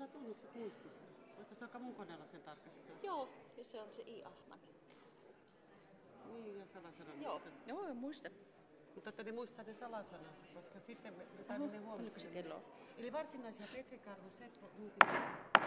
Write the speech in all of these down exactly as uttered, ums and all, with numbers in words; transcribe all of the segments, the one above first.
sä tunnukset muistissa? Että saanko mun koneella sen tarkastaa? Joo, ja se on se I. Ahman. Niin, ja salasanan Joo, muistan. joo, muista. Mutta että ne muistaa ne salasanansa, koska sitten me, me tarvitsemme huomioon. Paljonko se kello on? Eli varsinaisia Petri Karhu, Seppo, Nuutinen.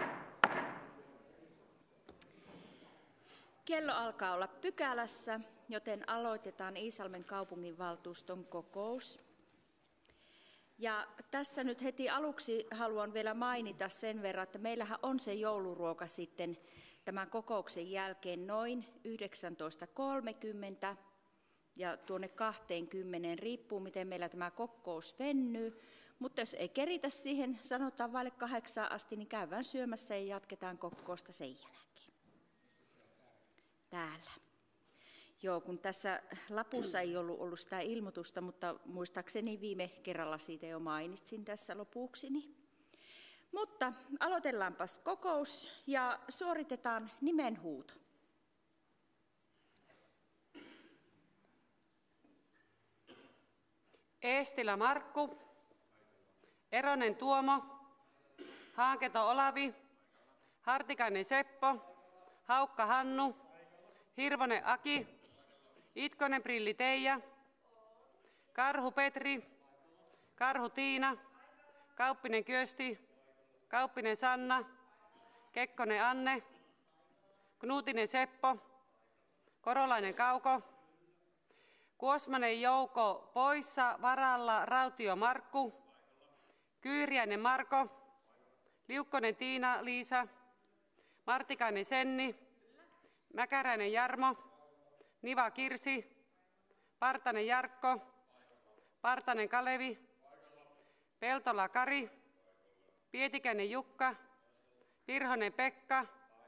Kello alkaa olla pykälässä, joten aloitetaan Iisalmen kaupunginvaltuuston kokous. Ja tässä nyt heti aluksi haluan vielä mainita sen verran, että meillähän on se jouluruoka sitten tämän kokouksen jälkeen noin yhdeksäntoista kolmekymmentä ja tuonne kaksikymmentä riippuu, miten meillä tämä kokous vennyy. Mutta jos ei keritä siihen, sanotaan vaille kahdeksaan asti, niin käydään syömässä ja jatketaan kokousta sen jälkeen. Täällä. Joo, kun tässä lapussa ei ollut, ollut sitä ilmoitusta, mutta muistaakseni viime kerralla siitä jo mainitsin tässä lopuksini. Mutta aloitellaanpas kokous ja suoritetaan nimenhuuto. Eestilä Markku, Eronen Tuomo, Haanketo Olavi, Hartikainen Seppo, Haukka Hannu, Hirvonen Aki, Itkonen Prilli Teija, Karhu Petri, Karhu Tiina, Kauppinen Kyösti, Kauppinen Sanna, Kekkonen Anne, Knuutinen Seppo, Korolainen Kauko, Kuosmanen Jouko poissa, Varalla Rautio Markku, Kyyriäinen Marko, Liukkonen Tiina Liisa, Martikainen Senni, Mäkäräinen Jarmo, Niva Kirsi, Partanen Jarkko, Partanen Kalevi, Peltola Kari, Pietikäinen Jukka, Virhonen Pekka,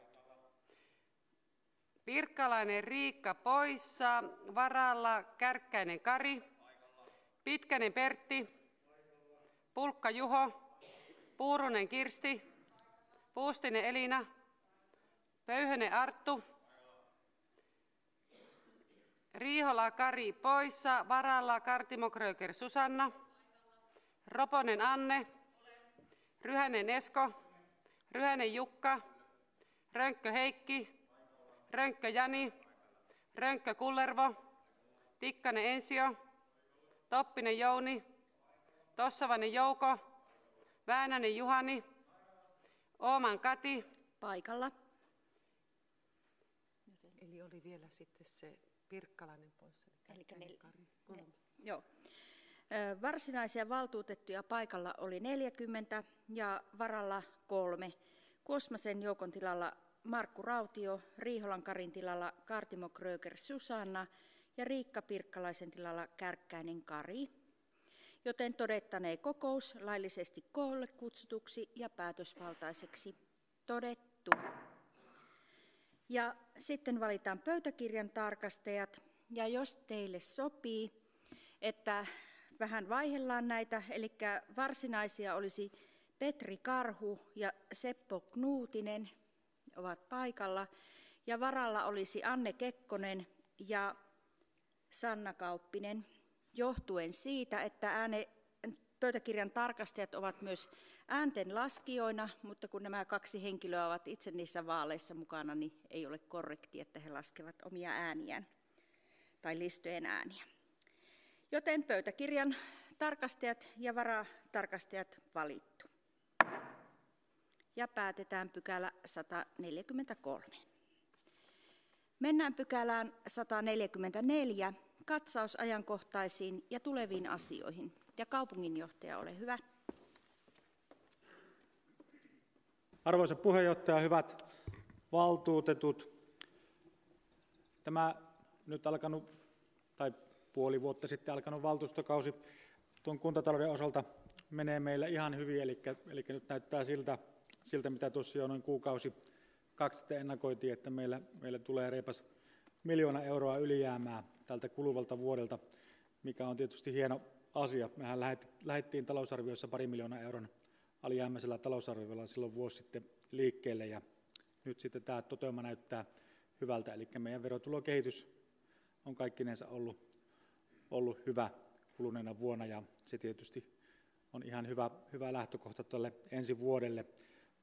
Pirkkalainen Riikka poissa, Varalla Kärkkäinen Kari, Pitkänen Pertti, Pulkka Juho, Puurunen Kirsti, Puustinen Elina, Pöyhönen Arttu, Riihola Kari poissa, Varalla Kartimo Kröger Susanna, Roponen Anne, Ryhänen Esko, Ryhänen Jukka, Rönkkö Heikki, Rönkkö Jani, Rönkkö Kullervo, Tikkanen Ensio, Toppinen Jouni, Tossavainen Jouko, Väänänen Juhani, Ooman Kati. Paikalla. Eli oli vielä sitten se Pirkkalainen poissa. Eli nel... Kari. Joo. Varsinaisia valtuutettuja paikalla oli neljäkymmentä ja Varalla kolme. Kuosmasen Joukon tilalla Markku Rautio, Riiholan Karin tilalla Kartimo Kröger Susanna ja Riikka Pirkkalaisen tilalla Kärkkäinen Kari. Joten todettanee kokous laillisesti koolle kutsutuksi ja päätösvaltaiseksi todettu. Ja sitten valitaan pöytäkirjan tarkastajat. Ja jos teille sopii, että vähän vaihdellaan näitä, eli varsinaisia olisi Petri Karhu ja Seppo Knuutinen ovat paikalla, ja Varalla olisi Anne Kekkonen ja Sanna Kauppinen, johtuen siitä, että ääne, pöytäkirjan tarkastajat ovat myös äänten laskijoina, mutta kun nämä kaksi henkilöä ovat itse niissä vaaleissa mukana, niin ei ole korrekti, että he laskevat omia ääniään tai listojen ääniä. Joten pöytäkirjan tarkastajat ja varatarkastajat valittu. Ja päätetään pykälä sata neljäkymmentäkolme. Mennään pykälään sata neljäkymmentäneljä, katsaus ajankohtaisiin ja tuleviin asioihin. Ja kaupunginjohtaja, ole hyvä. Arvoisa puheenjohtaja, hyvät valtuutetut. Tämä nyt alkanut, tai puoli vuotta sitten alkanut valtuustokausi tuon kuntatalouden osalta menee meillä ihan hyvin, eli, eli nyt näyttää siltä, siltä, mitä tuossa jo noin kuukausi kaksi sitten ennakoitiin, että meillä, meillä tulee reipas miljoona euroa ylijäämää tältä kuluvalta vuodelta, mikä on tietysti hieno asia. Mehän lähdettiin talousarviossa pari miljoonaa euron alijäämäisellä talousarviolla silloin vuosi sitten liikkeelle, ja nyt sitten tämä toteuma näyttää hyvältä, eli meidän verotulokehitys on kaikkinensa ollut, ollut hyvä kuluneena vuonna, ja se tietysti on ihan hyvä, hyvä lähtökohta tuolle ensi vuodelle.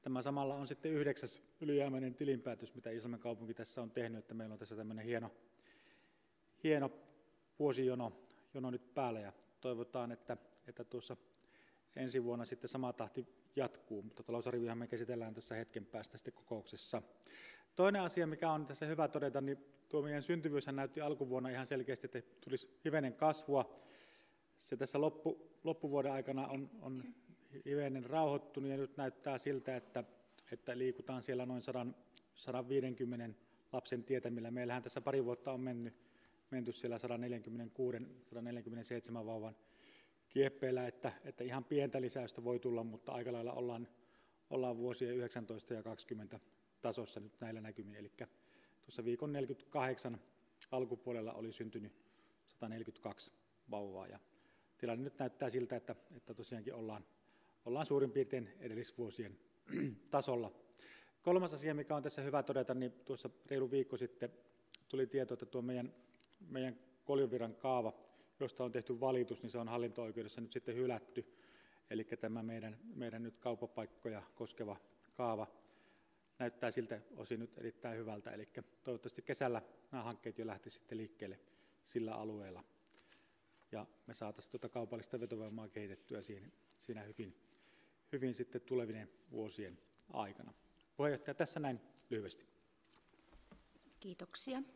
Tämä samalla on sitten yhdeksäs ylijäämäinen tilinpäätös, mitä Iisalmen kaupunki tässä on tehnyt, että meillä on tässä tämmöinen hieno, hieno vuosijono jono nyt päällä ja toivotaan, että, että tuossa ensi vuonna sitten sama tahti jatkuu, mutta talousarviohan me käsitellään tässä hetken päästä sitten kokouksessa. Toinen asia, mikä on tässä hyvä todeta, niin tuo meidän syntyvyyshän näytti alkuvuonna ihan selkeästi, että tulisi hivenen kasvua. Se tässä loppu, loppuvuoden aikana on, on hivenen rauhoittunut ja nyt näyttää siltä, että, että liikutaan siellä noin sata viisikymmentä lapsen tietämillä. Meillähän tässä pari vuotta on mennyt, menty siellä sata neljäkymmentäkuusi sata neljäkymmentäseitsemän vauvan kieppeillä, että, että ihan pientä lisäystä voi tulla, mutta aika lailla ollaan, ollaan vuosien yhdeksäntoista ja kaksikymmentä tasossa nyt näillä näkymin. Eli tuossa viikon neljäkymmentäkahdeksan alkupuolella oli syntynyt sata neljäkymmentäkaksi vauvaa. Ja tilanne nyt näyttää siltä, että, että tosiaankin ollaan, ollaan suurin piirtein edellisvuosien tasolla. Kolmas asia, mikä on tässä hyvä todeta, niin tuossa reilu viikko sitten tuli tieto, että tuo meidän, meidän Koljovirran kaava, josta on tehty valitus, niin se on hallinto-oikeudessa nyt sitten hylätty. Eli tämä meidän, meidän nyt kauppapaikkoja koskeva kaava näyttää siltä osin nyt erittäin hyvältä. Eli toivottavasti kesällä nämä hankkeet jo lähti sitten liikkeelle sillä alueella. Ja me saataisiin tuota kaupallista vetovoimaa kehitettyä siinä, siinä hyvin, hyvin sitten tulevien vuosien aikana. Puheenjohtaja, tässä näin lyhyesti. Kiitoksia.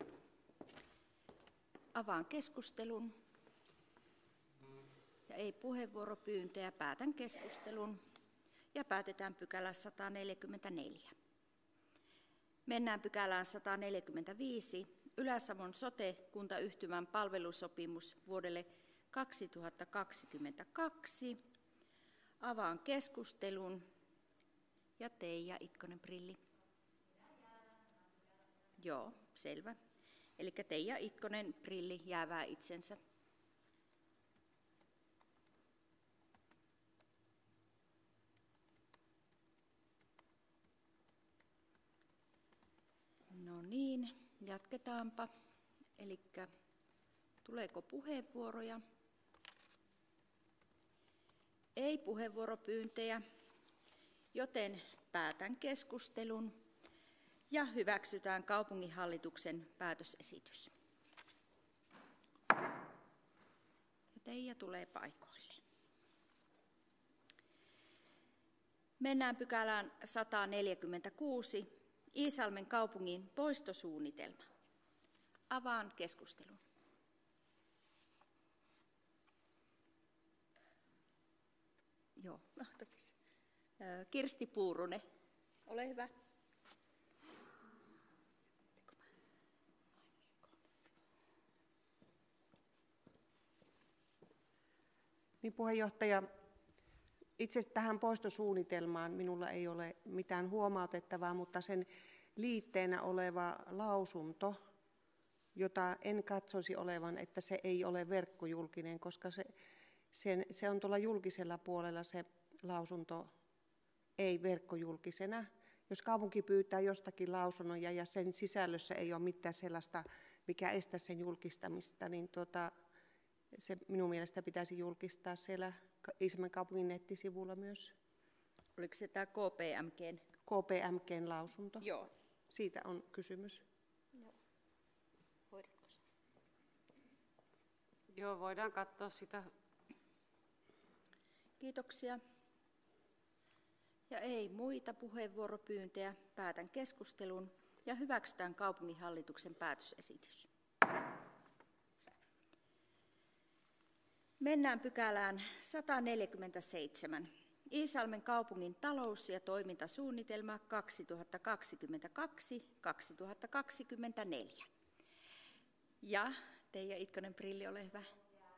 Avaan keskustelun. Ja ei puheenvuoropyyntöjä, päätän keskustelun ja päätetään pykälä sata neljäkymmentäneljä. Mennään pykälään sata neljäkymmentäviisi. Ylä-Savon sote-kuntayhtymän palvelusopimus vuodelle kaksituhattakaksikymmentäkaksi. Avaan keskustelun ja Teija Itkonen-Prilli. Joo, selvä. Eli Teija Itkonen-Prilli jäävää itsensä. No niin, jatketaanpa. Eli tuleeko puheenvuoroja? Ei puheenvuoropyyntejä, joten päätän keskustelun ja hyväksytään kaupunginhallituksen päätösesitys. Ja Teija tulee paikoille. Mennään pykälään sata neljäkymmentäkuusi. Iisalmen kaupungin poistosuunnitelma. Avaan keskustelun. Joo, Kirsti Puurunen, ole hyvä. Niin puheenjohtaja, itse tähän poistosuunnitelmaan minulla ei ole mitään huomautettavaa, mutta sen liitteenä oleva lausunto, jota en katsoisi olevan, että se ei ole verkkojulkinen, koska se, sen, se on tuolla julkisella puolella se lausunto ei verkkojulkisena. Jos kaupunki pyytää jostakin lausunnon ja, ja sen sisällössä ei ole mitään sellaista, mikä estää sen julkistamista, niin tuota, se minun mielestä pitäisi julkistaa siellä Iisalmen kaupungin nettisivulla myös. Oliko se tämä K P M G:n? K P M G:n lausunto. Joo. Siitä on kysymys. Joo. Hoidatko sä? Joo, voidaan katsoa sitä. Kiitoksia. Ja ei muita puheenvuoropyyntöjä. Päätän keskustelun ja hyväksytään kaupunginhallituksen päätösesitys. Mennään pykälään sata neljäkymmentäseitsemän. Iisalmen kaupungin talous- ja toimintasuunnitelma kaksituhattakaksikymmentäkaksi kaksituhattakaksikymmentäneljä. Ja Teija Itkonen-Prilli, ole hyvä.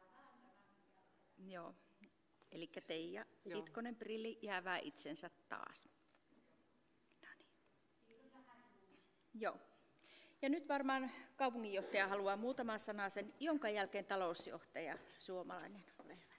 Joo, eli Teija Joo. Itkonen-Prilli jäävää itsensä taas. No niin. Joo. Ja nyt varmaan kaupunginjohtaja haluaa muutaman sanasen, jonka jälkeen talousjohtaja Suomalainen. Ole hyvä.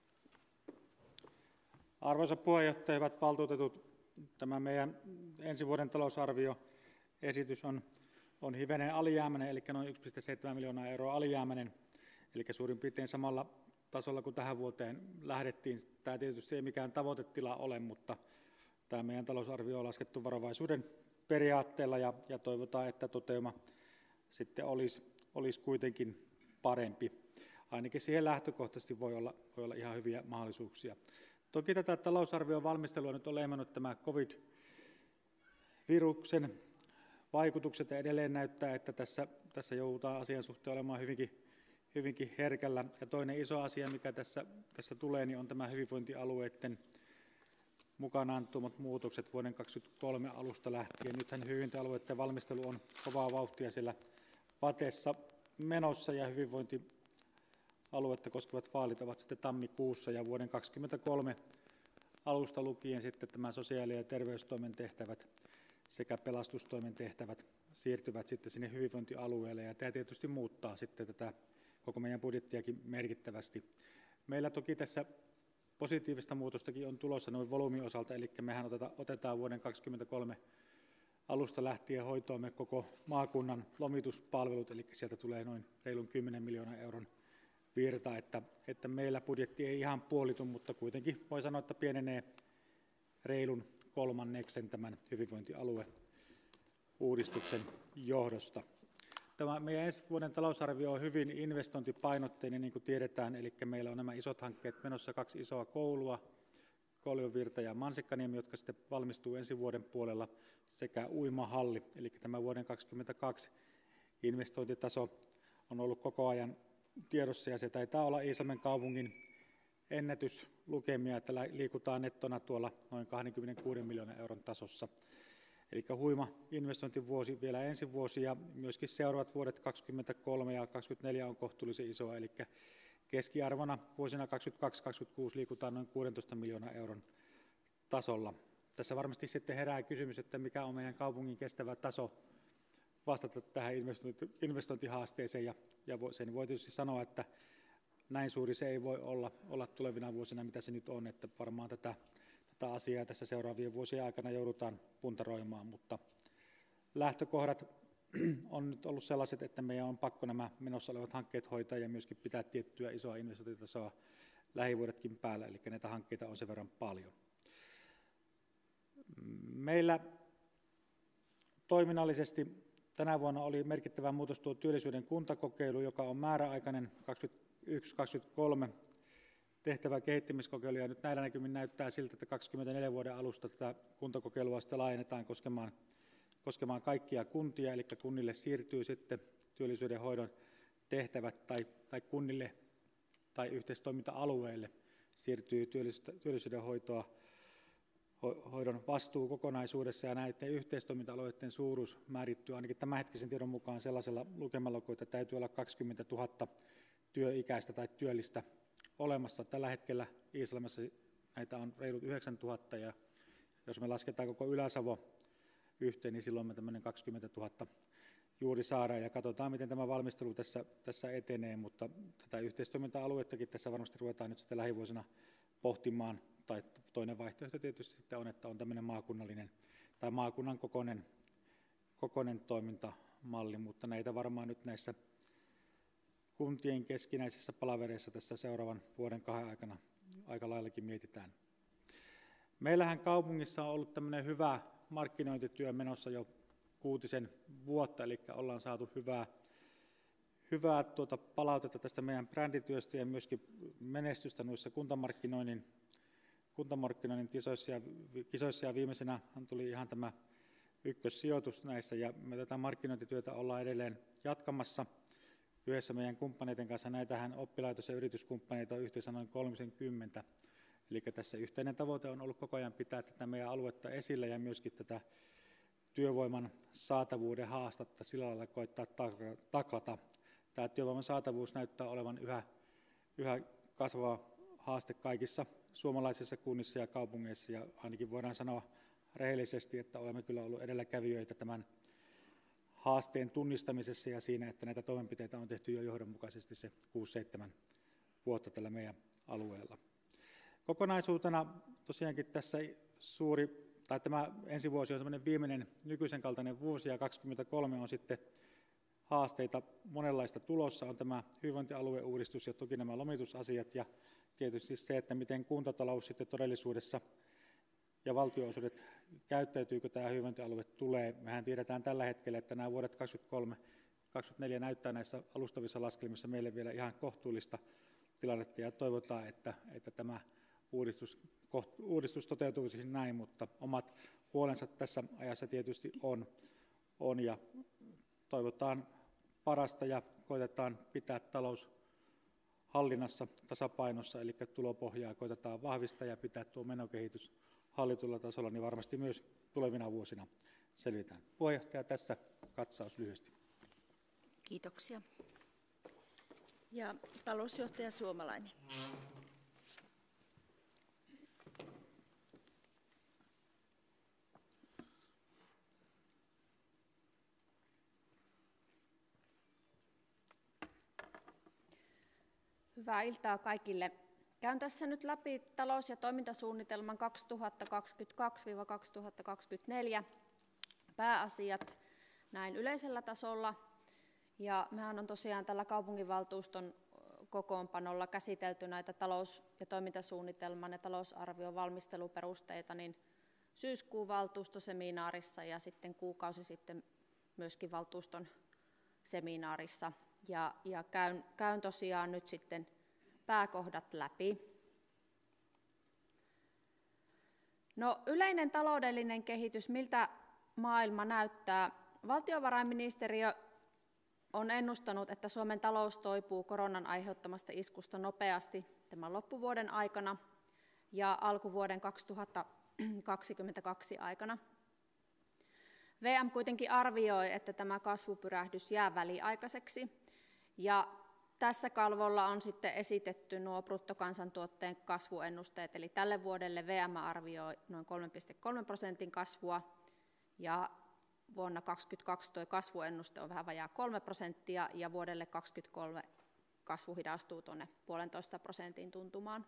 Arvoisa puheenjohtaja, hyvät valtuutetut, tämä meidän ensi vuoden talousarvioesitys on, on hivenen alijäämäinen, eli noin yksi pilkku seitsemän miljoonaa euroa alijäämäinen, eli suurin piirtein samalla tasolla kuin tähän vuoteen lähdettiin. Tämä tietysti ei mikään tavoitetila ole, mutta, Tämä meidän talousarvio on laskettu varovaisuuden periaatteella ja, ja toivotaan, että toteuma sitten olisi, olisi kuitenkin parempi. Ainakin siihen lähtökohtaisesti voi olla, voi olla ihan hyviä mahdollisuuksia. Toki tätä talousarvion valmistelua nyt on leimannut tämä covid-viruksen vaikutukset ja edelleen näyttää, että tässä, tässä joudutaan asian suhteen olemaan hyvinkin, hyvinkin herkällä. Ja toinen iso asia, mikä tässä, tässä tulee, niin on tämä hyvinvointialueiden mukanaan tuomat muutokset vuoden kaksituhattakaksikymmentäkolme alusta lähtien. Nythän hyvinvointialueiden valmistelu on kovaa vauhtia siellä VATEssa menossa ja hyvinvointialuetta koskevat vaalit ovat sitten tammikuussa ja vuoden kaksituhattakaksikymmentäkolme alusta lukien sitten tämä sosiaali- ja terveystoimen tehtävät sekä pelastustoimen tehtävät siirtyvät sitten sinne hyvinvointialueelle ja tämä tietysti muuttaa sitten tätä koko meidän budjettiakin merkittävästi. Meillä toki tässä positiivista muutostakin on tulossa noin volyymin osalta, eli mehän oteta, otetaan vuoden kaksituhattakaksikymmentäkolme alusta lähtien hoitoomme koko maakunnan lomituspalvelut, eli sieltä tulee noin reilun kymmenen miljoonan euron virta, että, että meillä budjetti ei ihan puolitu, mutta kuitenkin voi sanoa, että pienenee reilun kolmanneksen tämän hyvinvointialueuudistuksen johdosta. Tämä meidän ensi vuoden talousarvio on hyvin investointipainotteinen, niin kuin tiedetään, eli meillä on nämä isot hankkeet menossa, kaksi isoa koulua, Koljovirta ja Mansikkaniemi, jotka sitten valmistuu ensi vuoden puolella, sekä uimahalli, eli tämä vuoden kaksituhattakaksikymmentäkaksi investointitaso on ollut koko ajan tiedossa, ja se taitaa olla Iisalmen kaupungin ennätyslukemia, että liikutaan nettona tuolla noin kaksikymmentäkuuden miljoonan euron tasossa. Eli huima investointivuosi vielä ensi vuosi ja myöskin seuraavat vuodet kaksikymmentäkolme ja kaksikymmentäneljä on kohtuullisen isoa, eli keskiarvona vuosina kaksikymmentäkaksi kaksikymmentäkuusi liikutaan noin kuudentoista miljoonan euron tasolla. Tässä varmasti sitten herää kysymys, että mikä on meidän kaupungin kestävä taso vastata tähän investointihaasteeseen, ja, ja sen voi tietysti sanoa, että näin suuri se ei voi olla, olla tulevina vuosina, mitä se nyt on, että varmaan tätä Tätä asiaa tässä seuraavien vuosien aikana joudutaan puntaroimaan, mutta lähtökohdat on nyt ollut sellaiset, että meidän on pakko nämä menossa olevat hankkeet hoitaa ja myöskin pitää tiettyä isoa investointitasoa lähivuodetkin päällä, eli näitä hankkeita on sen verran paljon. Meillä toiminnallisesti tänä vuonna oli merkittävä muutos tuo työllisyyden kuntakokeilu, joka on määräaikainen kaksikymmentäyksi kaksikymmentäkolme tehtävä kehittämiskokeilu, ja nyt näillä näkymin näyttää siltä, että kaksikymmentäneljä vuoden alusta tätä kuntakokeilua sitten laajennetaan koskemaan, koskemaan kaikkia kuntia, eli kunnille siirtyy sitten työllisyyden hoidon tehtävät, tai, tai kunnille tai yhteistoiminta-alueille siirtyy työllisyyden hoitoa, ho, hoidon vastuu kokonaisuudessa, ja näiden yhteistoiminta-alueiden suuruus määrittyy ainakin tämänhetkisen tiedon mukaan sellaisella lukemalla, että täytyy olla kaksikymmentätuhatta työikäistä tai työllistä olemassa. Tällä hetkellä Iisalmessa näitä on reilut yhdeksäntuhatta, ja jos me lasketaan koko Ylä-Savo yhteen, niin silloin me tämmöinen kaksikymmentätuhatta juuri saadaan, ja katsotaan, miten tämä valmistelu tässä, tässä etenee, mutta tätä yhteistoiminta-aluettakin tässä varmasti ruvetaan nyt sitten lähivuosina pohtimaan, tai toinen vaihtoehto tietysti sitten on, että on tämmöinen maakunnallinen tai maakunnan kokoinen, kokoinen toimintamalli, mutta näitä varmaan nyt näissä kuntien keskinäisissä palavereissa tässä seuraavan vuoden kahden aikana aika laillakin mietitään. Meillähän kaupungissa on ollut tämmöinen hyvä markkinointityö menossa jo kuutisen vuotta, eli ollaan saatu hyvää, hyvää tuota palautetta tästä meidän brändityöstä ja myöskin menestystä noissa kuntamarkkinoinnin, kuntamarkkinoinnin kisoissa, ja, kisoissa, ja viimeisenä tuli ihan tämä ykkössijoitus näissä, ja me tätä markkinointityötä ollaan edelleen jatkamassa yhdessä meidän kumppaneiden kanssa. Näitähän oppilaitos- ja yrityskumppaneita on yhteensä noin kolmekymmentä. Eli tässä yhteinen tavoite on ollut koko ajan pitää tätä meidän aluetta esillä ja myöskin tätä työvoiman saatavuuden haastetta sillä lailla koittaa taklata. Tämä työvoiman saatavuus näyttää olevan yhä, yhä kasvava haaste kaikissa suomalaisissa kunnissa ja kaupungeissa, ja ainakin voidaan sanoa rehellisesti, että olemme kyllä olleet edelläkävijöitä tämän haasteen tunnistamisessa ja siinä, että näitä toimenpiteitä on tehty jo johdonmukaisesti se kuusi seitsemän vuotta tällä meidän alueella. Kokonaisuutena tosiaankin tässä suuri, tai tämä ensi vuosi on semmoinen viimeinen nykyisen kaltainen vuosi, ja kaksikymmentäkolme on sitten haasteita monenlaista tulossa. On tämä hyvinvointialueuudistus ja toki nämä lomitusasiat, ja tietysti se, että miten kuntatalous sitten todellisuudessa ja valtionosuudet, käyttäytyykö tämä hyvinvointialue tulee. Mehän tiedetään tällä hetkellä, että nämä vuodet kaksikymmentäkolme kaksikymmentäneljä näyttää näissä alustavissa laskelmissa meille vielä ihan kohtuullista tilannetta, ja toivotaan, että, että tämä uudistus, uudistus toteutuisi näin, mutta omat huolensa tässä ajassa tietysti on, on ja toivotaan parasta ja koitetaan pitää talous hallinnassa, tasapainossa, eli tulopohjaa koitetaan vahvistaa ja pitää tuo menokehitys hallitulla tasolla, niin varmasti myös tulevina vuosina selvitään. Puheenjohtaja, tässä katsaus lyhyesti. Kiitoksia. Ja talousjohtaja Suomalainen. Hyvää iltaa kaikille. Käyn tässä nyt läpi talous- ja toimintasuunnitelman kaksituhattakaksikymmentäkaksi kaksituhattakaksikymmentäneljä pääasiat näin yleisellä tasolla. Ja mehän on tosiaan tällä kaupunginvaltuuston kokoonpanolla käsitelty näitä talous- ja toimintasuunnitelman ja talousarvion valmisteluperusteita niin syyskuun valtuustoseminaarissa ja sitten kuukausi sitten myöskin valtuuston seminaarissa. Ja, ja käyn, käyn tosiaan nyt sitten pääkohdat läpi. No, yleinen taloudellinen kehitys, miltä maailma näyttää? Valtiovarainministeriö on ennustanut, että Suomen talous toipuu koronan aiheuttamasta iskusta nopeasti tämän loppuvuoden aikana ja alkuvuoden kaksituhattakaksikymmentäkaksi aikana. V M kuitenkin arvioi, että tämä kasvupyrähdys jää väliaikaiseksi, ja tässä kalvolla on sitten esitetty nuo bruttokansantuotteen kasvuennusteet, eli tälle vuodelle V M arvioi noin kolme pilkku kolme prosentin kasvua, ja vuonna kaksituhattakaksikymmentäkaksi tuo kasvuennuste on vähän vajaa kolme prosenttia, ja vuodelle kaksituhattakaksikymmentäkolme kasvu hidastuu tuonne puolentoista prosentin tuntumaan.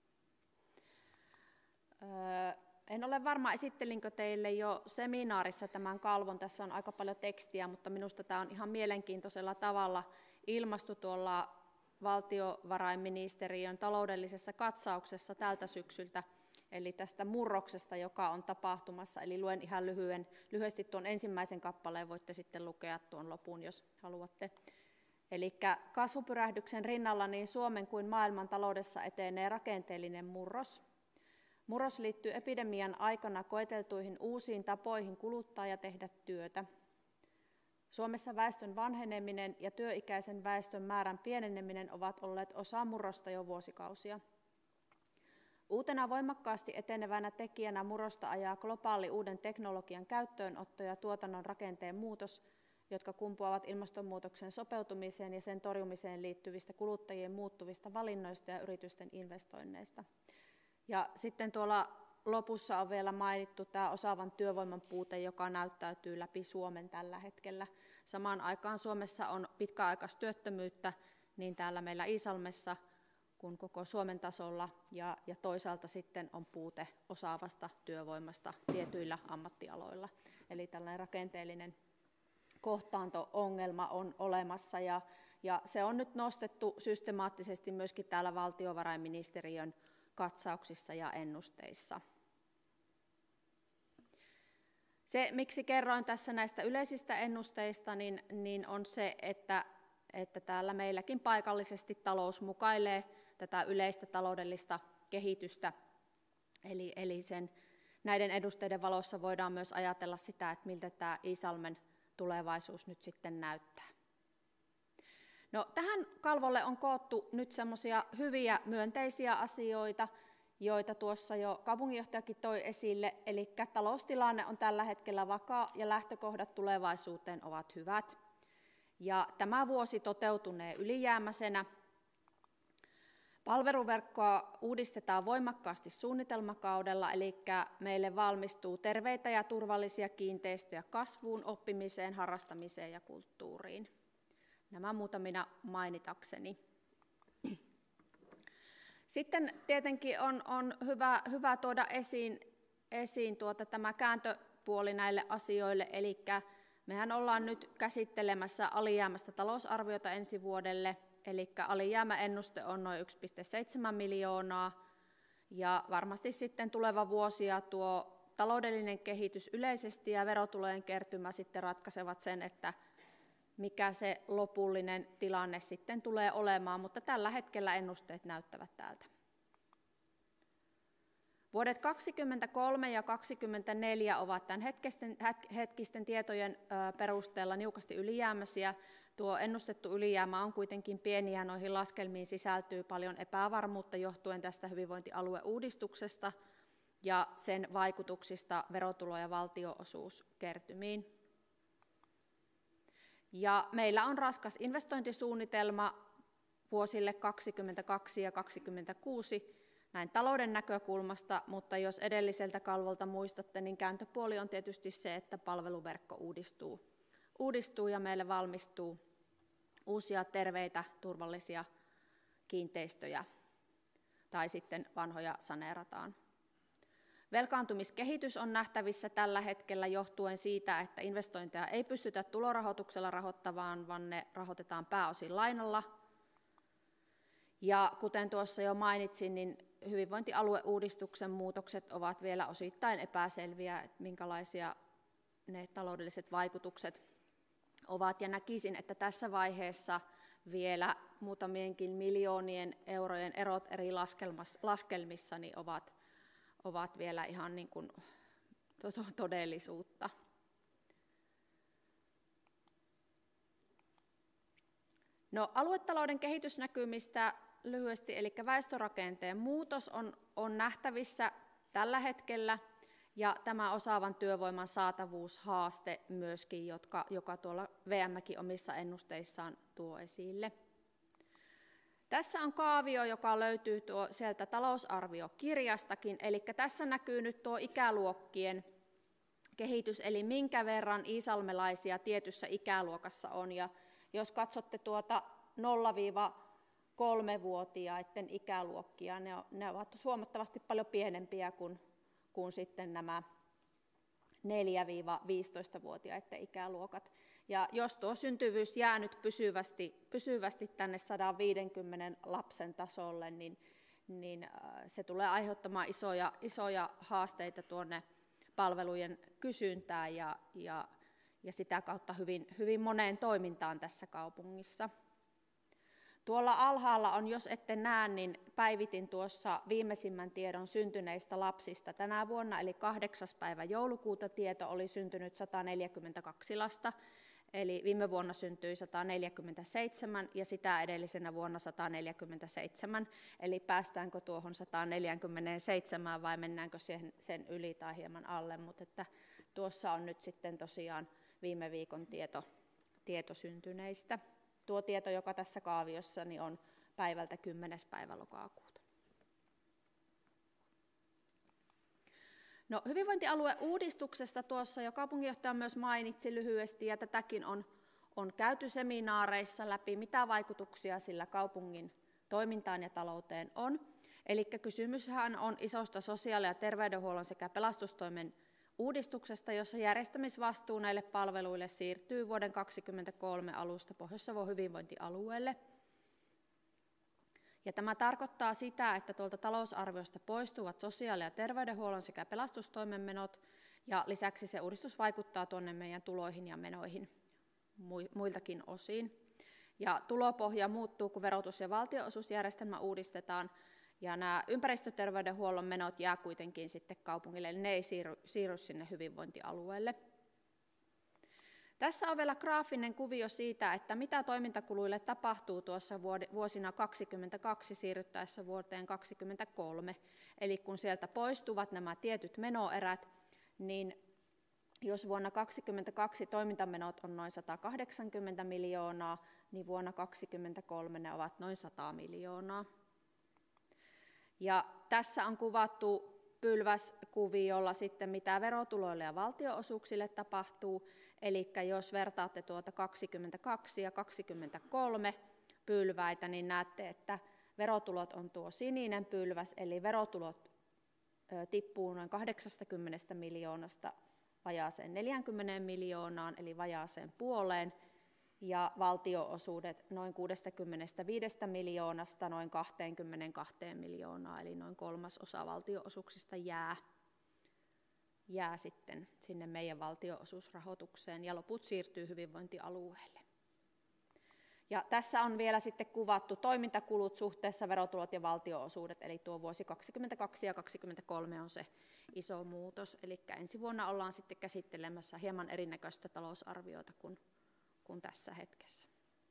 Öö, En ole varma, esittelinkö teille jo seminaarissa tämän kalvon. Tässä on aika paljon tekstiä, mutta minusta tämä on ihan mielenkiintoisella tavalla ilmastu tuolla valtiovarainministeriön taloudellisessa katsauksessa tältä syksyltä, eli tästä murroksesta, joka on tapahtumassa. Eli luen ihan lyhyen, lyhyesti tuon ensimmäisen kappaleen, voitte sitten lukea tuon lopun, jos haluatte. Eli kasvupyrähdyksen rinnalla niin Suomen kuin maailman taloudessa etenee rakenteellinen murros. Murros liittyy epidemian aikana koeteltuihin uusiin tapoihin kuluttaa ja tehdä työtä. Suomessa väestön vanheneminen ja työikäisen väestön määrän pieneneminen ovat olleet osa murrosta jo vuosikausia. Uutena voimakkaasti etenevänä tekijänä murrosta ajaa globaali uuden teknologian käyttöönotto ja tuotannon rakenteen muutos, jotka kumpuavat ilmastonmuutoksen sopeutumiseen ja sen torjumiseen liittyvistä kuluttajien muuttuvista valinnoista ja yritysten investoinneista. Ja sitten tuolla lopussa on vielä mainittu tämä osaavan työvoiman puute, joka näyttäytyy läpi Suomen tällä hetkellä. Samaan aikaan Suomessa on pitkäaikaistyöttömyyttä niin täällä meillä Iisalmessa kuin koko Suomen tasolla, ja, ja toisaalta sitten on puute osaavasta työvoimasta tietyillä ammattialoilla. Eli tällainen rakenteellinen kohtaanto-ongelma on olemassa, ja, ja se on nyt nostettu systemaattisesti myöskin täällä valtiovarainministeriön katsauksissa ja ennusteissa. Se, miksi kerroin tässä näistä yleisistä ennusteista, niin, niin on se, että, että täällä meilläkin paikallisesti talous mukailee tätä yleistä taloudellista kehitystä. Eli, eli sen, näiden ennusteiden valossa voidaan myös ajatella sitä, että miltä tämä Iisalmen tulevaisuus nyt sitten näyttää. No, tähän kalvolle on koottu nyt semmoisia hyviä myönteisiä asioita, joita tuossa jo kaupunginjohtajakin toi esille, eli taloustilanne on tällä hetkellä vakaa ja lähtökohdat tulevaisuuteen ovat hyvät. Ja tämä vuosi toteutunee ylijäämäisenä. Palveluverkkoa uudistetaan voimakkaasti suunnitelmakaudella, eli meille valmistuu terveitä ja turvallisia kiinteistöjä kasvuun, oppimiseen, harrastamiseen ja kulttuuriin. Nämä muutamina mainitakseni. Sitten tietenkin on, on hyvä, hyvä tuoda esiin, esiin tuota, tämä kääntöpuoli näille asioille, eli mehän ollaan nyt käsittelemässä alijäämästä talousarviota ensi vuodelle, eli alijäämäennuste on noin yksi pilkku seitsemän miljoonaa, ja varmasti sitten tuleva vuosi ja tuo taloudellinen kehitys yleisesti ja verotulojen kertymä sitten ratkaisevat sen, että mikä se lopullinen tilanne sitten tulee olemaan, mutta tällä hetkellä ennusteet näyttävät tältä. Vuodet kaksikymmentäkolme ja kaksikymmentäneljä ovat tämän hetkisten, hetkisten tietojen perusteella niukasti ylijäämäisiä. Tuo ennustettu ylijäämä on kuitenkin pieni ja noihin laskelmiin sisältyy paljon epävarmuutta johtuen tästä hyvinvointialueuudistuksesta ja sen vaikutuksista verotulo- ja valtionosuuskertymiin. Ja meillä on raskas investointisuunnitelma vuosille kaksikymmentäkaksi ja kaksikymmentäkuusi näin talouden näkökulmasta, mutta jos edelliseltä kalvolta muistatte, niin kääntöpuoli on tietysti se, että palveluverkko uudistuu, uudistuu ja meille valmistuu uusia terveitä, turvallisia kiinteistöjä tai sitten vanhoja saneerataan. Velkaantumiskehitys on nähtävissä tällä hetkellä johtuen siitä, että investointeja ei pystytä tulorahoituksella rahoittamaan, vaan ne rahoitetaan pääosin lainalla. Ja kuten tuossa jo mainitsin, niin hyvinvointialueuudistuksen muutokset ovat vielä osittain epäselviä, että minkälaisia ne taloudelliset vaikutukset ovat. Ja näkisin, että tässä vaiheessa vielä muutamienkin miljoonien eurojen erot eri laskelmissa niin ovat, ovat vielä ihan niin kuin todellisuutta. No, aluetalouden kehitysnäkymistä lyhyesti, eli väestörakenteen muutos on, on nähtävissä tällä hetkellä, ja tämä osaavan työvoiman saatavuushaaste myöskin, jotka, joka tuolla V M:kin omissa ennusteissaan tuo esille. Tässä on kaavio, joka löytyy tuo sieltä talousarviokirjastakin, eli tässä näkyy nyt tuo ikäluokkien kehitys, eli minkä verran iisalmelaisia tietyssä ikäluokassa on, ja jos katsotte tuota nolla kolme-vuotiaiden ikäluokkia, ne, on, ne ovat huomattavasti paljon pienempiä kuin, kuin sitten nämä neljä viisitoista-vuotiaiden ikäluokat. Ja jos tuo syntyvyys jää nyt pysyvästi, pysyvästi tänne sata viisikymmentä lapsen tasolle, niin, niin se tulee aiheuttamaan isoja, isoja haasteita tuonne palvelujen kysyntään ja, ja, ja sitä kautta hyvin, hyvin moneen toimintaan tässä kaupungissa. Tuolla alhaalla on, jos ette näe, niin päivitin tuossa viimeisimmän tiedon syntyneistä lapsista tänä vuonna, eli kahdeksas päivä joulukuuta tieto oli syntynyt sata neljäkymmentäkaksi lasta, eli viime vuonna syntyi sata neljäkymmentäseitsemän ja sitä edellisenä vuonna sata neljäkymmentäseitsemän, eli päästäänkö tuohon sata neljäkymmentäseitsemän vai mennäänkö sen, sen yli tai hieman alle, mutta että tuossa on nyt sitten tosiaan viime viikon tieto, tieto syntyneistä. Tuo tieto, joka tässä kaaviossa, niin on päivältä kymmenes päivä lokakuuta. No, hyvinvointialueuudistuksesta tuossa jo kaupunginjohtaja myös mainitsi lyhyesti, ja tätäkin on, on käyty seminaareissa läpi, mitä vaikutuksia sillä kaupungin toimintaan ja talouteen on. Eli kysymyshän on isosta sosiaali- ja terveydenhuollon sekä pelastustoimen uudistuksesta, jossa järjestämisvastuu näille palveluille siirtyy vuoden kaksituhattakaksikymmentäkolme alusta Pohjois-Savon hyvinvointialueelle. Ja tämä tarkoittaa sitä, että tuolta talousarviosta poistuvat sosiaali- ja terveydenhuollon sekä pelastustoimen menot, ja lisäksi se uudistus vaikuttaa tuonne meidän tuloihin ja menoihin muiltakin osin. Ja tulopohja muuttuu, kun verotus- ja valtionosuusjärjestelmä uudistetaan, ja nämä ympäristöterveydenhuollon menot jää kuitenkin sitten kaupungille, eli ne ei siirry, siirry sinne hyvinvointialueelle. Tässä on vielä graafinen kuvio siitä, että mitä toimintakuluille tapahtuu tuossa vuosina kaksikymmentäkaksi siirryttäessä vuoteen kaksikymmentäkolme. Eli kun sieltä poistuvat nämä tietyt menoerät, niin jos vuonna kaksikymmentäkaksi toimintamenot on noin sata kahdeksankymmentä miljoonaa, niin vuonna kaksikymmentäkolme ne ovat noin sata miljoonaa. Ja tässä on kuvattu pylväskuviolla sitten, mitä verotuloille ja valtionosuuksille tapahtuu. Eli jos vertaatte tuota kaksikymmentäkaksi ja kaksikymmentäkolme pylväitä, niin näette, että verotulot on tuo sininen pylväs, eli verotulot tippuu noin kahdeksankymmentä miljoonasta vajaaseen neljäänkymmeneen miljoonaan, eli vajaaseen puoleen, ja valtionosuudet noin kuudestakymmenestäviidestä miljoonasta noin kaksikymmentäkaksi miljoonaa, eli noin kolmasosa valtionosuuksista jää, jää sitten sinne meidän valtionosuusrahoitukseen ja loput siirtyy hyvinvointialueelle. Ja tässä on vielä sitten kuvattu toimintakulut suhteessa verotulot ja valtionosuudet, eli tuo vuosi kaksikymmentäkaksi ja kaksikymmentäkolme on se iso muutos. Eli ensi vuonna ollaan sitten käsittelemässä hieman erinäköistä talousarviota kuin, kuin tässä hetkessä.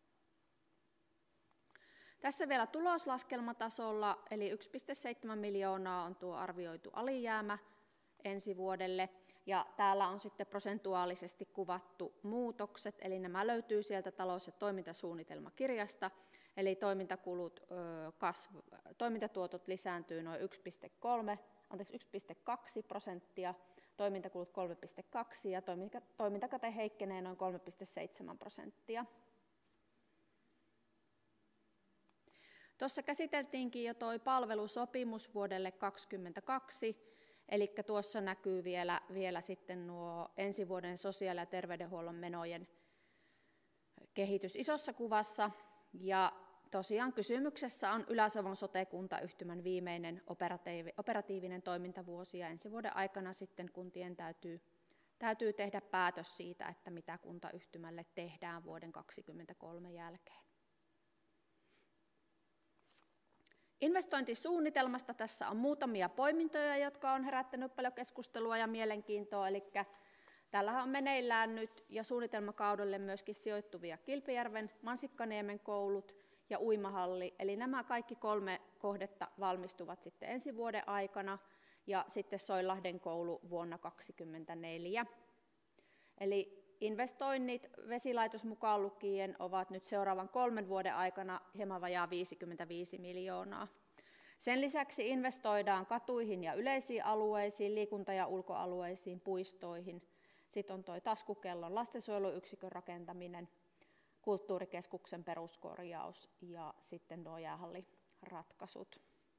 Tässä vielä tuloslaskelmatasolla, eli yksi pilkku seitsemän miljoonaa on tuo arvioitu alijäämä ensi vuodelle. Ja täällä on sitten prosentuaalisesti kuvattu muutokset, eli nämä löytyy sieltä talous- ja toimintasuunnitelmakirjasta, eli toimintakulut, kasv, toimintatuotot lisääntyy noin yksi pilkku kolme, anteeksi yksi pilkku kaksi prosenttia, toimintakulut kolme pilkku kaksi ja toimintakate heikkenee noin kolme pilkku seitsemän prosenttia. Tuossa käsiteltiinkin jo tuo palvelusopimus vuodelle kaksikymmentäkaksi, eli tuossa näkyy vielä, vielä sitten nuo ensi vuoden sosiaali- ja terveydenhuollon menojen kehitys isossa kuvassa. Ja tosiaan kysymyksessä on Ylä-Savon sote-kuntayhtymän viimeinen operatiivi, operatiivinen toimintavuosi, ja ensi vuoden aikana sitten kuntien täytyy, täytyy tehdä päätös siitä, että mitä kuntayhtymälle tehdään vuoden kaksikymmentäkolme jälkeen. Investointisuunnitelmasta tässä on muutamia poimintoja, jotka on herättänyt paljon keskustelua ja mielenkiintoa. Eli täällähän on meneillään nyt ja suunnitelmakaudelle myöskin sijoittuvia Kilpijärven, Mansikkaniemen koulut ja uimahalli. Eli nämä kaikki kolme kohdetta valmistuvat sitten ensi vuoden aikana ja sitten Soinlahden koulu vuonna kaksikymmentäneljä. Eli investoinnit vesilaitos mukaan lukien ovat nyt seuraavan kolmen vuoden aikana hieman vajaa viisikymmentäviisi miljoonaa. Sen lisäksi investoidaan katuihin ja yleisiin alueisiin, liikunta- ja ulkoalueisiin, puistoihin. Sitten on tuo taskukellon lastensuojeluyksikön rakentaminen, kulttuurikeskuksen peruskorjaus ja sitten nuo jäähalliratkaisut.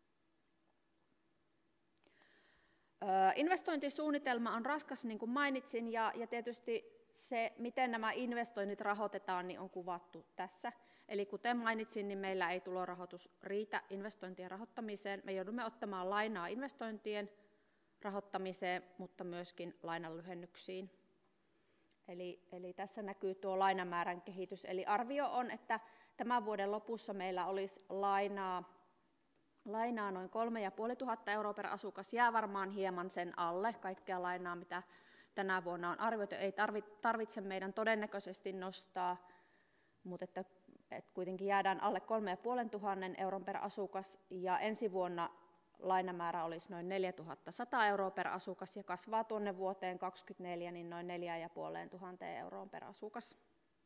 Investointisuunnitelma on raskas, niin kuin mainitsin, ja, ja tietysti se, miten nämä investoinnit rahoitetaan, niin on kuvattu tässä. Eli kuten mainitsin, niin meillä ei tulorahoitus riitä investointien rahoittamiseen. Me joudumme ottamaan lainaa investointien rahoittamiseen, mutta myöskin lainanlyhennyksiin. Eli, eli tässä näkyy tuo lainamäärän kehitys. Eli arvio on, että tämän vuoden lopussa meillä olisi lainaa, lainaa noin kolme ja puoli tuhatta euroa per asukas. Jää varmaan hieman sen alle kaikkea lainaa, mitä tänä vuonna on arvioitu. Ei tarvitse meidän todennäköisesti nostaa, mutta että, että kuitenkin jäädään alle kolme ja puoli tuhatta euron per asukas. Ja ensi vuonna lainamäärä olisi noin neljätuhatta sata euroa per asukas ja kasvaa tuonne vuoteen kaksikymmentäneljä niin noin neljä ja puoli tuhatta euroa per asukas.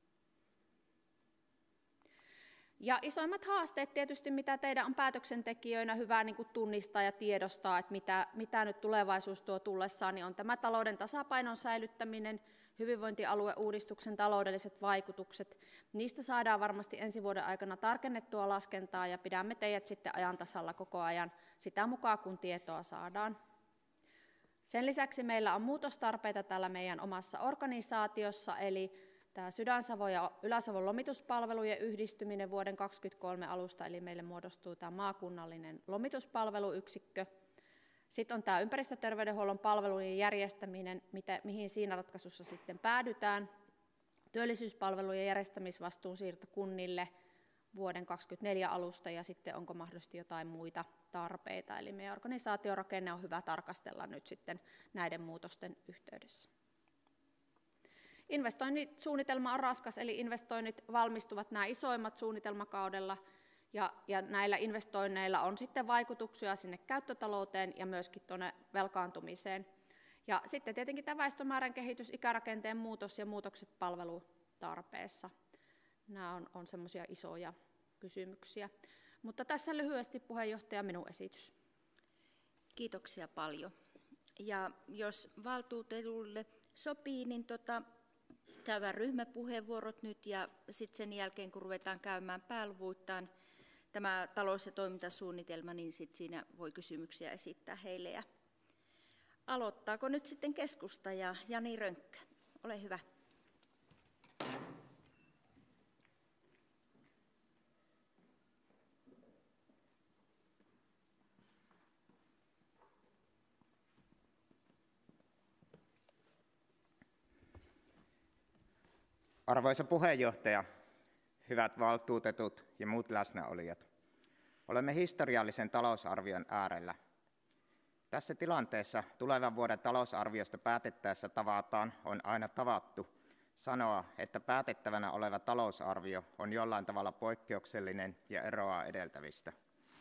Ja isoimmat haasteet tietysti, mitä teidän on päätöksentekijöinä hyvä niin kuin tunnistaa ja tiedostaa, että mitä, mitä nyt tulevaisuus tuo tullessaan, niin on tämä talouden tasapainon säilyttäminen, hyvinvointialueuudistuksen taloudelliset vaikutukset. Niistä saadaan varmasti ensi vuoden aikana tarkennettua laskentaa ja pidämme teidät sitten ajan tasalla koko ajan sitä mukaan, kun tietoa saadaan. Sen lisäksi meillä on muutostarpeita täällä meidän omassa organisaatiossa, eli tämä Sydän-Savon ja Ylä-Savon lomituspalvelujen yhdistyminen vuoden kaksituhattakaksikymmentäkolme alusta, eli meille muodostuu tämä maakunnallinen lomituspalveluyksikkö. Sitten on tämä ympäristöterveydenhuollon palvelujen järjestäminen, mihin siinä ratkaisussa sitten päädytään. Työllisyyspalvelujen järjestämisvastuun siirto kunnille vuoden kaksituhattakaksikymmentäneljä alusta ja sitten onko mahdollisesti jotain muita tarpeita. Eli meidän organisaatiorakenne on hyvä tarkastella nyt sitten näiden muutosten yhteydessä. Investoinnisuunnitelma on raskas, eli investoinnit valmistuvat nämä isoimmat suunnitelmakaudella, ja, ja näillä investoinneilla on sitten vaikutuksia sinne käyttötalouteen ja myöskin tuonne velkaantumiseen. Ja sitten tietenkin tämä väestömäärän kehitys, ikärakenteen muutos ja muutokset palvelutarpeessa. Nämä on, on semmoisia isoja kysymyksiä. Mutta tässä lyhyesti puheenjohtaja minun esitys. Kiitoksia paljon. Ja jos valtuutetulle sopii, niin tota, käydään ryhmäpuheenvuorot nyt ja sitten sen jälkeen, kun ruvetaan käymään pääluvuittain tämä talous- ja toimintasuunnitelma, niin sitten siinä voi kysymyksiä esittää heille. Ja aloittaako nyt sitten keskusta ja Jani Rönkkö? Ole hyvä. Arvoisa puheenjohtaja, hyvät valtuutetut ja muut läsnäolijat, olemme historiallisen talousarvion äärellä. Tässä tilanteessa tulevan vuoden talousarviosta päätettäessä tavataan, on aina tavattu, sanoa, että päätettävänä oleva talousarvio on jollain tavalla poikkeuksellinen ja eroaa edeltävistä.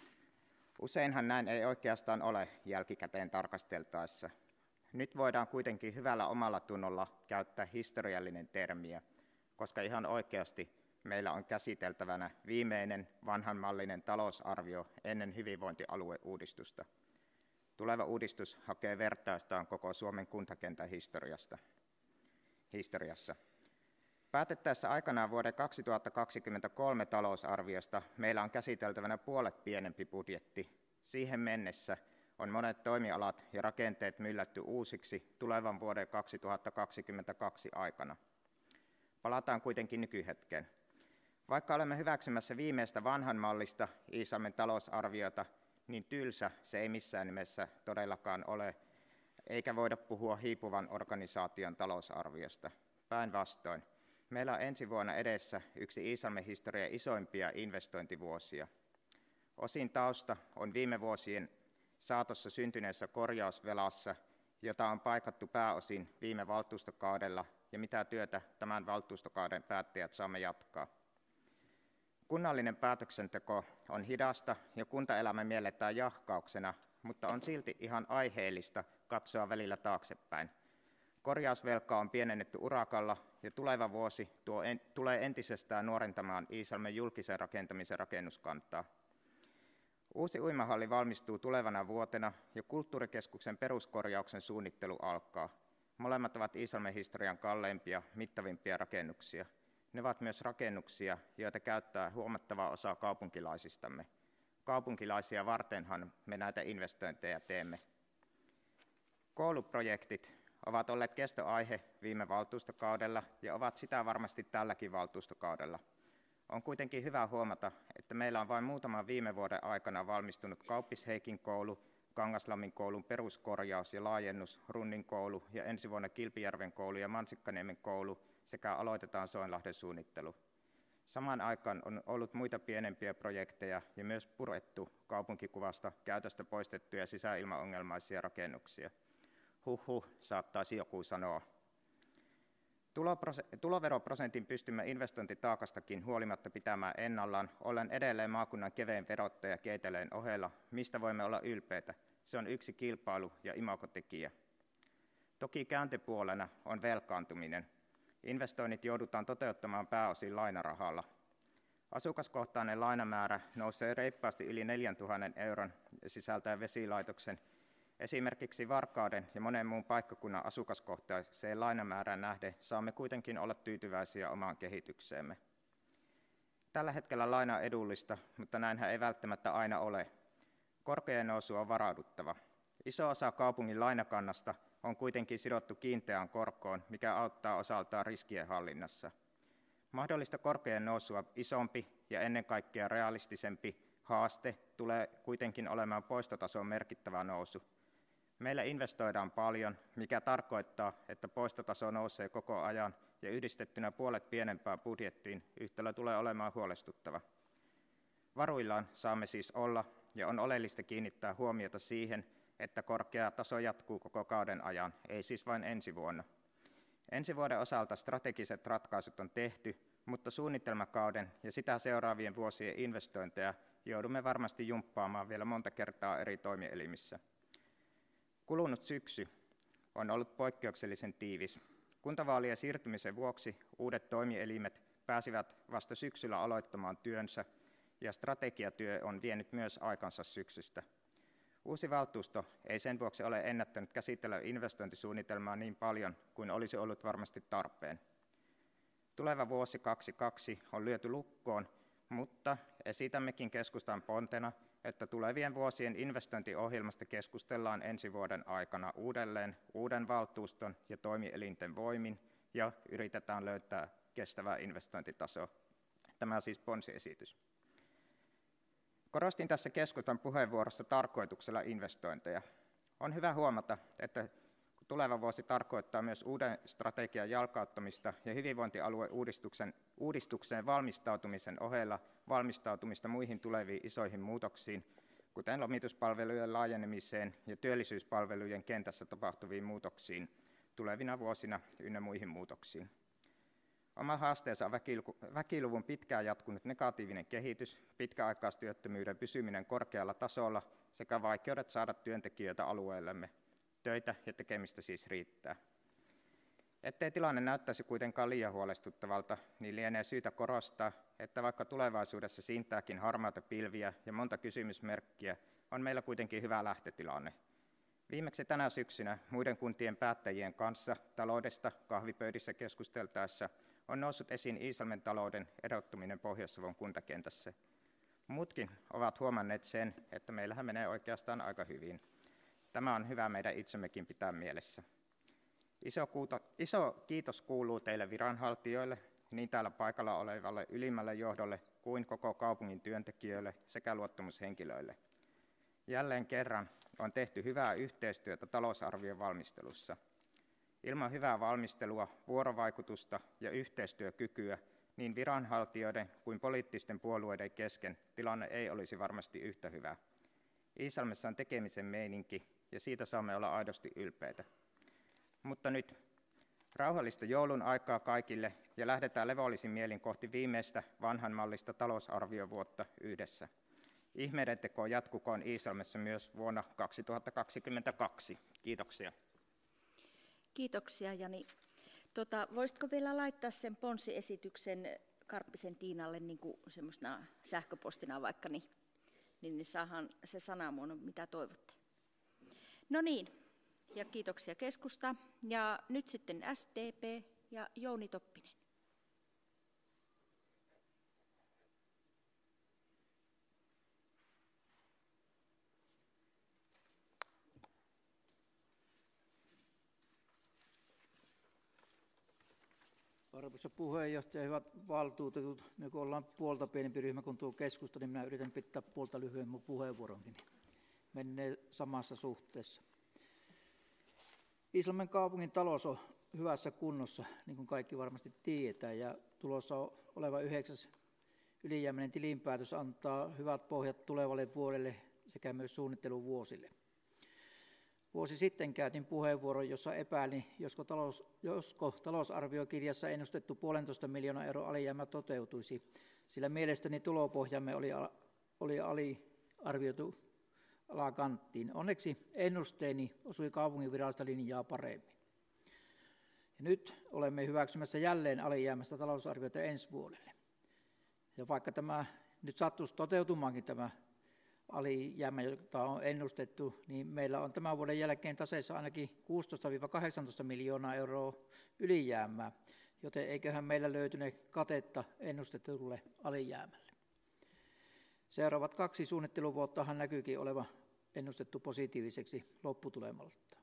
Useinhan näin ei oikeastaan ole jälkikäteen tarkasteltaessa. Nyt voidaan kuitenkin hyvällä omalla tunnolla käyttää historiallinen termiä, koska ihan oikeasti meillä on käsiteltävänä viimeinen vanhanmallinen talousarvio ennen hyvinvointialueuudistusta. Tuleva uudistus hakee vertaistaan koko Suomen kuntakentän historiasta. historiassa. Päätettäessä aikanaan vuoden kaksituhattakaksikymmentäkolme talousarviosta meillä on käsiteltävänä puolet pienempi budjetti. Siihen mennessä on monet toimialat ja rakenteet myllätty uusiksi tulevan vuoden kaksituhattakaksikymmentäkaksi aikana. Palataan kuitenkin nykyhetkeen. Vaikka olemme hyväksymässä viimeistä vanhanmallista Iisalmen talousarviota, niin tylsä se ei missään nimessä todellakaan ole, eikä voida puhua hiipuvan organisaation talousarviosta. Päinvastoin. Meillä on ensi vuonna edessä yksi Iisalmen historian isoimpia investointivuosia. Osin tausta on viime vuosien saatossa syntyneessä korjausvelassa, jota on paikattu pääosin viime valtuustokaudella ja mitä työtä tämän valtuustokauden päättäjät saamme jatkaa. Kunnallinen päätöksenteko on hidasta ja kuntaelämä mielletään jahkauksena, mutta on silti ihan aiheellista katsoa välillä taaksepäin. Korjausvelkaa on pienennetty urakalla ja tuleva vuosi tuo en, tulee entisestään nuorentamaan Iisalmen julkisen rakentamisen rakennuskantaa. Uusi uimahalli valmistuu tulevana vuotena ja kulttuurikeskuksen peruskorjauksen suunnittelu alkaa. Molemmat ovat Iisalmen historian kalleimpia, mittavimpia rakennuksia. Ne ovat myös rakennuksia, joita käyttää huomattava osa kaupunkilaisistamme. Kaupunkilaisia vartenhan me näitä investointeja teemme. Kouluprojektit ovat olleet kestoaihe viime valtuustokaudella ja ovat sitä varmasti tälläkin valtuustokaudella. On kuitenkin hyvä huomata, että meillä on vain muutaman viime vuoden aikana valmistunut Kauppis-Heikin koulu, Kangaslammin koulun peruskorjaus ja laajennus, Runnin koulu ja ensi vuonna Kilpijärven koulu ja Mansikkaniemen koulu sekä aloitetaan Soinlahden suunnittelu. Samaan aikaan on ollut muita pienempiä projekteja ja myös purettu kaupunkikuvasta käytöstä poistettuja sisäilmaongelmaisia rakennuksia. Huhhuh, saattaisi joku sanoa. Tuloveroprosentin pystymme investointitaakastakin huolimatta pitämään ennallaan, ollen edelleen maakunnan kevein verottaja Keiteleen ohella, mistä voimme olla ylpeitä. Se on yksi kilpailu- ja imagotekijä. Toki kääntöpuolena on velkaantuminen. Investoinnit joudutaan toteuttamaan pääosin lainarahalla. Asukaskohtainen lainamäärä nousee reippaasti yli neljäntuhannen euron sisältäen vesilaitoksen. Esimerkiksi Varkauden ja monen muun paikkakunnan asukaskohtaiseen lainamäärään nähden saamme kuitenkin olla tyytyväisiä omaan kehitykseemme. Tällä hetkellä laina on edullista, mutta näinhän ei välttämättä aina ole. Korkojen nousu on varauduttava. Iso osa kaupungin lainakannasta on kuitenkin sidottu kiinteään korkoon, mikä auttaa osaltaan riskien hallinnassa. Mahdollista korkojen nousua isompi ja ennen kaikkea realistisempi haaste tulee kuitenkin olemaan poistotason merkittävä nousu. Meillä investoidaan paljon, mikä tarkoittaa, että poistotaso nousee koko ajan ja yhdistettynä puolet pienempään budjettiin yhtälö tulee olemaan huolestuttava. Varuillaan saamme siis olla ja on oleellista kiinnittää huomiota siihen, että korkea taso jatkuu koko kauden ajan, ei siis vain ensi vuonna. Ensi vuoden osalta strategiset ratkaisut on tehty, mutta suunnitelmakauden ja sitä seuraavien vuosien investointeja joudumme varmasti jumppaamaan vielä monta kertaa eri toimielimissä. Kulunut syksy on ollut poikkeuksellisen tiivis. Kuntavaalien siirtymisen vuoksi uudet toimielimet pääsivät vasta syksyllä aloittamaan työnsä ja strategiatyö on vienyt myös aikansa syksystä. Uusi valtuusto ei sen vuoksi ole ennättänyt käsitellä investointisuunnitelmaa niin paljon kuin olisi ollut varmasti tarpeen. Tuleva vuosi kaksikymmentäkaksi on lyöty lukkoon, mutta esitämmekin keskustan pontena, että tulevien vuosien investointiohjelmasta keskustellaan ensi vuoden aikana uudelleen uuden valtuuston ja toimielinten voimin ja yritetään löytää kestävää investointitasoa. Tämä siis ponsiesitys. Korostin tässä keskustan puheenvuorossa tarkoituksella investointeja. On hyvä huomata, että tuleva vuosi tarkoittaa myös uuden strategian jalkauttamista ja hyvinvointialueuudistuksen uudistukseen valmistautumisen ohella valmistautumista muihin tuleviin isoihin muutoksiin, kuten lomituspalvelujen laajenemiseen ja työllisyyspalvelujen kentässä tapahtuviin muutoksiin tulevina vuosina ynnä muihin muutoksiin. Oma haasteensa on väkiluvun pitkään jatkunut negatiivinen kehitys, pitkäaikaistyöttömyyden pysyminen korkealla tasolla sekä vaikeudet saada työntekijöitä alueellemme. Töitä ja tekemistä siis riittää. Ettei tilanne näyttäisi kuitenkaan liian huolestuttavalta, niin lienee syytä korostaa, että vaikka tulevaisuudessa siintääkin harmaita pilviä ja monta kysymysmerkkiä, on meillä kuitenkin hyvä lähtötilanne. Viimeksi tänä syksynä muiden kuntien päättäjien kanssa taloudesta kahvipöydissä keskusteltaessa on noussut esiin Iisalmen talouden erottuminen Pohjois-Savon kuntakentässä. Muutkin ovat huomanneet sen, että meillähän menee oikeastaan aika hyvin. Tämä on hyvä meidän itsemmekin pitää mielessä. Iso, kuuto, iso kiitos kuuluu teille viranhaltijoille, niin täällä paikalla olevalle ylimmälle johdolle kuin koko kaupungin työntekijöille sekä luottamushenkilöille. Jälleen kerran on tehty hyvää yhteistyötä talousarvion valmistelussa. Ilman hyvää valmistelua, vuorovaikutusta ja yhteistyökykyä niin viranhaltijoiden kuin poliittisten puolueiden kesken tilanne ei olisi varmasti yhtä hyvä. Iisalmessa on tekemisen meininki ja siitä saamme olla aidosti ylpeitä. Mutta nyt rauhallista joulun aikaa kaikille ja lähdetään levollisin mielin kohti viimeistä vanhanmallista talousarviovuotta yhdessä. Ihmeiden teko jatkukoon Iisalmessa myös vuonna kaksituhattakaksikymmentäkaksi. Kiitoksia. Kiitoksia, Jani. Tota, voisitko vielä laittaa sen ponsiesityksen Karppisen Tiinalle niin kuin semmoisena sähköpostina vaikka, niin, niin saadaan se sanamuoto, mitä toivotte. No niin, ja kiitoksia keskusta. Ja nyt sitten S D P ja Jouni Toppinen. Arvoisa puheenjohtaja, hyvät valtuutetut, me kun ollaan puolta pienempi ryhmä kuin tuo keskusta, niin minä yritän pitää puolta lyhyemmän puheenvuoronkin. Menee samassa suhteessa. Iisalmen kaupungin talous on hyvässä kunnossa, niin kuin kaikki varmasti tiedetään, ja tulossa oleva yhdeksäs ylijäämäinen tilinpäätös antaa hyvät pohjat tulevalle vuodelle sekä myös suunnitteluvuosille. Vuosi sitten käytin puheenvuoron, jossa epäilin, josko, talous, josko talousarviokirjassa ennustettu puolentoista miljoonaa euroa alijäämä toteutuisi, sillä mielestäni tulopohjamme oli, oli aliarvioitu alakanttiin. Onneksi ennusteeni osui kaupungin virallista linjaa paremmin. Ja nyt olemme hyväksymässä jälleen alijäämästä talousarviota ensi vuodelle. Ja vaikka tämä nyt sattuisi toteutumaankin tämä alijäämä, jota on ennustettu, niin meillä on tämän vuoden jälkeen taseessa ainakin kuusitoista kahdeksantoista miljoonaa euroa ylijäämää, joten eiköhän meillä löytyne katetta ennustetulle alijäämälle. Seuraavat kaksi suunnitteluvuottahan näkyykin oleva ennustettu positiiviseksi lopputulemalta.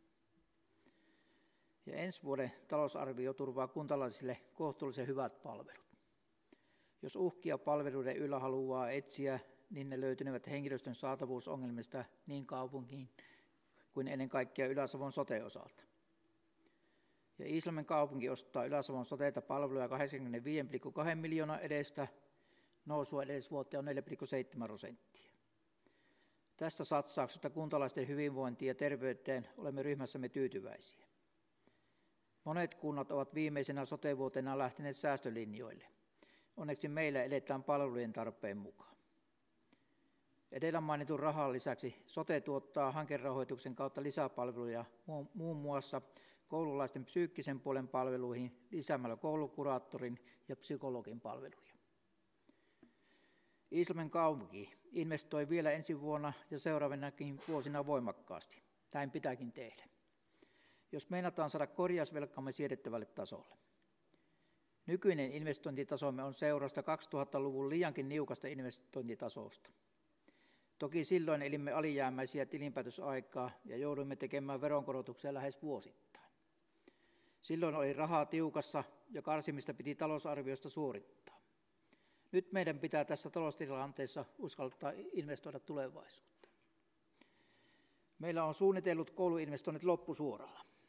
Ja ensi vuoden talousarvio turvaa kuntalaisille kohtuullisen hyvät palvelut. Jos uhkia palveluiden yllä haluaa etsiä, niin ne löytynevät henkilöstön saatavuusongelmista niin kaupunkiin kuin ennen kaikkea Ylä-Savon sote-osalta. Ja Iisalmen kaupunki ostaa Ylä-Savon soteita palveluja kahdeksankymmentäviisi pilkku kaksi miljoonaa edestä, nousua edellisvuoteen on neljä pilkku seitsemän prosenttia. Tästä satsauksesta kuntalaisten hyvinvointiin ja terveyteen olemme ryhmässämme tyytyväisiä. Monet kunnat ovat viimeisenä sote-vuotena lähteneet säästölinjoille. Onneksi meillä eletään palvelujen tarpeen mukaan. Edellä mainitun rahan lisäksi sote tuottaa hankerahoituksen kautta lisäpalveluja muun muassa koululaisten psyykkisen puolen palveluihin lisäämällä koulukuraattorin ja psykologin palveluja. Iisalmen kaupunki investoi vielä ensi vuonna ja seuraavinakin vuosina voimakkaasti. Näin pitääkin tehdä, jos meinataan saada korjausvelkamme siedettävälle tasolle. Nykyinen investointitasomme on seurausta kaksituhattaluvun liiankin niukasta investointitasosta. Toki silloin elimme alijäämäisiä tilinpäätösaikaa ja jouduimme tekemään veronkorotuksia lähes vuosittain. Silloin oli rahaa tiukassa ja karsimista piti talousarviosta suorittaa. Nyt meidän pitää tässä taloustilanteessa uskaltaa investoida tulevaisuuteen. Meillä on suunnitellut kouluinvestoinnit loppusuoralla.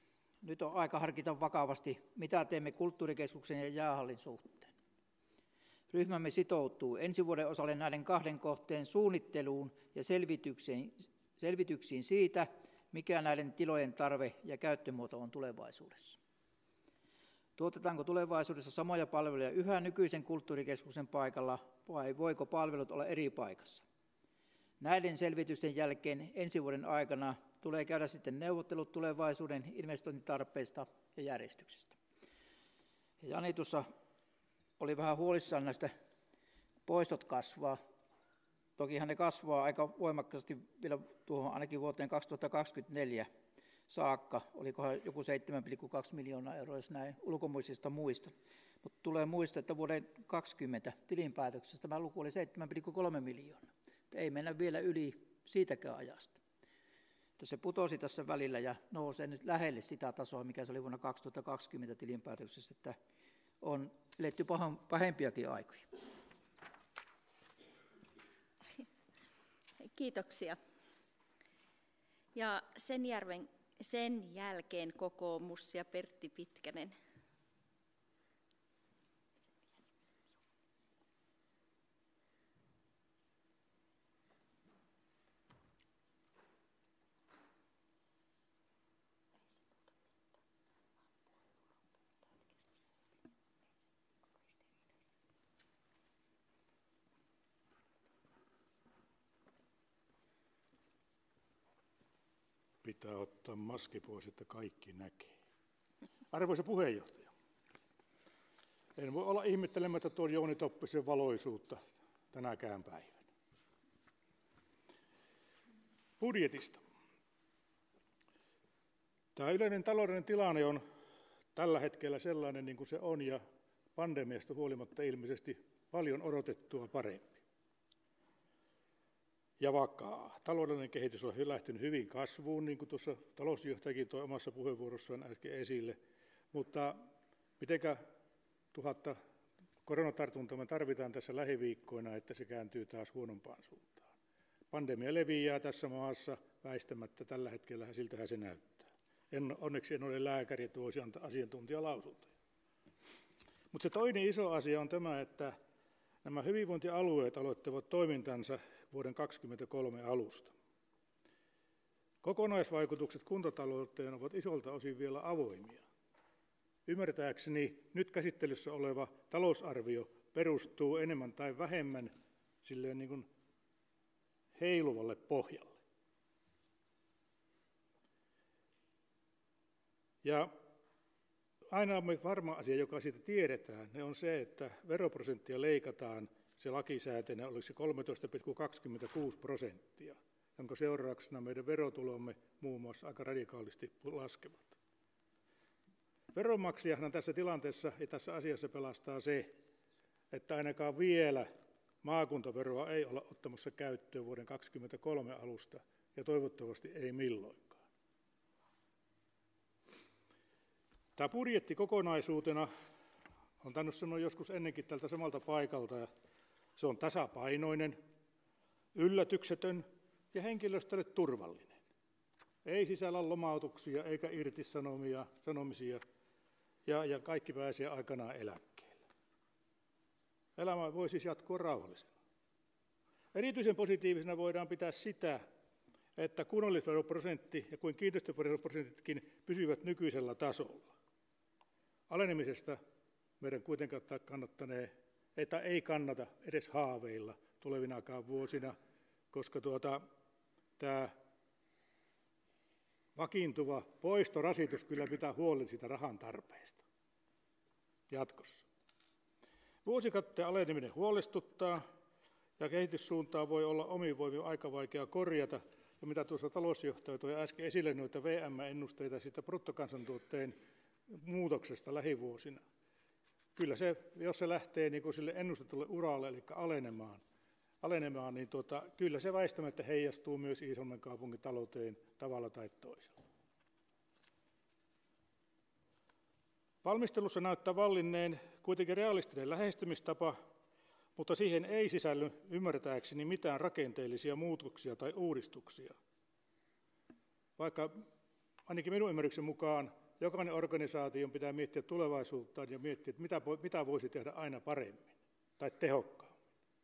nyt on aika harkita vakavasti, mitä teemme kulttuurikeskuksen ja jäähallin suhteen. Ryhmämme sitoutuu ensi vuoden osalle näiden kahden kohteen suunnitteluun ja selvityksiin, selvityksiin siitä, mikä näiden tilojen tarve ja käyttömuoto on tulevaisuudessa. Tuotetaanko tulevaisuudessa samoja palveluja yhä nykyisen kulttuurikeskuksen paikalla vai voiko palvelut olla eri paikassa? Näiden selvitysten jälkeen ensi vuoden aikana tulee käydä sitten neuvottelut tulevaisuuden investointitarpeista ja järjestyksestä. Jani tuossa oli vähän huolissaan näistä poistot kasvaa. Tokihan ne kasvaa aika voimakkaasti vielä tuohon ainakin vuoteen kaksituhattakaksikymmentäneljä saakka. Olikohan joku seitsemän pilkku kaksi miljoonaa euroa, jos näin ulkomuistista muista. Mutta tulee muistaa, että vuoden kaksikymmentä tilinpäätöksessä tämä luku oli seitsemän pilkku kolme miljoonaa. Että ei mennä vielä yli siitäkään ajasta. Että se putosi tässä välillä ja nousee nyt lähelle sitä tasoa, mikä se oli vuonna kaksituhattakaksikymmentä tilinpäätöksessä, että on eletty pahempiakin aikoja. Kiitoksia. Ja sen, järven, sen jälkeen kokoomus ja Pertti Pitkänen. Pitää ottaa maski pois, että kaikki näkee. Arvoisa puheenjohtaja, en voi olla ihmettelemättä tuon Jouni Toppisen valoisuutta tänäkään päivänä. Budjetista. Tämä yleinen taloudellinen tilanne on tällä hetkellä sellainen niin kuin se on ja pandemiasta huolimatta ilmeisesti paljon odotettua parempi. Ja vakaa. Taloudellinen kehitys on lähtenyt hyvin kasvuun, niin kuin tuossa talousjohtajakin toi omassa puheenvuorossaan äsken esille. Mutta mitenkä tuhatta koronatartuntaa me tarvitaan tässä lähiviikkoina, että se kääntyy taas huonompaan suuntaan. Pandemia leviää tässä maassa väistämättä tällä hetkellä, siltähän se näyttää. En, onneksi en ole lääkäri, että voisi antaa asiantuntijalausuntoja. Mutta se toinen iso asia on tämä, että nämä hyvinvointialueet aloittavat toimintansa vuoden kaksituhattakaksikymmentäkolme alusta. Kokonaisvaikutukset kuntatalouteen ovat isolta osin vielä avoimia. Ymmärtääkseni nyt käsittelyssä oleva talousarvio perustuu enemmän tai vähemmän silleen niin kuin heiluvalle pohjalle. Ja ainoa varma asia, joka siitä tiedetään, ne on se, että veroprosenttia leikataan, se lakisääteinen olisi kolmetoista pilkku kaksikymmentäkuusi prosenttia, jonka seurauksena meidän verotulomme muun muassa aika radikaalisti laskevat. Veronmaksajahan tässä tilanteessa ja tässä asiassa pelastaa se, että ainakaan vielä maakuntaveroa ei olla ottamassa käyttöön vuoden kaksituhattakaksikymmentäkolme alusta ja toivottavasti ei milloinkaan. Tämä budjetti kokonaisuutena on tainnut sanoa joskus ennenkin tältä samalta paikalta. Se on tasapainoinen, yllätyksetön ja henkilöstölle turvallinen. Ei sisällä lomautuksia eikä irtisanomisia ja, ja kaikki pääsee aikanaan eläkkeelle. Elämä voi siis jatkua rauhallisena. Erityisen positiivisena voidaan pitää sitä, että kunnallisveroprosentti ja kuin kiinteistöveroprosentitkin pysyvät nykyisellä tasolla. Alenemisesta meidän kuitenkaan kannattanee, että ei kannata edes haaveilla tulevinakaan vuosina, koska tuota, tämä vakiintuva poistorasitus kyllä pitää huolen siitä rahan tarpeesta jatkossa. Vuosikatteen aleneminen huolestuttaa ja kehityssuuntaa voi olla omin voimin aika vaikea korjata. Ja mitä tuossa talousjohtaja toi äsken esille noita V M-ennusteita siitä bruttokansantuotteen muutoksesta lähivuosina. Kyllä se, jos se lähtee niin kuin sille ennustetulle uralle, eli alenemaan, alenemaan niin tuota, kyllä se väistämättä heijastuu myös Iisalmen kaupungin talouteen tavalla tai toisella. Valmistelussa näyttää vallinneen kuitenkin realistinen lähestymistapa, mutta siihen ei sisälly ymmärtääkseni mitään rakenteellisia muutoksia tai uudistuksia. Vaikka ainakin minun ymmärryksen mukaan jokainen organisaatio pitää miettiä tulevaisuuttaan ja miettiä, että mitä, mitä voisi tehdä aina paremmin tai tehokkaammin.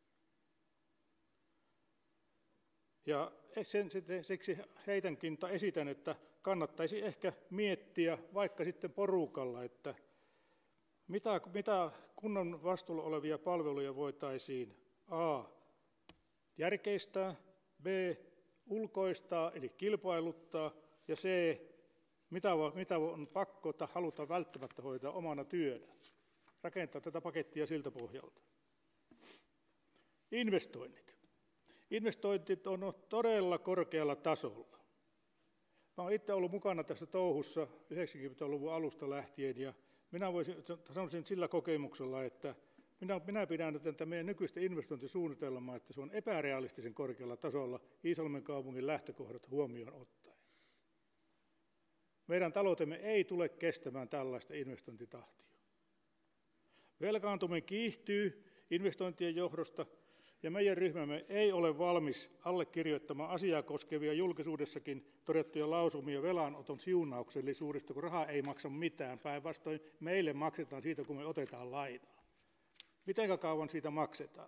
Ja sen, siksi heitänkin tai esitän, että kannattaisi ehkä miettiä vaikka sitten porukalla, että mitä, mitä kunnan vastuulla olevia palveluja voitaisiin a. järkeistää, b. ulkoistaa eli kilpailuttaa ja c. mitä, mitä on pakko tai haluta välttämättä hoitaa omana työnä. Rakentaa tätä pakettia siltä pohjalta. Investoinnit. Investointit on todella korkealla tasolla. Mä olen itse ollut mukana tässä touhussa yhdeksänkymmentäluvun alusta lähtien ja minä voisin, sanoisin sillä kokemuksella, että minä, minä pidän tätä meidän nykyistä investointisuunnitelmaa, että se on epärealistisen korkealla tasolla Iisalmen kaupungin lähtökohdat huomioon ottaen. Meidän taloutemme ei tule kestämään tällaista investointitahtia. Velkaantuminen kiihtyy investointien johdosta ja meidän ryhmämme ei ole valmis allekirjoittamaan asiaa koskevia julkisuudessakin todettuja lausumia velanoton siunauksellisuudesta, kun raha ei maksa mitään. Päinvastoin meille maksetaan siitä, kun me otetaan lainaa. Miten kauan siitä maksetaan?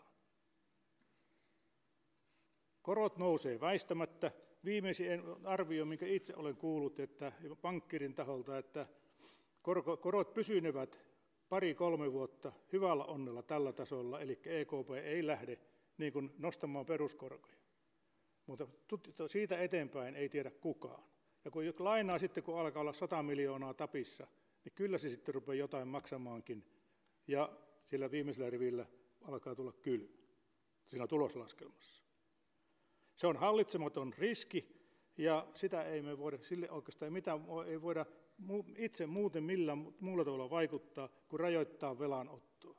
Korot nousee väistämättä. Viimeisin arvio, minkä itse olen kuullut, että pankkirin taholta, että korot pysynevät pari-kolme vuotta hyvällä onnella tällä tasolla, eli E K P ei lähde niin kuin nostamaan peruskorkoja. Mutta siitä eteenpäin ei tiedä kukaan. Ja kun lainaa sitten, kun alkaa olla sata miljoonaa tapissa, niin kyllä se sitten rupeaa jotain maksamaankin. Ja sillä viimeisellä rivillä alkaa tulla kylmä siinä tuloslaskelmassa. Se on hallitsematon riski, ja sitä ei me voida, sille oikeastaan mitään, ei voida itse muuten millään muulla tavalla vaikuttaa, kuin rajoittaa velanottoa.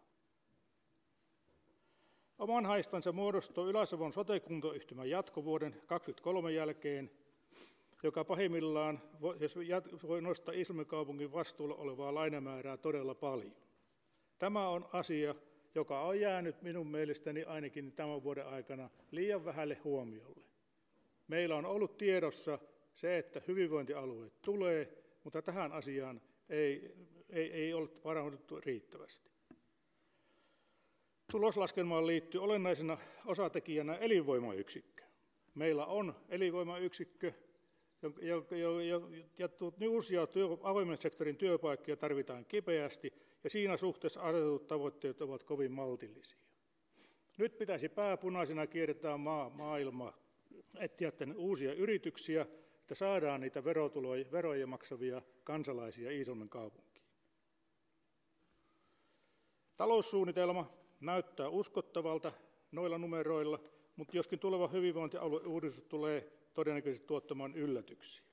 Oman haistansa muodostuu Ylä-Savon sote-kuntayhtymän jatko vuoden kaksituhattakaksikymmentäkolme jälkeen, joka pahimmillaan voi nostaa Iisalmen kaupungin vastuulla olevaa lainamäärää todella paljon. Tämä on asia, joka on jäänyt minun mielestäni ainakin tämän vuoden aikana liian vähälle huomiolle. Meillä on ollut tiedossa se, että hyvinvointialueet tulee, mutta tähän asiaan ei, ei, ei ole varauduttu riittävästi. Tuloslaskelmaan liittyy olennaisena osatekijänä elinvoimayksikkö. Meillä on elinvoimayksikkö, ja uusia työ, avoimen sektorin työpaikkoja tarvitaan kipeästi, ja siinä suhteessa asetetut tavoitteet ovat kovin maltillisia. Nyt pitäisi pääpunaisena kiertää maa, maailmaa, etsiä uusia yrityksiä, että saadaan niitä verotuloja, veroja maksavia kansalaisia Iisalmen kaupunkiin. Taloussuunnitelma näyttää uskottavalta noilla numeroilla, mutta joskin tuleva hyvinvointialueuudistus tulee todennäköisesti tuottamaan yllätyksiä.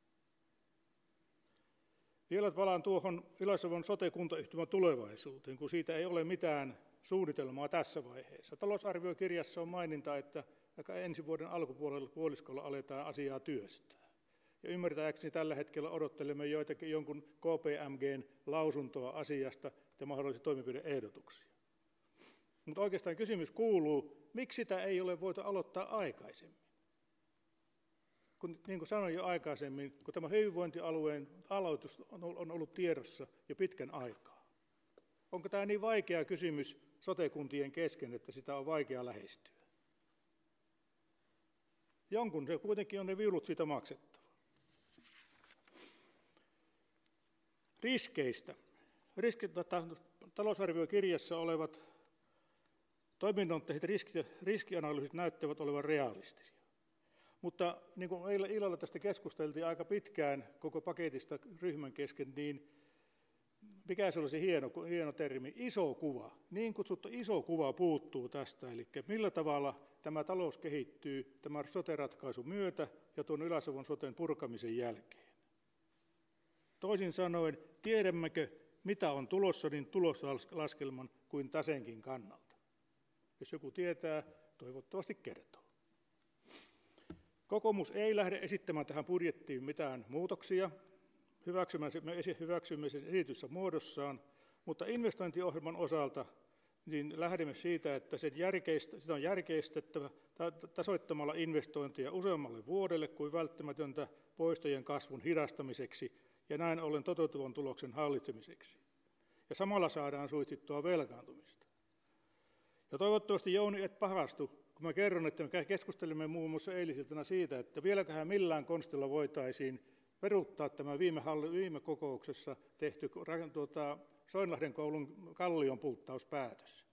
Vielä palaan tuohon Ylä-Savon sote-kuntayhtymän tulevaisuuteen, kun siitä ei ole mitään suunnitelmaa tässä vaiheessa. Talousarviokirjassa on maininta, että ensi vuoden alkupuolella puoliskolla aletaan asiaa työstää. Ja ymmärtääkseni tällä hetkellä odottelemme joitakin jonkun K P M G:n lausuntoa asiasta ja mahdollisia toimenpide-ehdotuksia. Mutta oikeastaan kysymys kuuluu, miksi sitä ei ole voitu aloittaa aikaisemmin? Kun, niin kuin sanoin jo aikaisemmin, kun tämä hyvinvointialueen aloitus on ollut tiedossa jo pitkän aikaa. Onko tämä niin vaikea kysymys sote-kuntien kesken, että sitä on vaikea lähestyä? Jonkun se kuitenkin on ne viulut siitä maksettava. Riskeistä. Riskit, talousarviokirjassa olevat toiminnantehtävät riski, riskianalyysit näyttävät olevan realistisia. Mutta niin kuin eilen illalla tästä keskusteltiin aika pitkään koko paketista ryhmän kesken, niin mikä se olisi hieno, hieno termi, iso kuva. Niin kutsuttu iso kuva puuttuu tästä, eli millä tavalla tämä talous kehittyy tämän sote-ratkaisun myötä ja tuon Ylä-Savon soten purkamisen jälkeen. Toisin sanoen, tiedämmekö, mitä on tulossa niin tuloslaskelman kuin taseenkin kannalta. Jos joku tietää, toivottavasti kertoo. Kokoomus ei lähde esittämään tähän budjettiin mitään muutoksia. Me hyväksymme sen esityssä muodossaan, mutta investointiohjelman osalta niin lähdemme siitä, että sen järkeistä, sitä on järkeistettävä tasoittamalla investointeja useammalle vuodelle kuin välttämätöntä poistojen kasvun hidastamiseksi ja näin ollen toteutuvan tuloksen hallitsemiseksi. Ja samalla saadaan suitsittua velkaantumista. Ja toivottavasti, Jouni, et pahastu, kun mä kerron, että me keskustelimme muun muassa eilisiltana siitä, että vieläköhän millään konstilla voitaisiin peruuttaa tämä viime, viime kokouksessa tehty tuota, Soinlahden koulun kallion pulttauspäätös.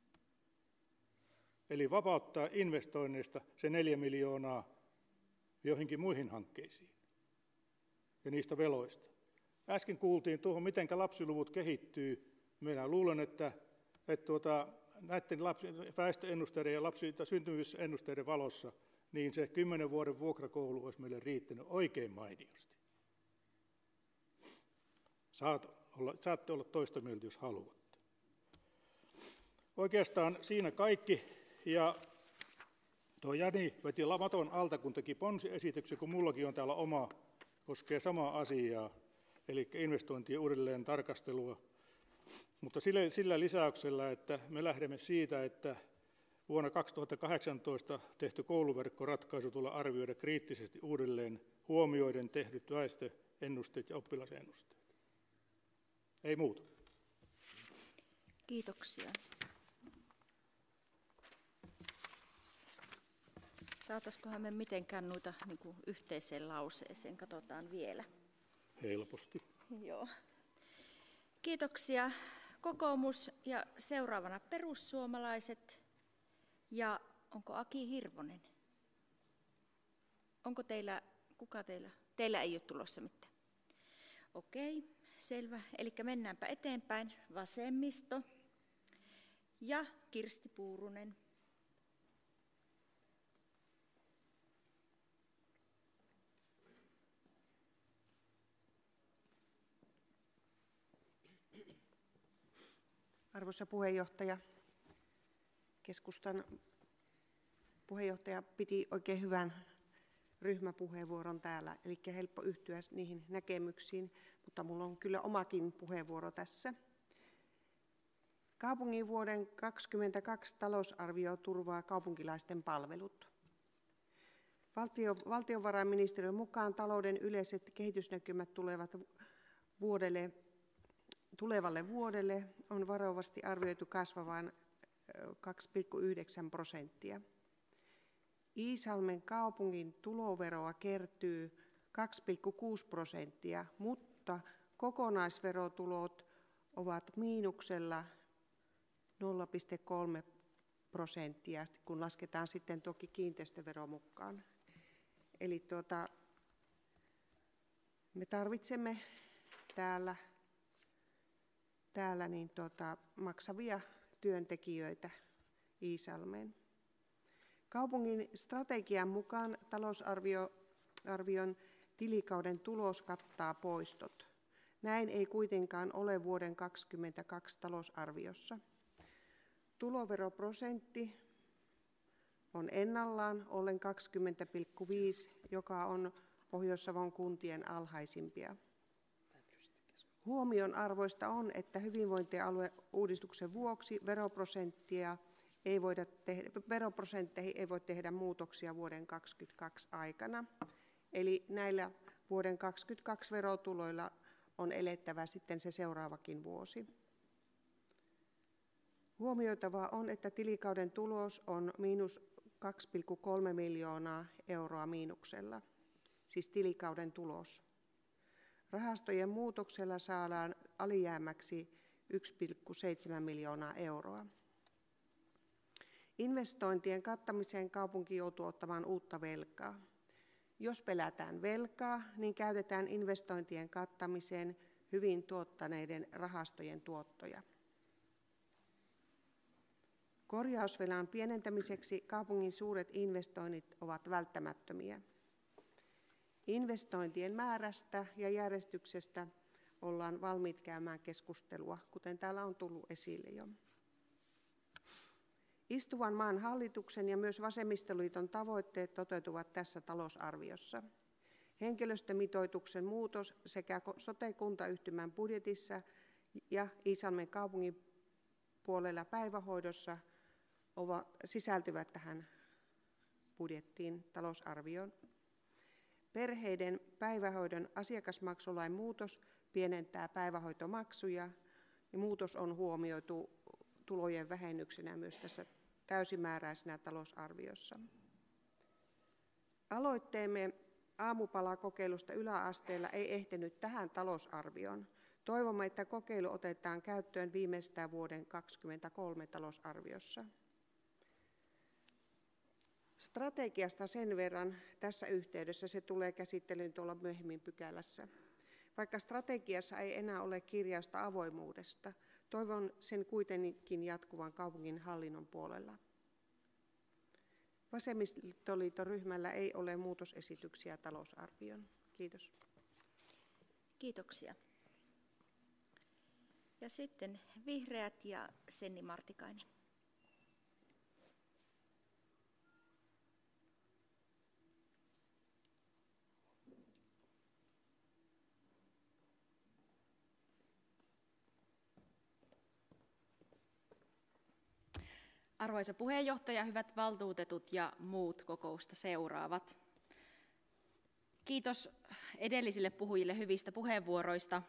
Eli vapauttaa investoinneista se neljä miljoonaa joihinkin muihin hankkeisiin ja niistä veloista. Äsken kuultiin tuohon, miten lapsiluvut kehittyy. Minä luulen, että, että tuota, näiden lapsi, väestöennusteiden ja lapsi- tai syntyvyysennusteiden valossa niin se kymmenen vuoden vuokrakoulu olisi meille riittänyt oikein mainiosti. Saat olla, saatte olla toista mieltä, jos haluatte. Oikeastaan siinä kaikki. Ja tuo Jani veti maton alta, kun teki ponsiesityksen, kun mullakin on täällä oma, koskee samaa asiaa, eli investointien uudelleen tarkastelua. Mutta sillä, sillä lisäyksellä, että me lähdemme siitä, että vuonna kaksituhattakahdeksantoista tehty kouluverkkoratkaisu tulee arvioida kriittisesti uudelleen huomioiden tehdyt väestöennusteet ja oppilasennusteet. Ei muuta. Kiitoksia. Saataisikohan me mitenkään noita niin kuin yhteiseen lauseeseen, katsotaan vielä. Helposti. Joo. Kiitoksia kokoomus ja seuraavana perussuomalaiset. Ja onko Aki Hirvonen? Onko teillä, kuka teillä? Teillä ei ole tulossa mitään. Okei, selvä. Eli mennäänpä eteenpäin. Vasemmisto ja Kirsti Puurunen. Arvoisa puheenjohtaja, keskustan puheenjohtaja piti oikein hyvän ryhmäpuheenvuoron täällä, eli helppo yhtyä niihin näkemyksiin, mutta minulla on kyllä omakin puheenvuoro tässä. Kaupungin vuoden kaksituhattakaksikymmentäkaksi talousarvio turvaa kaupunkilaisten palvelut. Valtio, valtiovarainministeriön mukaan talouden yleiset kehitysnäkymät tulevat vuodelle Tulevalle vuodelle on varovasti arvioitu kasvavan kaksi pilkku yhdeksän prosenttia. Iisalmen kaupungin tuloveroa kertyy kaksi pilkku kuusi prosenttia, mutta kokonaisverotulot ovat miinuksella nolla pilkku kolme prosenttia, kun lasketaan sitten toki kiinteistövero mukaan. Eli tuota, me tarvitsemme täällä täällä niin tota, maksavia työntekijöitä Iisalmeen. Kaupungin strategian mukaan talousarvion tilikauden tulos kattaa poistot. Näin ei kuitenkaan ole vuoden kaksituhattakaksikymmentäkaksi talousarviossa. Tuloveroprosentti on ennallaan ollen kaksikymmentä pilkku viisi, joka on Pohjois-Savon kuntien alhaisimpia. Huomionarvoista on, että hyvinvointialueuudistuksen vuoksi veroprosenttia ei voida tehdä, veroprosentteihin ei voi tehdä muutoksia vuoden kaksituhattakaksikymmentäkaksi aikana. Eli näillä vuoden kaksituhattakaksikymmentäkaksi verotuloilla on elettävä sitten se seuraavakin vuosi. Huomioitavaa on, että tilikauden tulos on miinus kaksi pilkku kolme miljoonaa euroa miinuksella, siis tilikauden tulos. Rahastojen muutoksella saadaan alijäämäksi yksi pilkku seitsemän miljoonaa euroa. Investointien kattamiseen kaupunki joutuu ottamaan uutta velkaa. Jos pelätään velkaa, niin käytetään investointien kattamiseen hyvin tuottaneiden rahastojen tuottoja. Korjausvelan pienentämiseksi kaupungin suuret investoinnit ovat välttämättömiä. Investointien määrästä ja järjestyksestä ollaan valmiit käymään keskustelua, kuten täällä on tullut esille jo. Istuvan maan hallituksen ja myös vasemmistoliiton tavoitteet toteutuvat tässä talousarviossa. Henkilöstömitoituksen muutos sekä sote-kuntayhtymän budjetissa ja Iisalmen kaupungin puolella päivähoidossa ovat, sisältyvät tähän budjettiin, talousarvioon. Perheiden päivähoidon asiakasmaksulain muutos pienentää päivähoitomaksuja ja muutos on huomioitu tulojen vähennyksenä myös tässä täysimääräisenä talousarviossa. Aloitteemme aamupalakokeilusta yläasteella ei ehtinyt tähän talousarvioon. Toivomme, että kokeilu otetaan käyttöön viimeistään vuoden kaksituhattakaksikymmentäkolme talousarviossa. Strategiasta sen verran tässä yhteydessä, se tulee käsittelyyn tuolla myöhemmin pykälässä. Vaikka strategiassa ei enää ole kirjausta avoimuudesta, toivon sen kuitenkin jatkuvan kaupungin hallinnon puolella. Vasemmistoliiton ryhmällä ei ole muutosesityksiä talousarvioon. Kiitos. Kiitoksia. Ja sitten vihreät ja Senni Martikainen. Arvoisa puheenjohtaja, hyvät valtuutetut ja muut kokousta seuraavat. Kiitos edellisille puhujille hyvistä puheenvuoroista.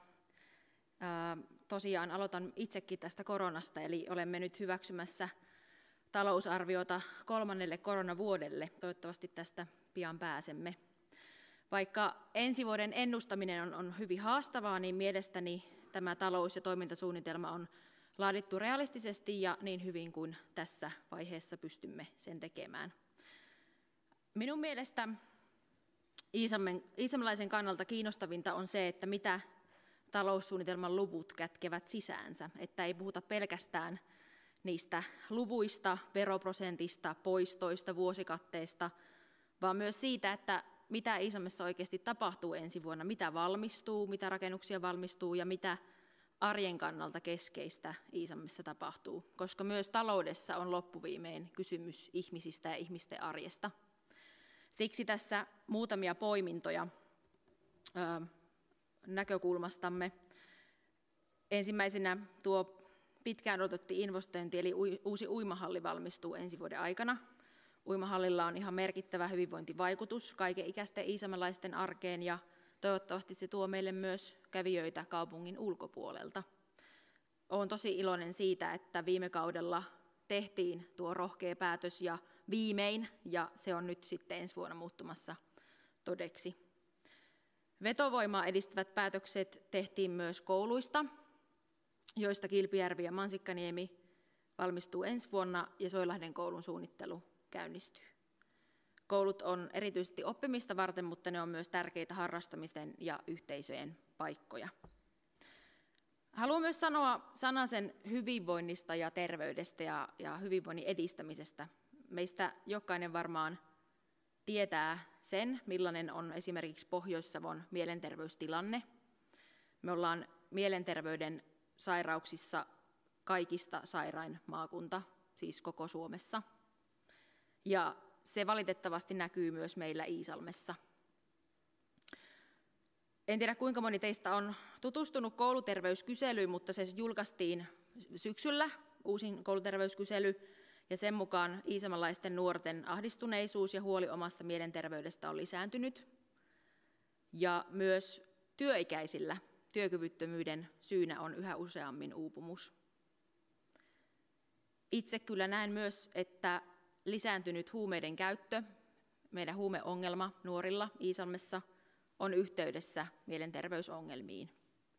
Tosiaan aloitan itsekin tästä koronasta, eli olemme nyt hyväksymässä talousarviota kolmannelle koronavuodelle. Toivottavasti tästä pian pääsemme. Vaikka ensi vuoden ennustaminen on, on hyvin haastavaa, niin mielestäni tämä talous- ja toimintasuunnitelma on laadittu realistisesti ja niin hyvin kuin tässä vaiheessa pystymme sen tekemään. Minun mielestä Iisalmen, iisalmelaisen kannalta kiinnostavinta on se, että mitä taloussuunnitelman luvut kätkevät sisäänsä, että ei puhuta pelkästään niistä luvuista, veroprosentista, poistoista, vuosikatteista, vaan myös siitä, että mitä Iisalmessa oikeasti tapahtuu ensi vuonna, mitä valmistuu, mitä rakennuksia valmistuu ja mitä arjen kannalta keskeistä Iisalmessa tapahtuu, koska myös taloudessa on loppuviimein kysymys ihmisistä ja ihmisten arjesta. Siksi tässä muutamia poimintoja ö, näkökulmastamme. Ensimmäisenä tuo pitkään odotettu investointi, eli uusi uimahalli valmistuu ensi vuoden aikana. Uimahallilla on ihan merkittävä hyvinvointivaikutus kaikenikäisten iisalmelaisten arkeen ja toivottavasti se tuo meille myös kävijöitä kaupungin ulkopuolelta. Olen tosi iloinen siitä, että viime kaudella tehtiin tuo rohkea päätös ja viimein, ja se on nyt sitten ensi vuonna muuttumassa todeksi. Vetovoimaa edistävät päätökset tehtiin myös kouluista, joista Kilpijärvi ja Mansikkaniemi valmistuu ensi vuonna ja Soilahden koulun suunnittelu käynnistyy. Koulut on erityisesti oppimista varten, mutta ne on myös tärkeitä harrastamisen ja yhteisöjen paikkoja. Haluan myös sanoa sanasen hyvinvoinnista ja terveydestä ja, ja hyvinvoinnin edistämisestä. Meistä jokainen varmaan tietää sen, millainen on esimerkiksi Pohjois-Savon mielenterveystilanne. Me ollaan mielenterveyden sairauksissa kaikista sairain maakunta, siis koko Suomessa. Ja se valitettavasti näkyy myös meillä Iisalmessa. En tiedä, kuinka moni teistä on tutustunut kouluterveyskyselyyn, mutta se julkaistiin syksyllä, uusin kouluterveyskysely, ja sen mukaan iisalmelaisten nuorten ahdistuneisuus ja huoli omasta mielenterveydestä on lisääntynyt. Ja myös työikäisillä työkyvyttömyyden syynä on yhä useammin uupumus. Itse kyllä näen myös, että lisääntynyt huumeiden käyttö, meidän huumeongelma nuorilla Iisalmessa, on yhteydessä mielenterveysongelmiin.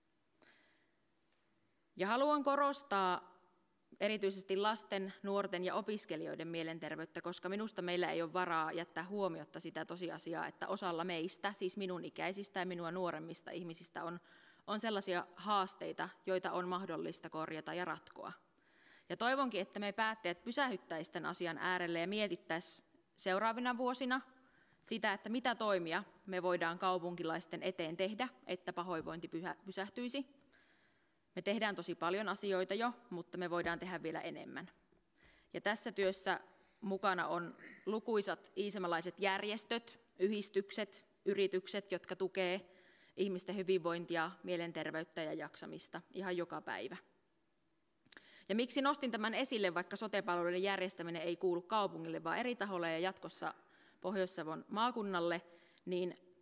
Ja haluan korostaa erityisesti lasten, nuorten ja opiskelijoiden mielenterveyttä, koska minusta meillä ei ole varaa jättää huomiotta sitä tosiasiaa, että osalla meistä, siis minun ikäisistä ja minua nuoremmista ihmisistä, on, on sellaisia haasteita, joita on mahdollista korjata ja ratkoa. Ja toivonkin, että me päättäjät pysähyttäisiin tämän asian äärelle ja mietittäisiin seuraavina vuosina sitä, että mitä toimia me voidaan kaupunkilaisten eteen tehdä, että pahoinvointi pysähtyisi. Me tehdään tosi paljon asioita jo, mutta me voidaan tehdä vielä enemmän. Ja tässä työssä mukana on lukuisat iisalmelaiset järjestöt, yhdistykset, yritykset, jotka tukee ihmisten hyvinvointia, mielenterveyttä ja jaksamista ihan joka päivä. Ja miksi nostin tämän esille, vaikka sote-palveluiden järjestäminen ei kuulu kaupungille, vaan eri taholle ja jatkossa Pohjois-Savon maakunnalle, niin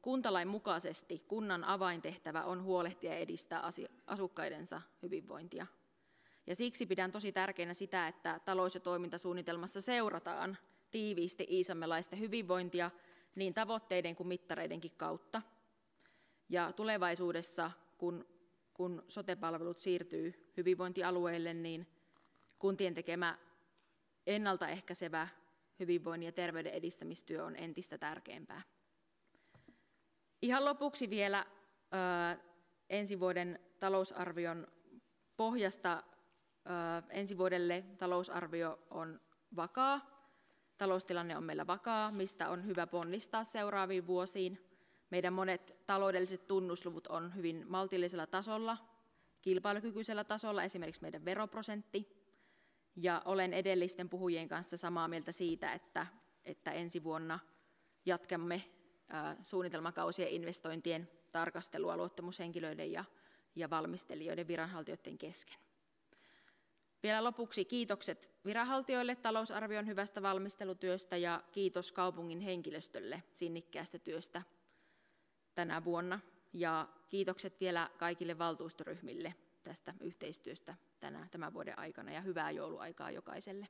kuntalain mukaisesti kunnan avaintehtävä on huolehtia ja edistää asukkaidensa hyvinvointia. Ja siksi pidän tosi tärkeänä sitä, että talous- ja toimintasuunnitelmassa seurataan tiiviisti iisalmelaisten hyvinvointia niin tavoitteiden kuin mittareidenkin kautta. Ja tulevaisuudessa, kun, kun sote-palvelut siirtyy hyvinvointialueille, niin kuntien tekemä ennaltaehkäisevä hyvinvoinnin ja terveyden edistämistyö on entistä tärkeämpää. Ihan lopuksi vielä ö, ensi vuoden talousarvion pohjasta. Ö, ensi vuodelle talousarvio on vakaa. Taloustilanne on meillä vakaa, mistä on hyvä ponnistaa seuraaviin vuosiin. Meidän monet taloudelliset tunnusluvut on hyvin maltillisella tasolla, kilpailukykyisellä tasolla, esimerkiksi meidän veroprosentti. Ja olen edellisten puhujien kanssa samaa mieltä siitä, että, että ensi vuonna jatkamme ä, suunnitelmakausien investointien tarkastelua luottamushenkilöiden ja, ja valmistelijoiden viranhaltijoiden kesken. Vielä lopuksi kiitokset viranhaltijoille talousarvion hyvästä valmistelutyöstä ja kiitos kaupungin henkilöstölle sinnikkäästä työstä tänä vuonna. Ja kiitokset vielä kaikille valtuustoryhmille tästä yhteistyöstä tänä, tämän vuoden aikana ja hyvää jouluaikaa jokaiselle.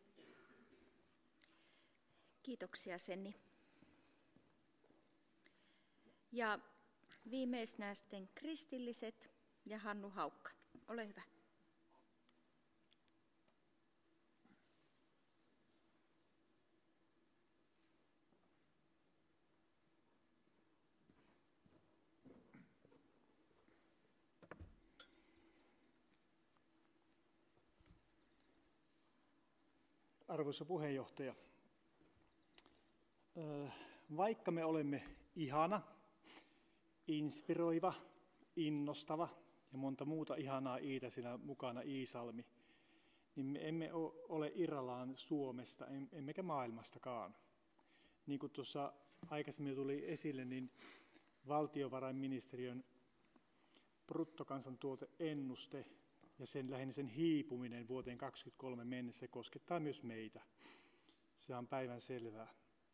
Kiitoksia Senni. Ja viimeisenä sitten kristilliset ja Hannu Haukka. Ole hyvä. Arvoisa puheenjohtaja, vaikka me olemme ihana, inspiroiva, innostava ja monta muuta ihanaa iitä siinä mukana Iisalmi, niin me emme ole irrallaan Suomesta, emmekä maailmastakaan. Niin kuin tuossa aikaisemmin tuli esille, niin valtiovarainministeriön bruttokansantuoteennuste ja sen lähinnä sen hiipuminen vuoteen kaksituhattakaksikymmentäkolme mennessä koskettaa myös meitä. Se on päivän selvää.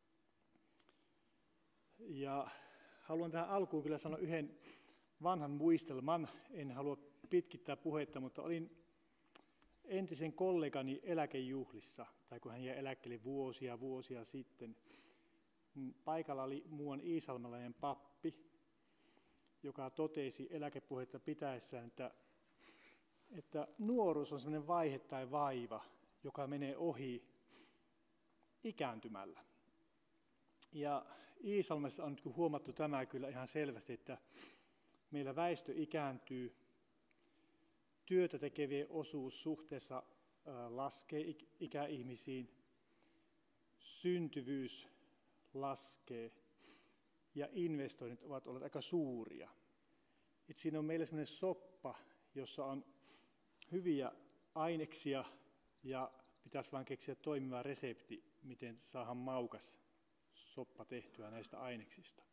Ja haluan tähän alkuun kyllä sanoa yhden vanhan muistelman. En halua pitkittää puhetta, mutta olin entisen kollegani eläkejuhlissa, tai kun hän jäi eläkkeelle vuosia vuosia sitten. Paikalla oli muuan iisalmelainen pappi, joka totesi eläkepuhetta pitäessään, että että nuoruus on sellainen vaihe tai vaiva, joka menee ohi ikääntymällä. Ja Iisalmessa on nyt huomattu tämä kyllä ihan selvästi, että meillä väestö ikääntyy, työtä tekevien osuus suhteessa laskee ikäihmisiin, syntyvyys laskee ja investoinnit ovat olleet aika suuria. Et siinä on meillä sellainen soppa, jossa on hyviä aineksia ja pitäisi vain keksiä toimiva resepti, miten saadaan maukas soppa tehtyä näistä aineksista.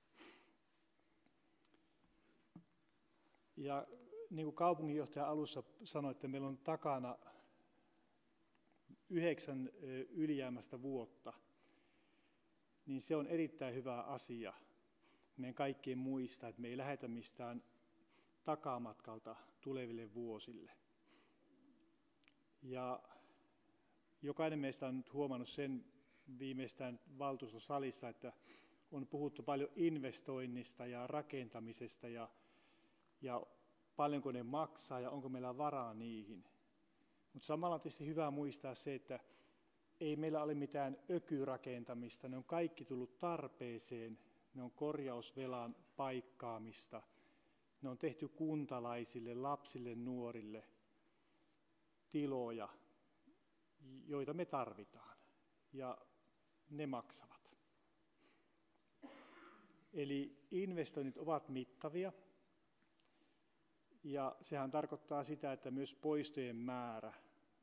Ja niin kuin kaupunginjohtaja alussa sanoi, että meillä on takana yhdeksän ylijäämästä vuotta, niin se on erittäin hyvä asia. Meidän kaikkien muistaa, että me ei lähetä mistään takamatkalta tuleville vuosille. Ja jokainen meistä on nyt huomannut sen viimeistään valtuustosalissa, että on puhuttu paljon investoinnista ja rakentamisesta ja, ja paljonko ne maksaa ja onko meillä varaa niihin. Mutta samalla on tietysti hyvä muistaa se, että ei meillä ole mitään ökyrakentamista, ne on kaikki tullut tarpeeseen, ne on korjausvelan paikkaamista, ne on tehty kuntalaisille, lapsille, nuorille tiloja, joita me tarvitaan, ja ne maksavat. Eli investoinnit ovat mittavia, ja sehän tarkoittaa sitä, että myös poistojen määrä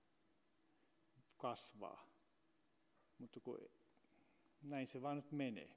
kasvaa, mutta kun näin se vaan nyt menee.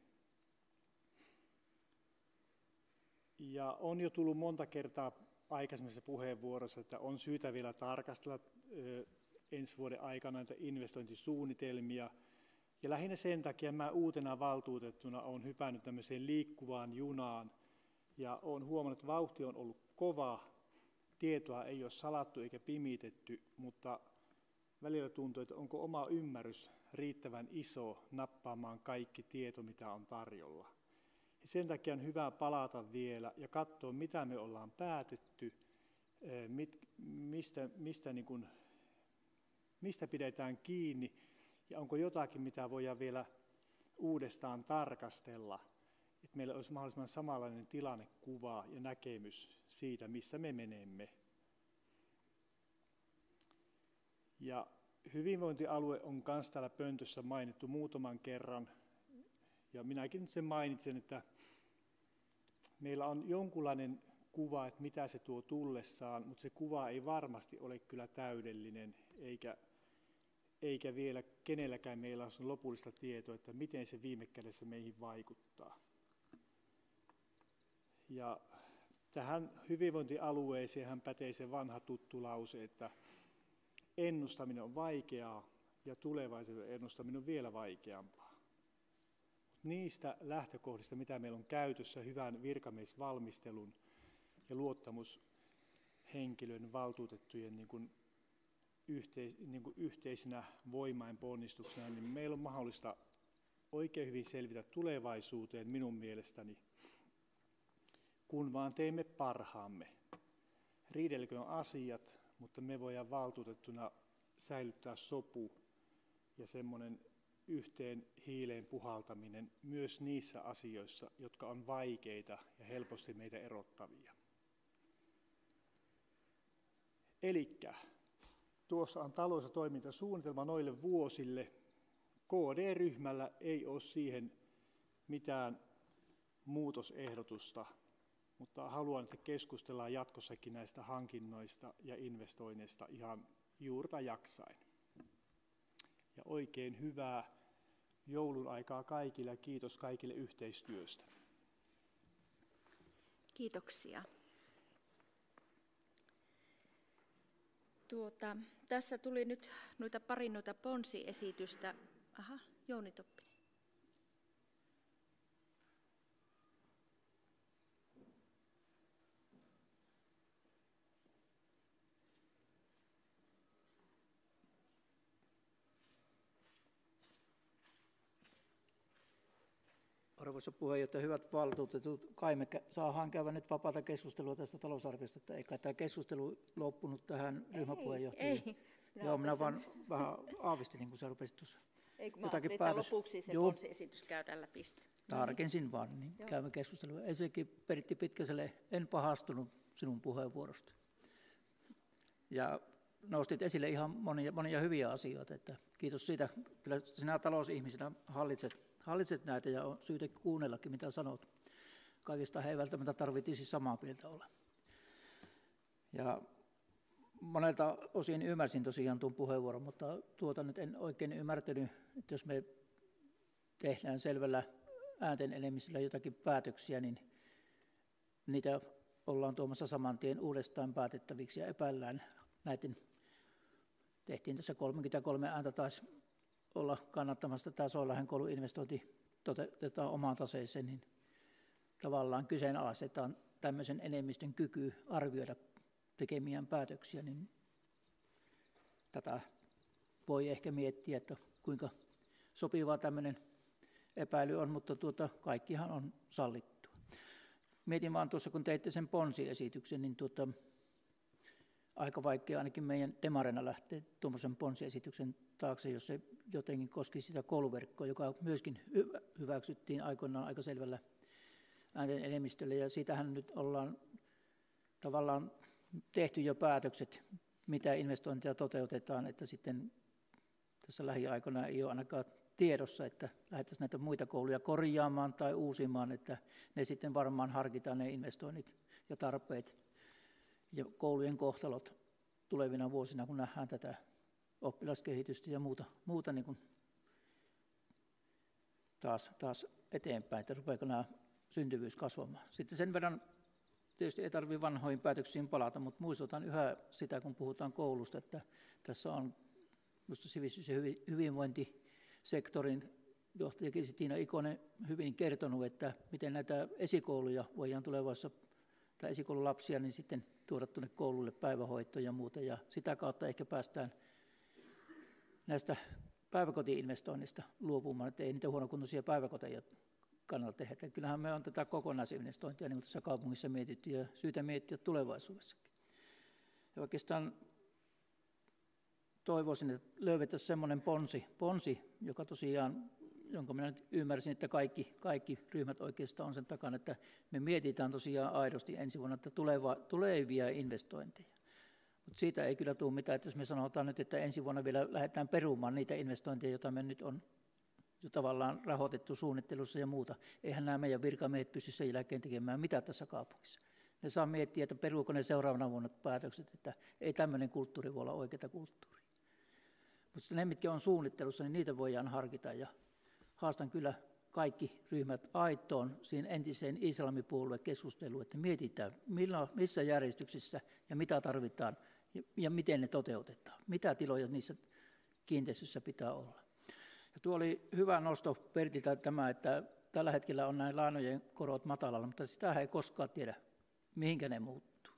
Ja on jo tullut monta kertaa aikaisemmissa puheenvuoroissa, että on syytä vielä tarkastella ö, ensi vuoden aikana näitä investointisuunnitelmia Ja lähinnä sen takia mä uutena valtuutettuna olen hypännyt tämmöiseen liikkuvaan junaan ja olen huomannut, että vauhti on ollut kova, tietoa ei ole salattu eikä pimitetty, mutta välillä tuntuu, että onko oma ymmärrys riittävän iso nappaamaan kaikki tieto, mitä on tarjolla. Ja sen takia on hyvä palata vielä ja katsoa, mitä me ollaan päätetty, mit, mistä, mistä, niin kuin, mistä pidetään kiinni ja onko jotakin, mitä voidaan vielä uudestaan tarkastella, että meillä olisi mahdollisimman samanlainen tilannekuva ja näkemys siitä, missä me menemme. Ja hyvinvointialue on myös täällä pöntössä mainittu muutaman kerran, ja minäkin nyt sen mainitsen, että meillä on jonkunlainen kuva, että mitä se tuo tullessaan, mutta se kuva ei varmasti ole kyllä täydellinen, eikä, eikä vielä kenelläkään meillä ole lopullista tietoa, että miten se viime kädessä meihin vaikuttaa. Ja tähän hyvinvointialueeseen pätee se vanha tuttu lause, että ennustaminen on vaikeaa ja tulevaisuuden ennustaminen on vielä vaikeampaa. Niistä lähtökohdista, mitä meillä on käytössä hyvän virkamiesvalmistelun ja luottamushenkilön valtuutettujen niin kuin yhteis, niin kuin yhteisenä voimainponnistuksena, niin meillä on mahdollista oikein hyvin selvitä tulevaisuuteen minun mielestäni, kun vaan teemme parhaamme. Riidelköön asiat, mutta me voidaan valtuutettuna säilyttää sopu ja semmoinen yhteen hiileen puhaltaminen myös niissä asioissa, jotka on vaikeita ja helposti meitä erottavia. Elikkä tuossa on talous- ja toimintasuunnitelma noille vuosille. K D-ryhmällä ei ole siihen mitään muutosehdotusta, mutta haluan, että keskustellaan jatkossakin näistä hankinnoista ja investoinneista ihan juurta jaksain. Ja oikein hyvää joulun aikaa kaikille ja kiitos kaikille yhteistyöstä. Kiitoksia. Tuota, tässä tuli nyt noita pari noita ponsiesitystä. Aha, Jouni Toppinen. Arvoisa puheenjohtaja, hyvät valtuutetut, kai me saadaan käydä nyt vapaata keskustelua tästä talousarviosta, että eikä tämä keskustelu loppunut tähän ryhmäpuheenjohtajaan. Ei, ei. Joo, minä vaan vähän aavistelin, kun sä rupesit tuossa. Ei, kun mä ajattelin, että lopuksi se ponsiesitys käydään läpi. Tarkensin vaan, niin Joo. Käymme keskustelua. Ensinnäkin Pertti Pitkäselle, en pahastunut sinun puheenvuorosta. Ja nostit esille ihan monia, monia hyviä asioita, että kiitos siitä. Kyllä sinä talousihmisenä hallitset, hallitset näitä ja on syytä kuunnellakin, mitä sanot. Kaikista he ei välttämättä tarvitsisi samaa mieltä olla. Ja monelta osin ymmärsin tosiaan tuon puheenvuoron, mutta tuota nyt en oikein ymmärtänyt, että jos me tehdään selvällä äänten enemmistöllä jotakin päätöksiä, niin niitä ollaan tuomassa saman tien uudestaan päätettäviksi ja epäillään näiden. Tehtiin tässä kolmekymmentäkolme ääntä taisi olla kannattamassa, tämä Soilahen koulun investointi toteutetaan omaan taseeseen, niin tavallaan kyseenalaistetaan tämmöisen enemmistön kyky arvioida tekemiään päätöksiä, niin tätä voi ehkä miettiä, että kuinka sopivaa tämmöinen epäily on, mutta tuota, kaikkihan on sallittua. Mietin vaan tuossa, kun teitte sen ponsiesityksen, niin tuota, aika vaikea ainakin meidän demarina lähteä tuommoisen ponsiesityksen taakse, jos se jotenkin koski sitä kouluverkkoa, joka myöskin hyväksyttiin aikoinaan aika selvällä äänten enemmistöllä, ja siitähän nyt ollaan tavallaan tehty jo päätökset, mitä investointeja toteutetaan, että sitten tässä lähiaikoina ei ole ainakaan tiedossa, että lähdettäisiin näitä muita kouluja korjaamaan tai uusimaan, että ne sitten varmaan harkitaan ne investoinnit ja tarpeet ja koulujen kohtalot tulevina vuosina, kun nähdään tätä oppilaskehitystä ja muuta, muuta niin kuin taas, taas eteenpäin, että rupeako nämä syntyvyys kasvamaan. Sitten sen verran tietysti ei tarvitse vanhoihin päätöksiin palata, mutta muistutan yhä sitä, kun puhutaan koulusta, että tässä on minusta sivistys ja hyvinvointi sektorin johtajakin Tiina Ikonen hyvin kertonut, että miten näitä esikouluja voidaan tulevaisuudessa, tai esikoululapsia, niin sitten tuoda tuonne koululle päivähoitoon ja muuta, ja sitä kautta ehkä päästään näistä päiväkoti-investoinnista luopumaan, että ei niitä huonokuntoisia päiväkoteja kannalta tehdä. Että kyllähän me on tätä kokonaisinvestointia, niin kuin tässä kaupungissa mietitty, ja syytä miettiä tulevaisuudessakin. Ja oikeastaan toivoisin, että löydettäisiin semmoinen ponsi, ponsi, joka tosiaan, jonka minä nyt ymmärsin, että kaikki, kaikki ryhmät oikeastaan on sen takana, että me mietitään tosiaan aidosti ensi vuonna, että tuleva, tulevia investointeja. Mutta siitä ei kyllä tule mitään, että jos me sanotaan nyt, että ensi vuonna vielä lähdetään perumaan niitä investointeja, joita me nyt on jo tavallaan rahoitettu suunnittelussa ja muuta. Eihän nämä meidän virkamiehet pysty sen jälkeen tekemään mitään tässä kaupungissa. Ne saa miettiä, että peruuko ne seuraavana vuonna päätökset, että ei tämmöinen kulttuuri voi olla oikeaa kulttuuria. Mutta ne, mitkä on suunnittelussa, niin niitä voidaan harkita, ja haastan kyllä kaikki ryhmät aitoon siihen entiseen islamipuoluekeskusteluun, että mietitään, millä, missä järjestyksessä ja mitä tarvitaan ja, ja miten ne toteutetaan, mitä tiloja niissä kiinteistöissä pitää olla. Ja tuo oli hyvä nosto Pertiltä tämä, että tällä hetkellä on näin lainojen korot matalalla, mutta sitä ei koskaan tiedä, mihinkä ne muuttuu.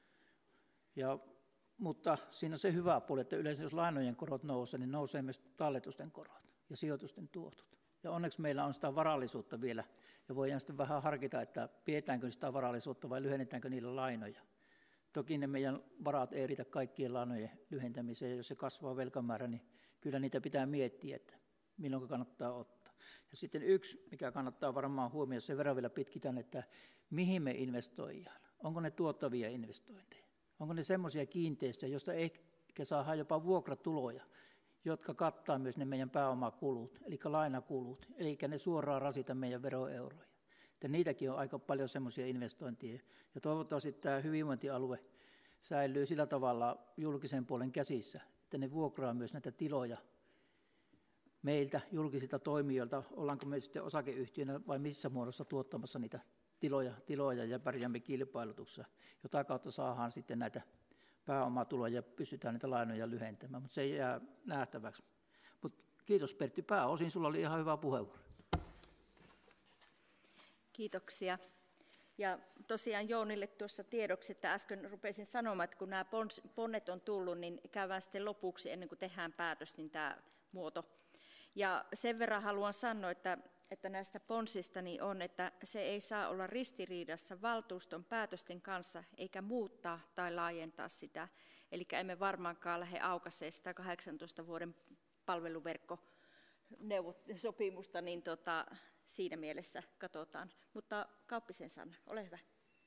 Ja, mutta siinä on se hyvä puoli, että yleensä jos lainojen korot nousee, niin nousee myös talletusten korot ja sijoitusten tuotot. Ja onneksi meillä on sitä varallisuutta vielä, ja voidaan sitten vähän harkita, että pidetäänkö sitä varallisuutta vai lyhennetäänkö niillä lainoja. Toki ne meidän varat ei riitä kaikkien lainojen lyhentämiseen, ja jos se kasvaa velkamäärä, niin kyllä niitä pitää miettiä, että milloin kannattaa ottaa. Ja sitten yksi, mikä kannattaa varmaan huomioida, sen verran vielä pitkitän, että mihin me investoidaan. Onko ne tuottavia investointeja? Onko ne semmoisia kiinteistöjä, joista ehkä saadaan jopa vuokratuloja, jotka kattaa myös ne meidän pääomakulut, eli lainakulut, eli ne suoraan rasita meidän veroeuroja. Että niitäkin on aika paljon semmoisia investointeja. Ja toivottavasti tämä hyvinvointialue säilyy sillä tavalla julkisen puolen käsissä, että ne vuokraa myös näitä tiloja meiltä, julkisilta toimijoilta, ollaanko me sitten osakeyhtiönä vai missä muodossa tuottamassa niitä tiloja, tiloja ja pärjäämme kilpailutuksessa, jota kautta saadaan sitten näitä pääomatuloja ja pystytään niitä lainoja lyhentämään, mutta se ei jää nähtäväksi. Mut kiitos Pertti, pääosin sulla oli ihan hyvä puheenvuoro. Kiitoksia. Ja tosiaan Jounille tuossa tiedoksi, että äsken rupesin sanomaan, että kun nämä ponnet on tullut, niin käydään sitten lopuksi ennen kuin tehdään päätös, niin tämä muoto. Ja sen verran haluan sanoa, että, että näistä ponsista niin on, että se ei saa olla ristiriidassa valtuuston päätösten kanssa, eikä muuttaa tai laajentaa sitä. Eli emme varmaankaan lähde aukaisemaan sitä kahdeksantoista vuoden palveluverkkosopimusta, niin tota, siinä mielessä katsotaan. Mutta Kauppisen Sanna, ole hyvä.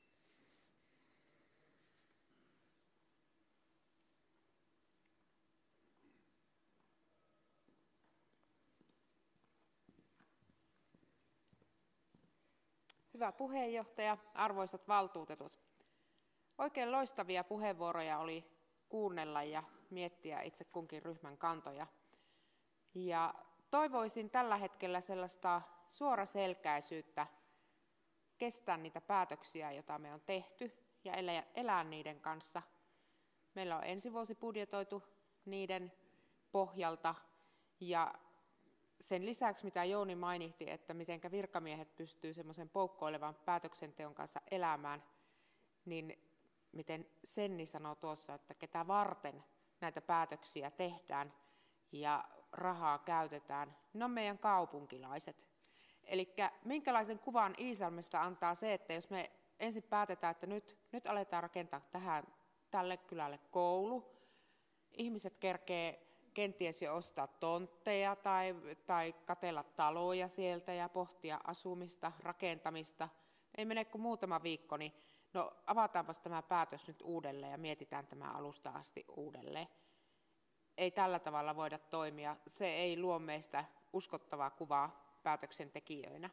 Hyvä puheenjohtaja, arvoisat valtuutetut. Oikein loistavia puheenvuoroja oli kuunnella ja miettiä itse kunkin ryhmän kantoja. Ja toivoisin tällä hetkellä sellaista suoraselkäisyyttä kestää niitä päätöksiä, joita me on tehty, ja elää niiden kanssa. Meillä on ensi vuosi budjetoitu niiden pohjalta, ja sen lisäksi, mitä Jouni mainitsi, että miten virkamiehet pystyvät semmoisen poukkoilevan päätöksenteon kanssa elämään, niin miten Senni sanoi tuossa, että ketä varten näitä päätöksiä tehdään ja rahaa käytetään, ne on meidän kaupunkilaiset. Eli minkälaisen kuvan Iisalmesta antaa se, että jos me ensin päätetään, että nyt, nyt aletaan rakentaa tähän, tälle kylälle koulu, ihmiset kerkee kenties jo ostaa tontteja tai, tai katella taloja sieltä ja pohtia asumista, rakentamista. Ei mene kuin muutama viikko, niin no avataanpas tämä päätös nyt uudelleen ja mietitään tämä alusta asti uudelleen. Ei tällä tavalla voida toimia. Se ei luo meistä uskottavaa kuvaa päätöksentekijöinä.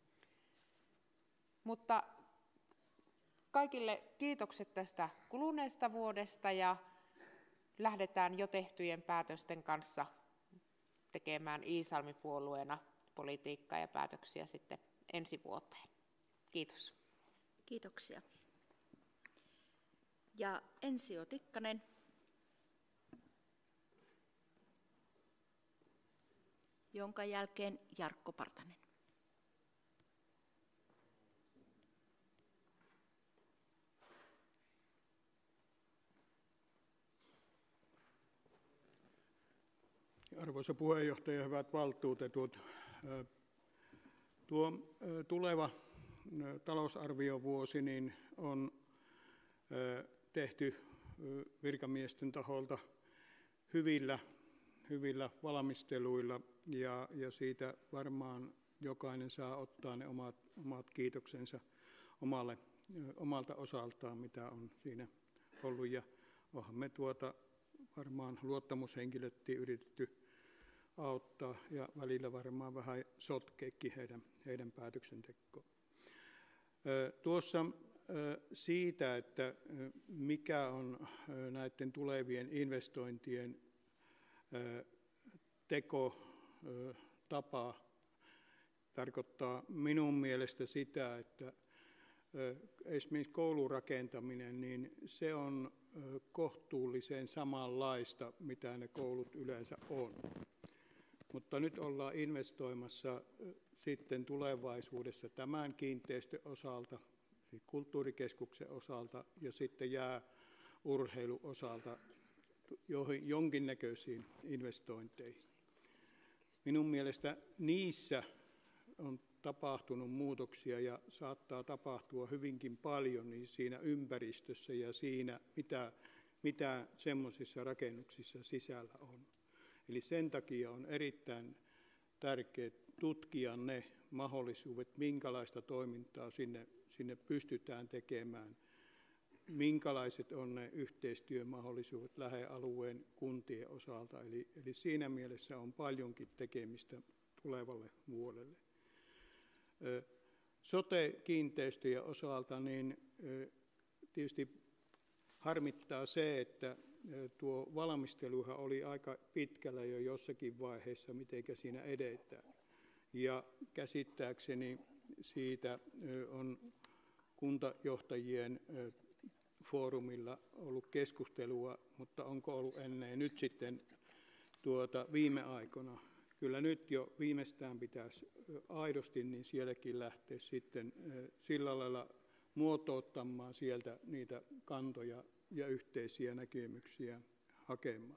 Mutta kaikille kiitokset tästä kuluneesta vuodesta ja lähdetään jo tehtyjen päätösten kanssa tekemään Iisalmi-puolueena politiikkaa ja päätöksiä sitten ensi vuoteen. Kiitos. Kiitoksia. Ja Ensio Tikkanen. jonka jälkeen Jarkko Partanen. Arvoisa puheenjohtaja, hyvät valtuutetut. Tuo tuleva talousarviovuosi niin on tehty virkamiesten taholta hyvillä, hyvillä valmisteluilla ja, ja siitä varmaan jokainen saa ottaa ne omat, omat kiitoksensa omalle, omalta osaltaan, mitä on siinä ollut. Ja onhan me tuota varmaan luottamushenkilöttiin yritetty auttaa ja välillä varmaan vähän sotkeekin heidän, heidän päätöksentekoon. Tuossa siitä, että mikä on näiden tulevien investointien tekotapa, tarkoittaa minun mielestä sitä, että esimerkiksi koulurakentaminen, niin se on kohtuullisen samanlaista, mitä ne koulut yleensä on. Mutta nyt ollaan investoimassa sitten tulevaisuudessa tämän kiinteistön osalta, kulttuurikeskuksen osalta ja sitten jääurheilun osalta jonkinnäköisiin investointeihin. Minun mielestä niissä on tapahtunut muutoksia ja saattaa tapahtua hyvinkin paljon niin siinä ympäristössä ja siinä, mitä, mitä semmoisissa rakennuksissa sisällä on. Eli sen takia on erittäin tärkeää tutkia ne mahdollisuudet, minkälaista toimintaa sinne, sinne pystytään tekemään, minkälaiset on ne yhteistyömahdollisuudet lähialueen kuntien osalta. Eli, eli siinä mielessä on paljonkin tekemistä tulevalle vuodelle. Sote-kiinteistöjen osalta niin tietysti harmittaa se, että tuo valmisteluhan oli aika pitkällä jo jossakin vaiheessa, miten siinä edetään. Ja käsittääkseni siitä on kuntajohtajien foorumilla ollut keskustelua, mutta onko ollut ennen nyt sitten tuota viime aikoina? Kyllä nyt jo viimeistään pitäisi aidosti niin sielläkin lähteä sitten sillä lailla muotouttamaan sieltä niitä kantoja ja yhteisiä näkemyksiä hakemaan.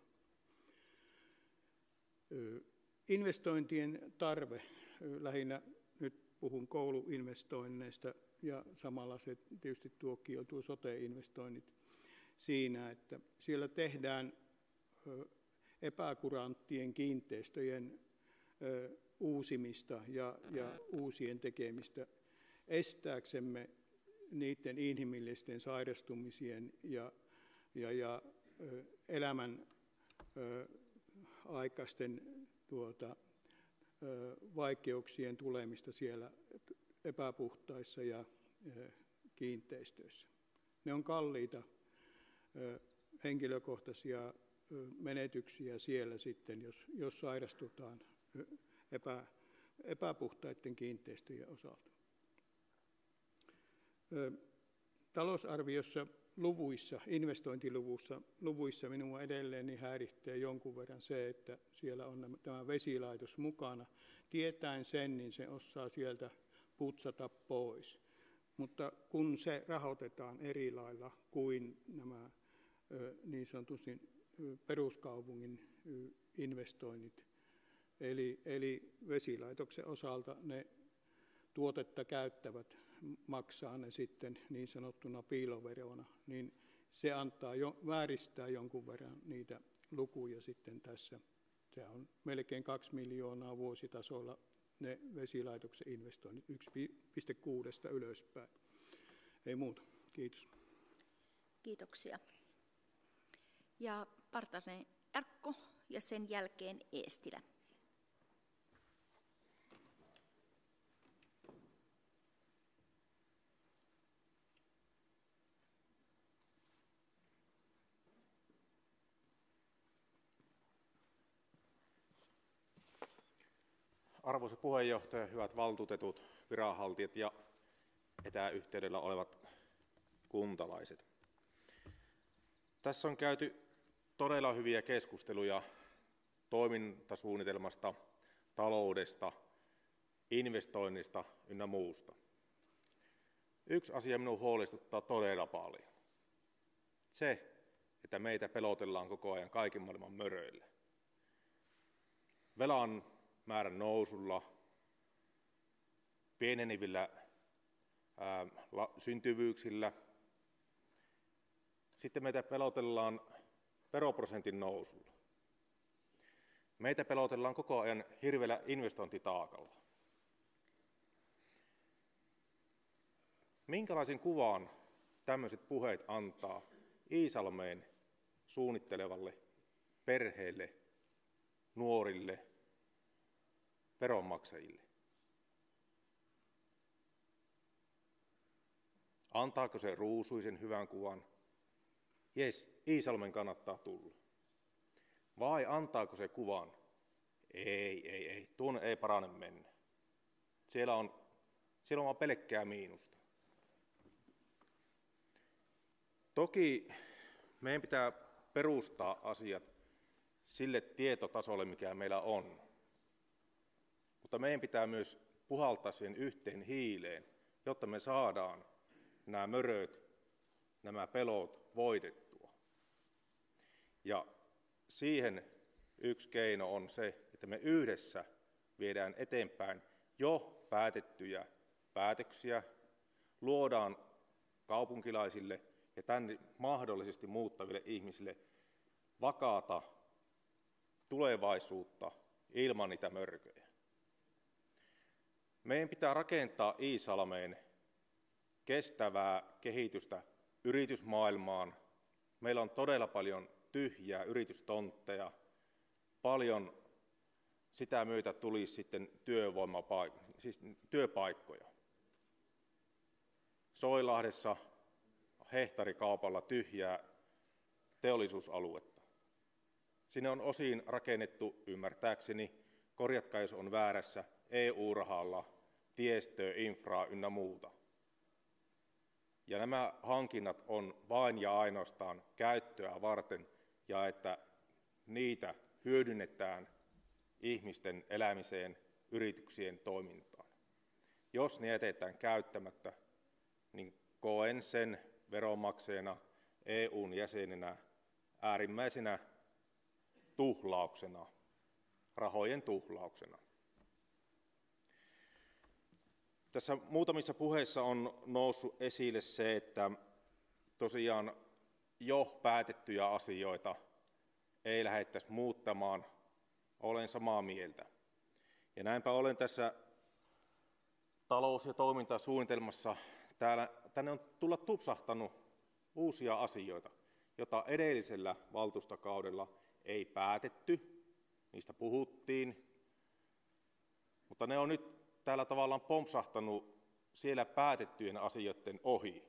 Investointien tarve, lähinnä nyt puhun kouluinvestoinneista ja samalla se tietysti tuokin on tuo sote-investoinnit siinä, että siellä tehdään epäkuranttien kiinteistöjen uusimista ja, ja uusien tekemistä estääksemme niiden inhimillisten sairastumisien ja, ja, ja elämän ö, aikaisten tuota, ö, vaikeuksien tulemista siellä epäpuhtaissa ja ö, kiinteistöissä. Ne on kalliita ö, henkilökohtaisia ö, menetyksiä siellä sitten, jos, jos sairastutaan epä, epäpuhtaiden kiinteistöjen osalta. Talousarviossa luvuissa, investointiluvuissa luvuissa minua edelleen niin häiritsee jonkun verran se, että siellä on tämä vesilaitos mukana. Tietäen sen, niin se osaa sieltä putsata pois. Mutta kun se rahoitetaan eri lailla kuin nämä niin sanotusti peruskaupungin investoinnit, eli, eli vesilaitoksen osalta ne tuotetta käyttävät maksaa ne sitten niin sanottuna piiloverona, niin se antaa jo, vääristää jonkun verran niitä lukuja sitten tässä. Se on melkein kaksi miljoonaa vuositasolla ne vesilaitoksen investoinnit, yksi pilkku kuusi ylöspäin. Ei muuta. Kiitos. Kiitoksia. Ja Partanen Jarkko ja sen jälkeen Eestilä. Arvoisa puheenjohtaja, hyvät valtuutetut, viranhaltijat ja etäyhteydellä olevat kuntalaiset. Tässä on käyty todella hyviä keskusteluja toimintasuunnitelmasta taloudesta, investoinnista ynnä muusta. Yksi asia minua huolestuttaa todella paljon. Se, että meitä pelotellaan koko ajan kaiken maailman möröillä. Velan määrän nousulla, pienenevillä ää, la, syntyvyyksillä. Sitten meitä pelotellaan veroprosentin nousulla. Meitä pelotellaan koko ajan hirveällä investointitaakalla. Minkälaisen kuvan tämmöiset puheet antaa Iisalmeen suunnittelevalle perheelle, nuorille, veronmaksajille? Antaako se ruusuisen hyvän kuvan? Jes, Iisalmen kannattaa tulla. Vai antaako se kuvan? Ei, ei, ei, tuonne ei parane mennä. Siellä on, siellä on vaan pelkkää miinusta. Toki meidän pitää perustaa asiat sille tietotasolle, mikä meillä on. Mutta meidän pitää myös puhaltaa siihen yhteen hiileen, jotta me saadaan nämä möröt, nämä pelot voitettua. Ja siihen yksi keino on se, että me yhdessä viedään eteenpäin jo päätettyjä päätöksiä, luodaan kaupunkilaisille ja tänne mahdollisesti muuttaville ihmisille vakaata tulevaisuutta ilman niitä mörköjä. Meidän pitää rakentaa Iisalmeen kestävää kehitystä yritysmaailmaan. Meillä on todella paljon tyhjiä yritystontteja, paljon sitä myötä tulisi sitten työvoimapaik- siis työpaikkoja. Soilahdessa hehtaarikaupalla tyhjää teollisuusaluetta. Sinne on osin rakennettu, ymmärtääkseni, korjatkaa jos on väärässä, E U-rahalla, tiestöä, infraa ynnä muuta. Ja nämä hankinnat on vain ja ainoastaan käyttöä varten, ja että niitä hyödynnetään ihmisten elämiseen, yrityksien toimintaan. Jos ne jätetään käyttämättä, niin koen sen veronmaksajana, E U:n jäsenenä, äärimmäisenä tuhlauksena, rahojen tuhlauksena. Tässä muutamissa puheissa on noussut esille se, että tosiaan jo päätettyjä asioita ei lähdettäisi muuttamaan. Olen samaa mieltä. Ja näinpä olen tässä talous- ja toimintasuunnitelmassa, täällä, tänne on tulla tupsahtanut uusia asioita, joita edellisellä valtuustokaudella ei päätetty, niistä puhuttiin, mutta ne on nyt täällä tavallaan pompsahtanut siellä päätettyjen asioiden ohi.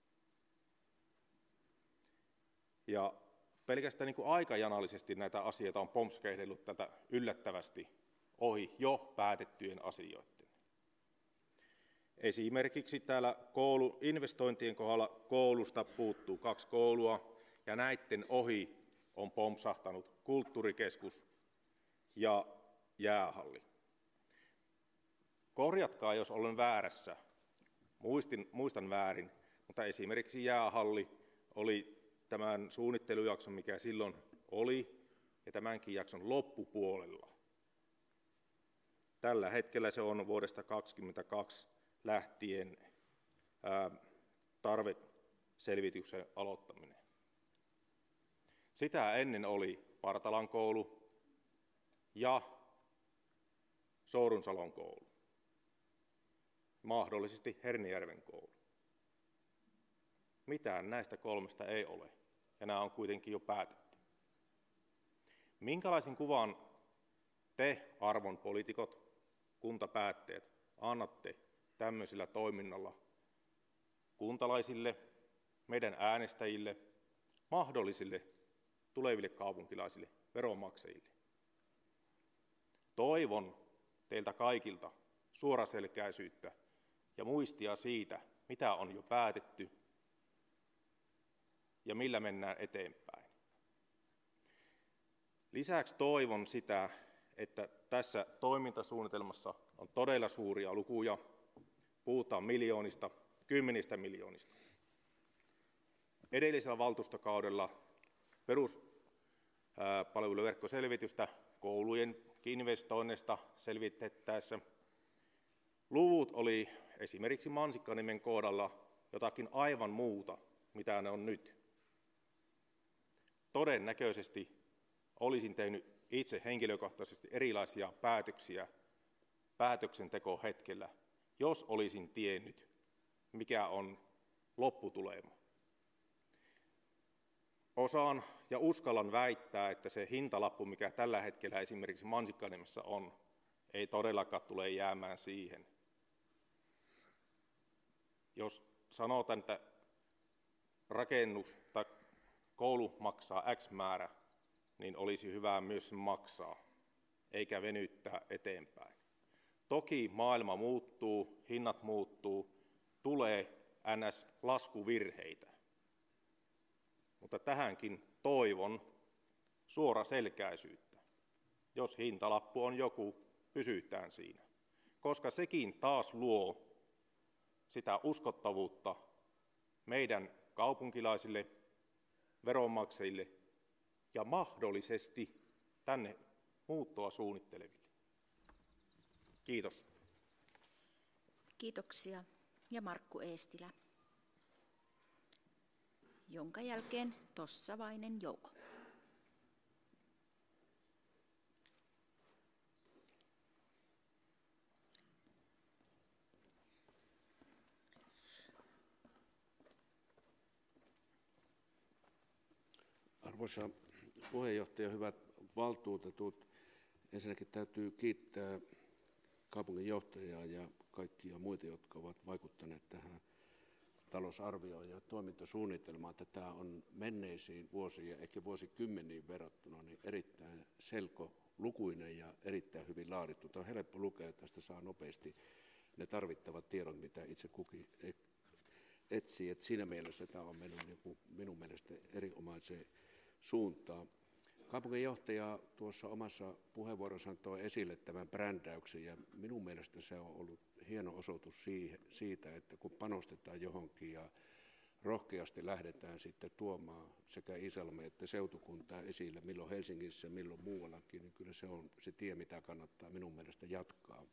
Ja pelkästään niin kuin aikajanallisesti näitä asioita on pompskehdellut tältä yllättävästi ohi jo päätettyjen asioiden. Esimerkiksi täällä koulu, investointien kohdalla koulusta puuttuu kaksi koulua, ja näiden ohi on pompsahtanut kulttuurikeskus ja jäähalli. Korjatkaa, jos olen väärässä, muistin, muistan väärin, mutta esimerkiksi jäähalli oli tämän suunnittelujakson, mikä silloin oli, ja tämänkin jakson loppupuolella. Tällä hetkellä se on vuodesta kaksikymmentäkaksi lähtien ää, tarveselvityksen aloittaminen. Sitä ennen oli Partalan koulu ja Soorunsalon koulu, mahdollisesti Hernijärven koulu. Mitään näistä kolmesta ei ole, ja nämä on kuitenkin jo päätetty. Minkälaisen kuvan te, arvon poliitikot, kuntapäättäjät, annatte tämmöisellä toiminnalla kuntalaisille, meidän äänestäjille, mahdollisille tuleville kaupunkilaisille, veronmaksajille? Toivon teiltä kaikilta suoraselkäisyyttä ja muistia siitä, mitä on jo päätetty ja millä mennään eteenpäin. Lisäksi toivon sitä, että tässä toimintasuunnitelmassa on todella suuria lukuja. Puhutaan miljoonista, kymmenistä miljoonista. Edellisellä valtuustokaudella peruspalveluverkkoselvitystä koulujen investoinneista selvitettäessä luvut oli esimerkiksi Mansikkaniemen kohdalla jotakin aivan muuta, mitä ne on nyt. Todennäköisesti olisin tehnyt itse henkilökohtaisesti erilaisia päätöksiä päätöksentekohetkellä, jos olisin tiennyt, mikä on lopputulema. Osaan ja uskallan väittää, että se hintalappu, mikä tällä hetkellä esimerkiksi Mansikkaniemessä on, ei todellakaan tule jäämään siihen. Jos sanotaan, että rakennus tai koulu maksaa X määrä, niin olisi hyvä myös sen maksaa, eikä venyttää eteenpäin. Toki maailma muuttuu, hinnat muuttuu, tulee ns. Laskuvirheitä. Mutta tähänkin toivon suoraselkäisyyttä. Jos hintalappu on joku, pysytään siinä. Koska sekin taas luo sitä uskottavuutta meidän kaupunkilaisille, veronmaksajille ja mahdollisesti tänne muuttoa suunnitteleville. Kiitos. Kiitoksia. Ja Markku Eestilä, jonka jälkeen Tossavainen Jouko. Arvoisa puheenjohtaja, hyvät valtuutetut, ensinnäkin täytyy kiittää kaupunginjohtajaa ja kaikkia muita, jotka ovat vaikuttaneet tähän talousarvioon ja toimintasuunnitelmaan, että tämä on menneisiin vuosiin ja ehkä vuosikymmeniin verrattuna niin erittäin selkolukuinen ja erittäin hyvin laadittu. Tämä on helppo lukea, tästä saa nopeasti ne tarvittavat tiedot, mitä itse kukin etsii. Että siinä mielessä tämä on mennyt niin kuin minun mielestä erinomaiseen suuntaan. Kaupunginjohtaja tuossa omassa puheenvuorossaan toi esille tämän brändäyksen ja minun mielestä se on ollut hieno osoitus siitä, että kun panostetaan johonkin ja rohkeasti lähdetään sitten tuomaan sekä Iisalmea että seutukuntaa esille, milloin Helsingissä, milloin muuallakin, niin kyllä se on se tie, mitä kannattaa minun mielestä jatkaa.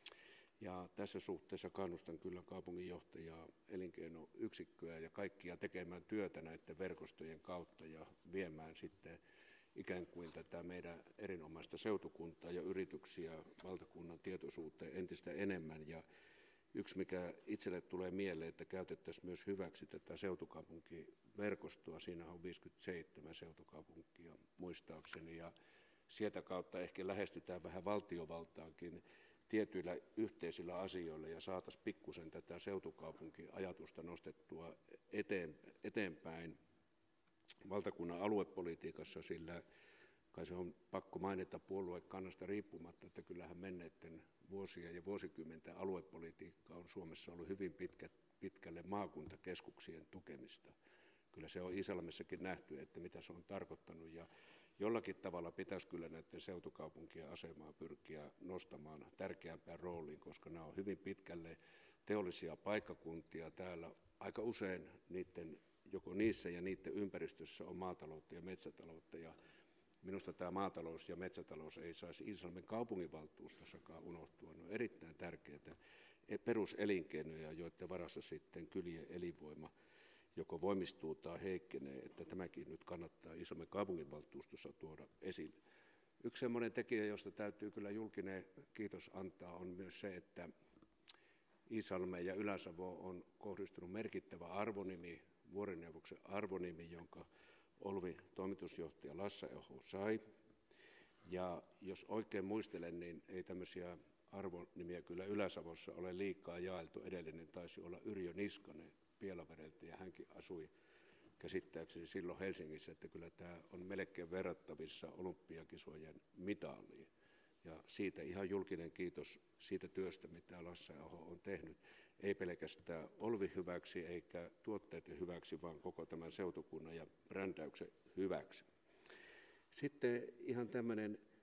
Ja tässä suhteessa kannustan kyllä kaupunginjohtajaa, elinkeinoyksikköä ja kaikkia tekemään työtä näiden verkostojen kautta ja viemään sitten ikään kuin tätä meidän erinomaista seutukuntaa ja yrityksiä valtakunnan tietoisuuteen entistä enemmän. Ja yksi, mikä itselle tulee mieleen, että käytettäisiin myös hyväksi tätä seutukaupunkiverkostoa. Siinä on viisikymmentäseitsemän seutukaupunkia muistaakseni ja sieltä kautta ehkä lähestytään vähän valtiovaltaakin tietyillä yhteisillä asioilla ja saataisiin pikkusen tätä seutukaupunkiajatusta nostettua eteen, eteenpäin valtakunnan aluepolitiikassa, sillä kai se on pakko mainita puoluekannasta riippumatta, että kyllähän menneiden vuosien ja vuosikymmenten aluepolitiikka on Suomessa ollut hyvin pitkä, pitkälle maakuntakeskuksien tukemista. Kyllä se on Iisalmessakin nähty, että mitä se on tarkoittanut ja jollakin tavalla pitäisi kyllä näiden seutukaupunkien asemaa pyrkiä nostamaan tärkeämpään rooliin, koska nämä on hyvin pitkälle teollisia paikkakuntia täällä. Aika usein niiden, joko niissä ja niiden ympäristössä on maataloutta ja metsätaloutta ja minusta tämä maatalous ja metsätalous ei saisi Iisalmen kaupunginvaltuustossakaan unohtua. Ne on erittäin tärkeitä peruselinkeinoja, joiden varassa sitten kylien elinvoima joko voimistuu tai heikkenee, että tämäkin nyt kannattaa Iisalmen kaupunginvaltuustossa tuoda esille. Yksi sellainen tekijä, josta täytyy kyllä julkinen kiitos antaa, on myös se, että Iisalmeen ja Ylä-Savoon on kohdistunut merkittävä arvonimi, vuorineuvoksen arvonimi, jonka Olvi toimitusjohtaja Lassa-Eho sai. Ja jos oikein muistelen, niin ei tämmöisiä arvonimiä kyllä Ylä-Savossa ole liikaa jaeltu. Edellinen taisi olla Yrjö Niskanen Pielavedeltä ja hänkin asui käsittääkseni silloin Helsingissä, että kyllä tämä on melkein verrattavissa olympiakisojen mitaliin. Ja siitä ihan julkinen kiitos siitä työstä, mitä Lassa-Aho on tehnyt. Ei pelkästään Olvi hyväksi eikä tuotteiden hyväksi, vaan koko tämän seutukunnan ja brändäyksen hyväksi. Sitten ihan tämmöinen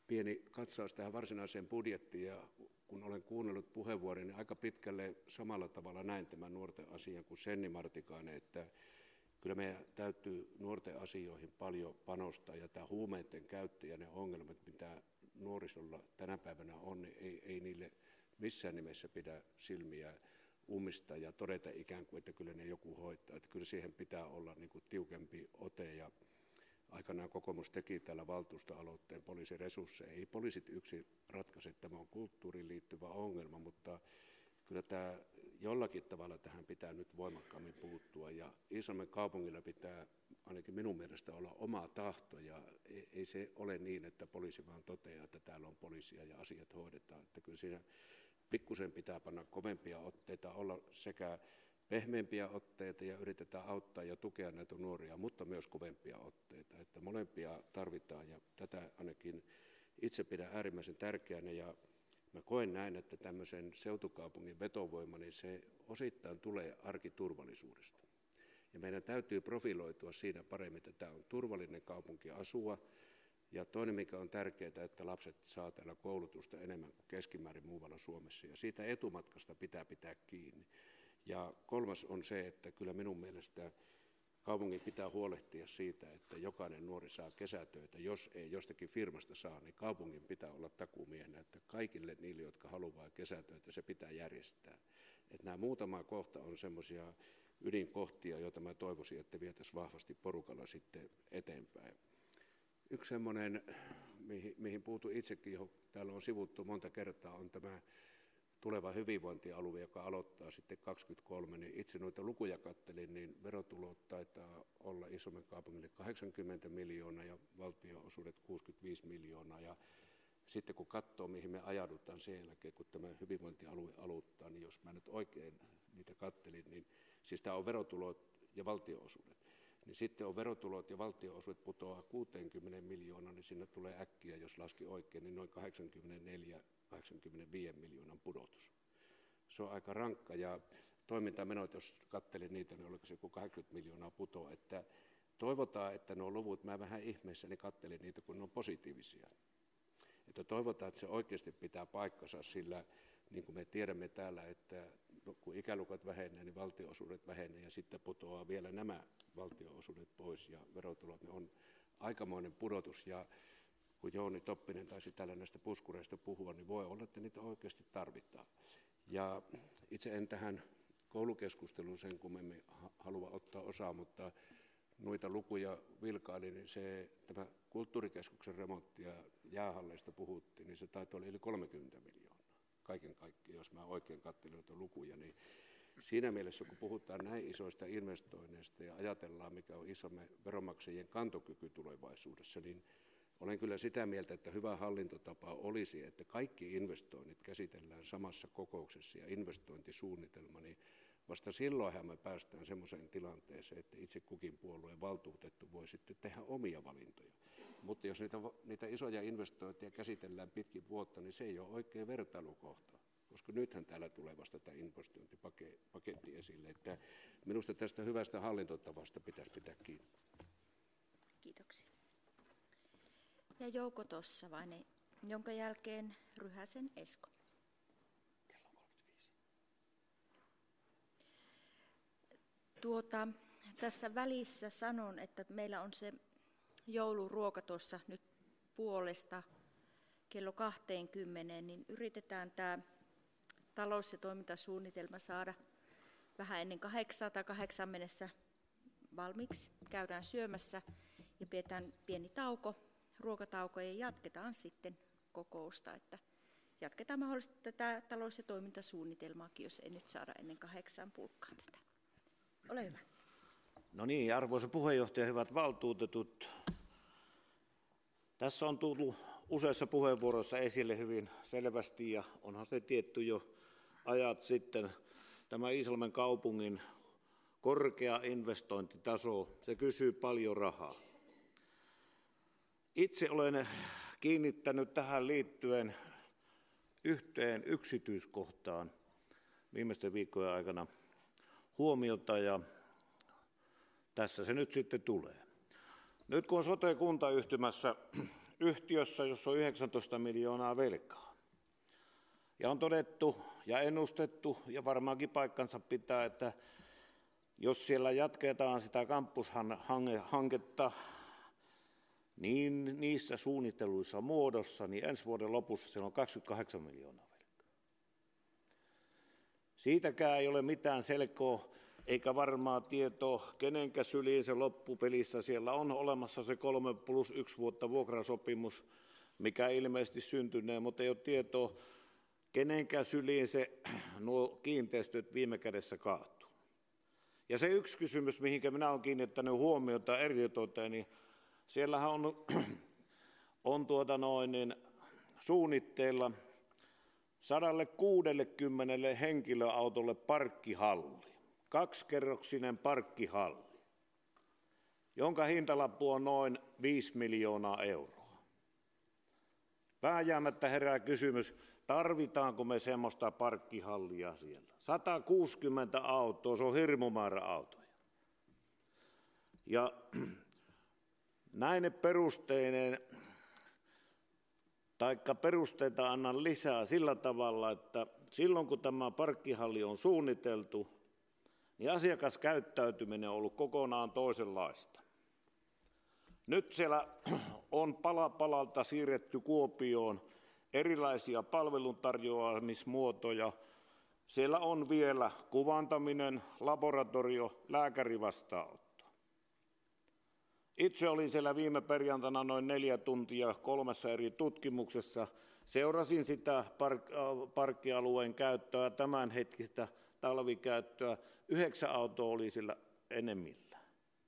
pieni katsaus tähän varsinaiseen budjettiin, ja kun olen kuunnellut puheenvuoron, niin aika pitkälle samalla tavalla näin tämän nuorten asian kuin Senni Martikainen, että kyllä meidän täytyy nuorten asioihin paljon panostaa, ja tämä huumeiden käyttö ja ne ongelmat, mitä nuorisolla tänä päivänä on, niin ei, ei niille missään nimessä pidä silmiä ummistaa ja todeta ikään kuin, että kyllä ne joku hoitaa. Että kyllä siihen pitää olla niin kuin tiukempi ote, ja aikanaan kokoomus teki täällä valtuustoaloitteen poliisiresursseja. Ei poliisit yksin ratkaise, tämä on kulttuuriin liittyvä ongelma, mutta kyllä tämä jollakin tavalla tähän pitää nyt voimakkaammin puuttua, ja Iisalmen kaupungilla pitää ainakin minun mielestä olla oma tahto, ja ei se ole niin, että poliisi vaan toteaa, että täällä on poliisia ja asiat hoidetaan. Että kyllä siinä pikkusen pitää panna kovempia otteita, olla sekä pehmeämpiä otteita ja yritetään auttaa ja tukea näitä nuoria, mutta myös kovempia otteita, että molempia tarvitaan, ja tätä ainakin itse pidän äärimmäisen tärkeänä, ja mä koen näin, että tämmöisen seutukaupungin vetovoima, niin se osittain tulee arkiturvallisuudesta. Ja meidän täytyy profiloitua siinä paremmin, että tämä on turvallinen kaupunki asua. Ja toinen, mikä on tärkeää, että lapset saa täällä koulutusta enemmän kuin keskimäärin muualla Suomessa. Ja siitä etumatkasta pitää pitää kiinni. Ja kolmas on se, että kyllä minun mielestä kaupungin pitää huolehtia siitä, että jokainen nuori saa kesätöitä. Jos ei jostakin firmasta saa, niin kaupungin pitää olla takuumiehenä, että kaikille niille, jotka haluaa kesätöitä, se pitää järjestää. Että nämä muutama kohta on semmoisia ydinkohtia, joita mä toivoisin, että vietäisiin vahvasti porukalla sitten eteenpäin. Yksi semmoinen, mihin, mihin puutun itsekin, johon täällä on sivuttu monta kertaa, on tämä tuleva hyvinvointialue, joka aloittaa sitten kaksikymmentäkolme, niin itse noita lukuja kattelin, niin verotulot taitaa olla Iisalmen kaupungille kahdeksankymmentä miljoonaa ja valtionosuudet kuusikymmentäviisi miljoonaa. Ja sitten kun katsoo, mihin me ajaudutaan sen jälkeen, kun tämä hyvinvointialue aloittaa, niin jos mä nyt oikein niitä kattelin, niin siis tämä on verotulot ja valtionosuudet. Niin sitten on verotulot ja valtionosuudet putoaa kuusikymmentä miljoonaa, niin sinne tulee äkkiä, jos laski oikein, niin noin kahdeksankymmentäneljä kahdeksankymmentäviisi miljoonan pudotus. Se on aika rankka, ja toimintamenot, jos katselin niitä, niin oliko se joku kahdeksankymmentä miljoonaa putoa, että toivotaan, että nuo luvut, mä vähän ihmeessä, niin katselin niitä, kun ne on positiivisia. Että toivotaan, että se oikeasti pitää paikkansa, sillä niin kuin me tiedämme täällä, että kun ikäluokat vähenee, niin valtionosuudet vähenee, ja sitten putoaa vielä nämä valtionosuudet pois, ja verotulot, ne on aikamoinen pudotus, ja kun Jouni Toppinen taisi täällä näistä puskureista puhua, niin voi olla, että niitä oikeasti tarvitaan. Ja itse en tähän koulukeskusteluun sen kummemmin halua ottaa osaa, mutta noita lukuja vilkaili, niin se, tämä kulttuurikeskuksen remontti ja jäähalleista puhuttiin, niin se taitaa olla yli kolmekymmentä miljoonaa. Kaiken kaikkiaan, jos mä oikein katselin noita lukuja, niin siinä mielessä, kun puhutaan näin isoista investoinneista ja ajatellaan, mikä on Iisalmen veronmaksajien kantokyky tulevaisuudessa, niin olen kyllä sitä mieltä, että hyvä hallintotapa olisi, että kaikki investoinnit käsitellään samassa kokouksessa ja investointisuunnitelma, niin vasta silloinhan me päästään semmoiseen tilanteeseen, että itse kukin puolueen valtuutettu voi sitten tehdä omia valintoja. Mutta jos niitä, niitä isoja investointeja käsitellään pitkin vuotta, niin se ei ole oikein vertailukohta, koska nythän täällä tulee vasta tämä investointipaketti esille. Että minusta tästä hyvästä hallintotavasta pitäisi pitää kiinni. Kiitoksia. Ja Jouko Tossavainen, jonka jälkeen Ryhäsen Esko. Tuota, tässä välissä sanon, että meillä on se jouluruoka tuossa nyt puolesta kello kaksikymmentä, niin yritetään tämä talous- ja toimintasuunnitelma saada vähän ennen kahdeksaa tai kahdeksan mennessä valmiiksi. Käydään syömässä ja pidetään pieni tauko, ruokatauko, ja jatketaan sitten kokousta. Että jatketaan mahdollisesti tätä talous- ja toimintasuunnitelmaakin, jos ei nyt saada ennen kahdeksaan pulkkaan tätä. Ole hyvä. No niin, arvoisa puheenjohtaja, hyvät valtuutetut. Tässä on tullut useissa puheenvuoroissa esille hyvin selvästi, ja onhan se tietty jo ajat sitten, tämä Iisalmen kaupungin korkea investointitaso, se kysyy paljon rahaa. Itse olen kiinnittänyt tähän liittyen yhteen yksityiskohtaan viimeisten viikkojen aikana huomiota, ja tässä se nyt sitten tulee. Nyt kun on sote-kuntayhtymässä yhtiössä, jossa on yhdeksäntoista miljoonaa velkaa. Ja on todettu ja ennustettu, ja varmaankin paikkansa pitää, että jos siellä jatketaan sitä kampushanketta niin niissä suunnitelluissa muodossa, niin ensi vuoden lopussa siellä on kaksikymmentäkahdeksan miljoonaa velkaa. Siitäkään ei ole mitään selkoa, eikä varmaa tietoa, kenenkä syliin se loppupelissä. Siellä on olemassa se kolme plus yksi vuotta vuokrasopimus, mikä ilmeisesti syntyneen, mutta ei ole tietoa, kenenkä syliin se, nuo kiinteistöt viime kädessä kaatuu. Ja se yksi kysymys, mihinkä minä olen kiinnittänyt huomiota eritoten, niin siellähän on, on tuota noin, niin suunnitteilla sata kuusikymmentä henkilöautolle parkkihalli, kaksikerroksinen parkkihalli, jonka hintalappu on noin viisi miljoonaa euroa. Vääjäämättä herää kysymys, tarvitaanko me semmoista parkkihallia siellä? sata kuusikymmentä autoa, se on hirmu määrä autoja. Ja näine perusteineen, taikka perusteita annan lisää sillä tavalla, että silloin kun tämä parkkihalli on suunniteltu, niin asiakaskäyttäytyminen on ollut kokonaan toisenlaista. Nyt siellä on pala palalta siirretty Kuopioon erilaisia palveluntarjoamismuotoja. Siellä on vielä kuvantaminen, laboratorio, lääkärivastaanotto. Itse olin siellä viime perjantaina noin neljä tuntia kolmessa eri tutkimuksessa. Seurasin sitä park- parkkialueen käyttöä, tämänhetkistä talvikäyttöä. Yhdeksän autoa oli sillä enemmillä.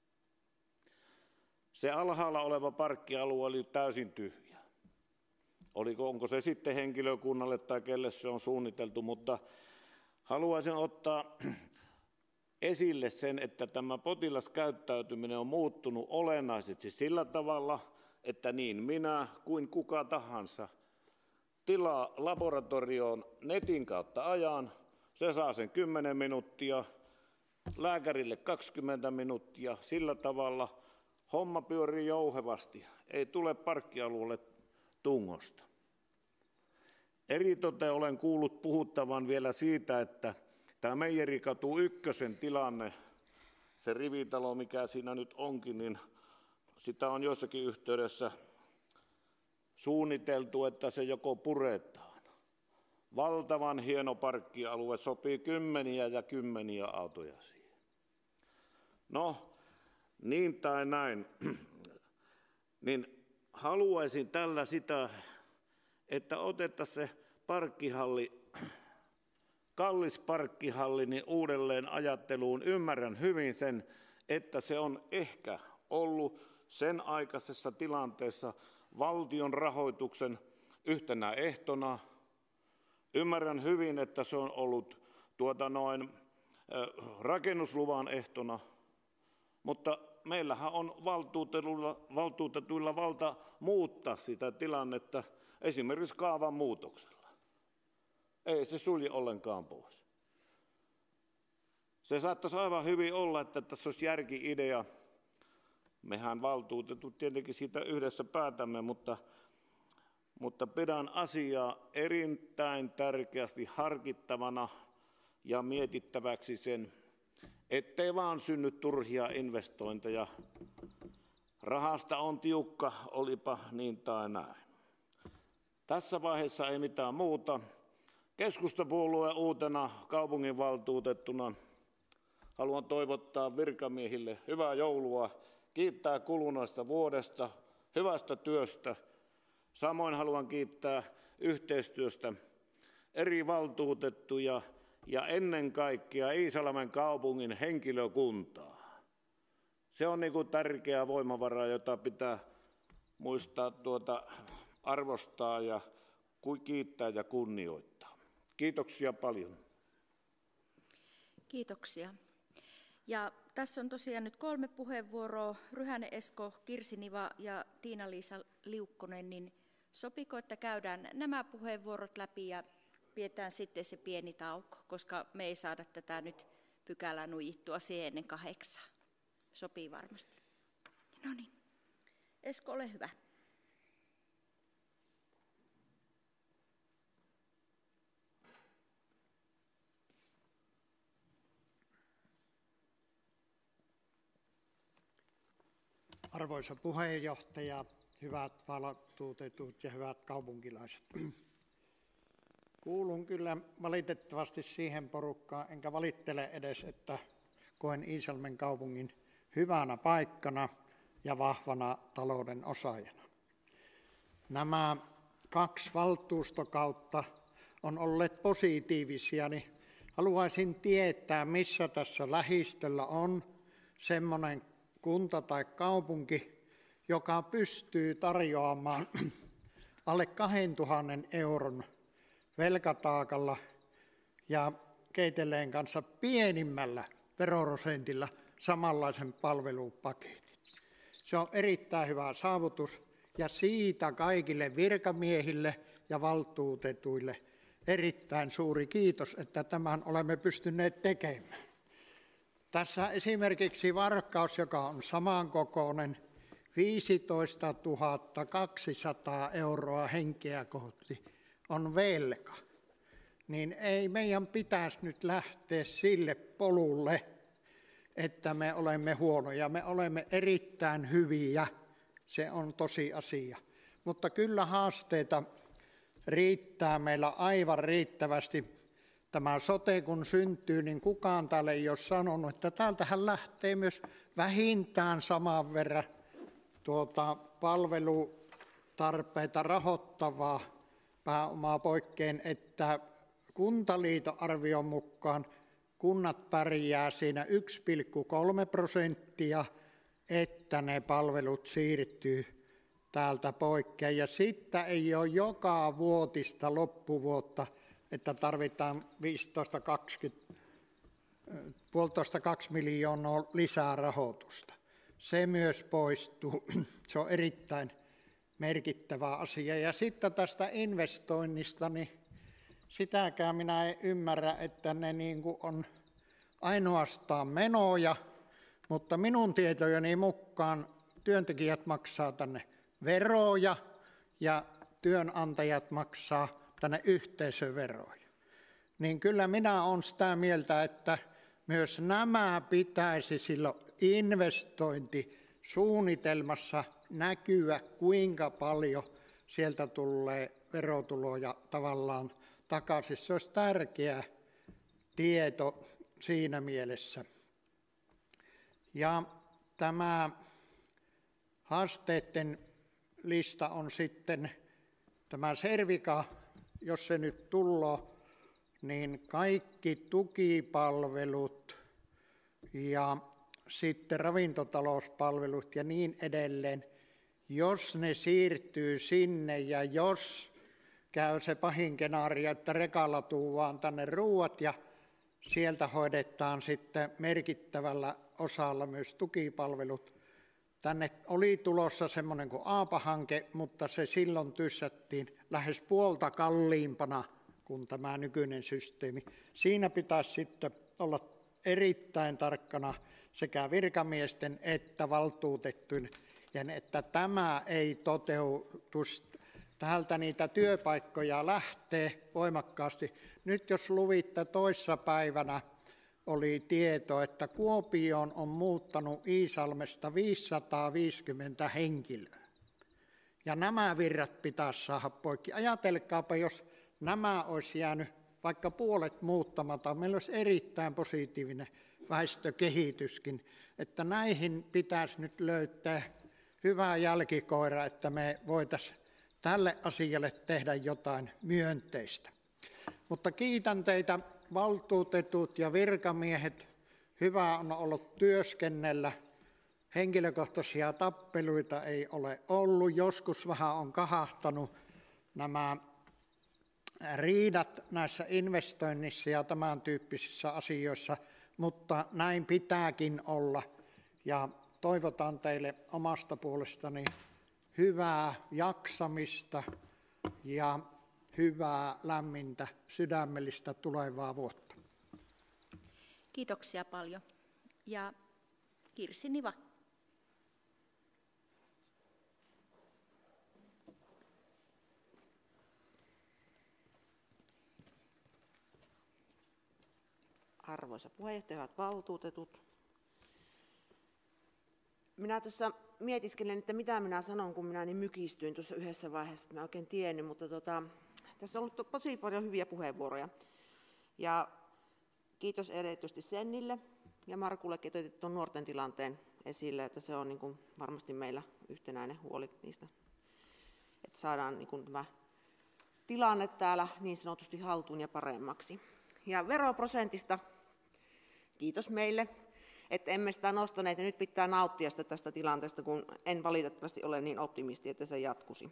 Se alhaalla oleva parkkialue oli täysin tyhjä. Oliko, onko se sitten henkilökunnalle tai kelle se on suunniteltu, mutta haluaisin ottaa esille sen, että tämä potilaskäyttäytyminen on muuttunut olennaisesti sillä tavalla, että niin minä kuin kuka tahansa tilaa laboratorioon netin kautta ajan, se saa sen kymmenen minuuttia, lääkärille kaksikymmentä minuuttia, sillä tavalla homma pyörii jouhevasti, ei tule parkkialueelle tungosta. Eritoten olen kuullut puhuttavan vielä siitä, että tämä Meijerikatu ykkösen tilanne, se rivitalo, mikä siinä nyt onkin, niin sitä on jossakin yhteydessä suunniteltu, että se joko puretaan. Valtavan hieno parkkialue, sopii kymmeniä ja kymmeniä autoja siihen. No, niin tai näin, niin haluaisin tällä sitä, että otettaisiin se parkkihalli, kallis parkkihalli, niin uudelleen ajatteluun. Ymmärrän hyvin sen, että se on ehkä ollut sen aikaisessa tilanteessa valtion rahoituksen yhtenä ehtona. Ymmärrän hyvin, että se on ollut tuota noin, rakennusluvan ehtona, mutta meillähän on valtuutetuilla, valtuutetuilla valta muuttaa sitä tilannetta esimerkiksi kaavan muutoksella. Ei se sulje ollenkaan pois. Se saattaisi aivan hyvin olla, että tässä olisi järki-idea. Mehän valtuutetut tietenkin siitä yhdessä päätämme, mutta, mutta pidän asiaa erittäin tärkeästi harkittavana ja mietittäväksi sen, ettei vaan synny turhia investointeja. Rahasta on tiukka, olipa niin tai näin. Tässä vaiheessa ei mitään muuta. Keskustapuolueen uutena kaupunginvaltuutettuna haluan toivottaa virkamiehille hyvää joulua, kiittää kuluneesta vuodesta, hyvästä työstä. Samoin haluan kiittää yhteistyöstä eri valtuutettuja ja ennen kaikkea Iisalmen kaupungin henkilökuntaa. Se on niin kuin tärkeä voimavara, jota pitää muistaa tuota arvostaa ja kiittää ja kunnioittaa. Kiitoksia paljon. Kiitoksia. Ja tässä on tosiaan nyt kolme puheenvuoroa, Ryhänen Esko, Kirsi Niva ja Tiina-Liisa Liukkonen, niin sopiko, että käydään nämä puheenvuorot läpi ja pidetään sitten se pieni tauko, koska me ei saada tätä nyt pykälää nujittua siihen ennen kahdeksaa. Sopii varmasti. No niin. Esko, ole hyvä. Arvoisa puheenjohtaja, hyvät valtuutetut ja hyvät kaupunkilaiset. Kuulun kyllä valitettavasti siihen porukkaan, enkä valittele edes, että koen Iisalmen kaupungin hyvänä paikkana ja vahvana talouden osaajana. Nämä kaksi valtuustokautta on olleet positiivisia, niin haluaisin tietää, missä tässä lähistöllä on semmoinen kunta tai kaupunki, joka pystyy tarjoamaan alle kahdentuhannen euron velkataakalla ja keitelleen kanssa pienimmällä veroprosentilla samanlaisen palvelupaketin. Se on erittäin hyvä saavutus ja siitä kaikille virkamiehille ja valtuutetuille erittäin suuri kiitos, että tämän olemme pystyneet tekemään. Tässä esimerkiksi Varkaus, joka on samankokoinen, viisitoistatuhatta kaksisataa euroa henkeä kohti on velka, niin ei meidän pitäisi nyt lähteä sille polulle, että me olemme huonoja. Me olemme erittäin hyviä, se on tosiasia. Mutta kyllä haasteita riittää meillä aivan riittävästi. Tämä sote kun syntyy, niin kukaan täällä ei ole sanonut, että täältähän lähtee myös vähintään saman verran tuota palvelutarpeita rahoittavaa pääomaa poikkeen, että Kuntaliiton arvion mukaan kunnat pärjää siinä yksi pilkku kolme prosenttia, että ne palvelut siirtyy täältä poikkeen. Ja sitten ei ole joka vuotista loppuvuotta, että tarvitaan viisitoista kaksikymmentä, puolitoista kaksi miljoonaa lisää rahoitusta. Se myös poistuu. Se on erittäin merkittävä asia. Ja sitten tästä investoinnista, niin sitäkään minä en ymmärrä, että ne niin kuin on ainoastaan menoja, mutta minun tietojeni mukaan työntekijät maksaa tänne veroja ja työnantajat maksaa tänne yhteisöveroja. Niin kyllä minä olen sitä mieltä, että myös nämä pitäisi silloin investointisuunnitelmassa näkyä, kuinka paljon sieltä tulee verotuloja tavallaan takaisin. Se olisi tärkeä tieto siinä mielessä. Ja tämä haasteiden lista on sitten tämä Servika, jos se nyt tulee, niin kaikki tukipalvelut ja sitten ravintotalouspalvelut ja niin edelleen, jos ne siirtyy sinne ja jos käy se pahin skenaario, että rekalla tuodaan tänne ruuat ja sieltä hoidetaan sitten merkittävällä osalla myös tukipalvelut. Tänne oli tulossa semmoinen kuin Aapa-hanke, mutta se silloin tyssättiin lähes puolta kalliimpana kuin tämä nykyinen systeemi. Siinä pitäisi sitten olla erittäin tarkkana sekä virkamiesten että valtuutettujen, että tämä ei toteutus. Täältä niitä työpaikkoja lähtee voimakkaasti. Nyt jos luvitte toissapäivänä oli tieto, että Kuopioon on muuttanut Iisalmesta viisisataaviisikymmentä henkilöä. Ja nämä virrat pitäisi saada poikki. Ajatelkaapa, jos nämä olisi jäänyt vaikka puolet muuttamatta, meillä olisi erittäin positiivinen väestökehityskin, että näihin pitäisi nyt löytää hyvä jälkikoira, että me voitaisiin tälle asialle tehdä jotain myönteistä. Mutta kiitän teitä valtuutetut ja virkamiehet. Hyvä on ollut työskennellä. Henkilökohtaisia tappeluita ei ole ollut. Joskus vähän on kahahtanut nämä riidat näissä investoinnissa ja tämän tyyppisissä asioissa, mutta näin pitääkin olla. Ja toivotan teille omasta puolestani hyvää jaksamista ja hyvää, lämmintä, sydämellistä tulevaa vuotta. Kiitoksia paljon. Ja Kirsi Niva. Arvoisa puheenjohtaja, hyvät valtuutetut. minä tässä mietiskelen, että mitä minä sanon, kun minä niin mykistyin tuossa yhdessä vaiheessa, että mä oikein tiennyt, mutta tota, tässä on ollut tosi paljon hyviä puheenvuoroja. Ja kiitos erityisesti Sennille ja Markullekin, että otit tuon nuorten tilanteen esille, että se on niin kuin varmasti meillä yhtenäinen huoli niistä, että saadaan niin kuin tämä tilanne täällä niin sanotusti haltuun ja paremmaksi. Ja veroprosentista, kiitos meille, että emme sitä nostaneet ja nyt pitää nauttia sitä tästä tilanteesta, kun en valitettavasti ole niin optimisti, että se jatkuisi.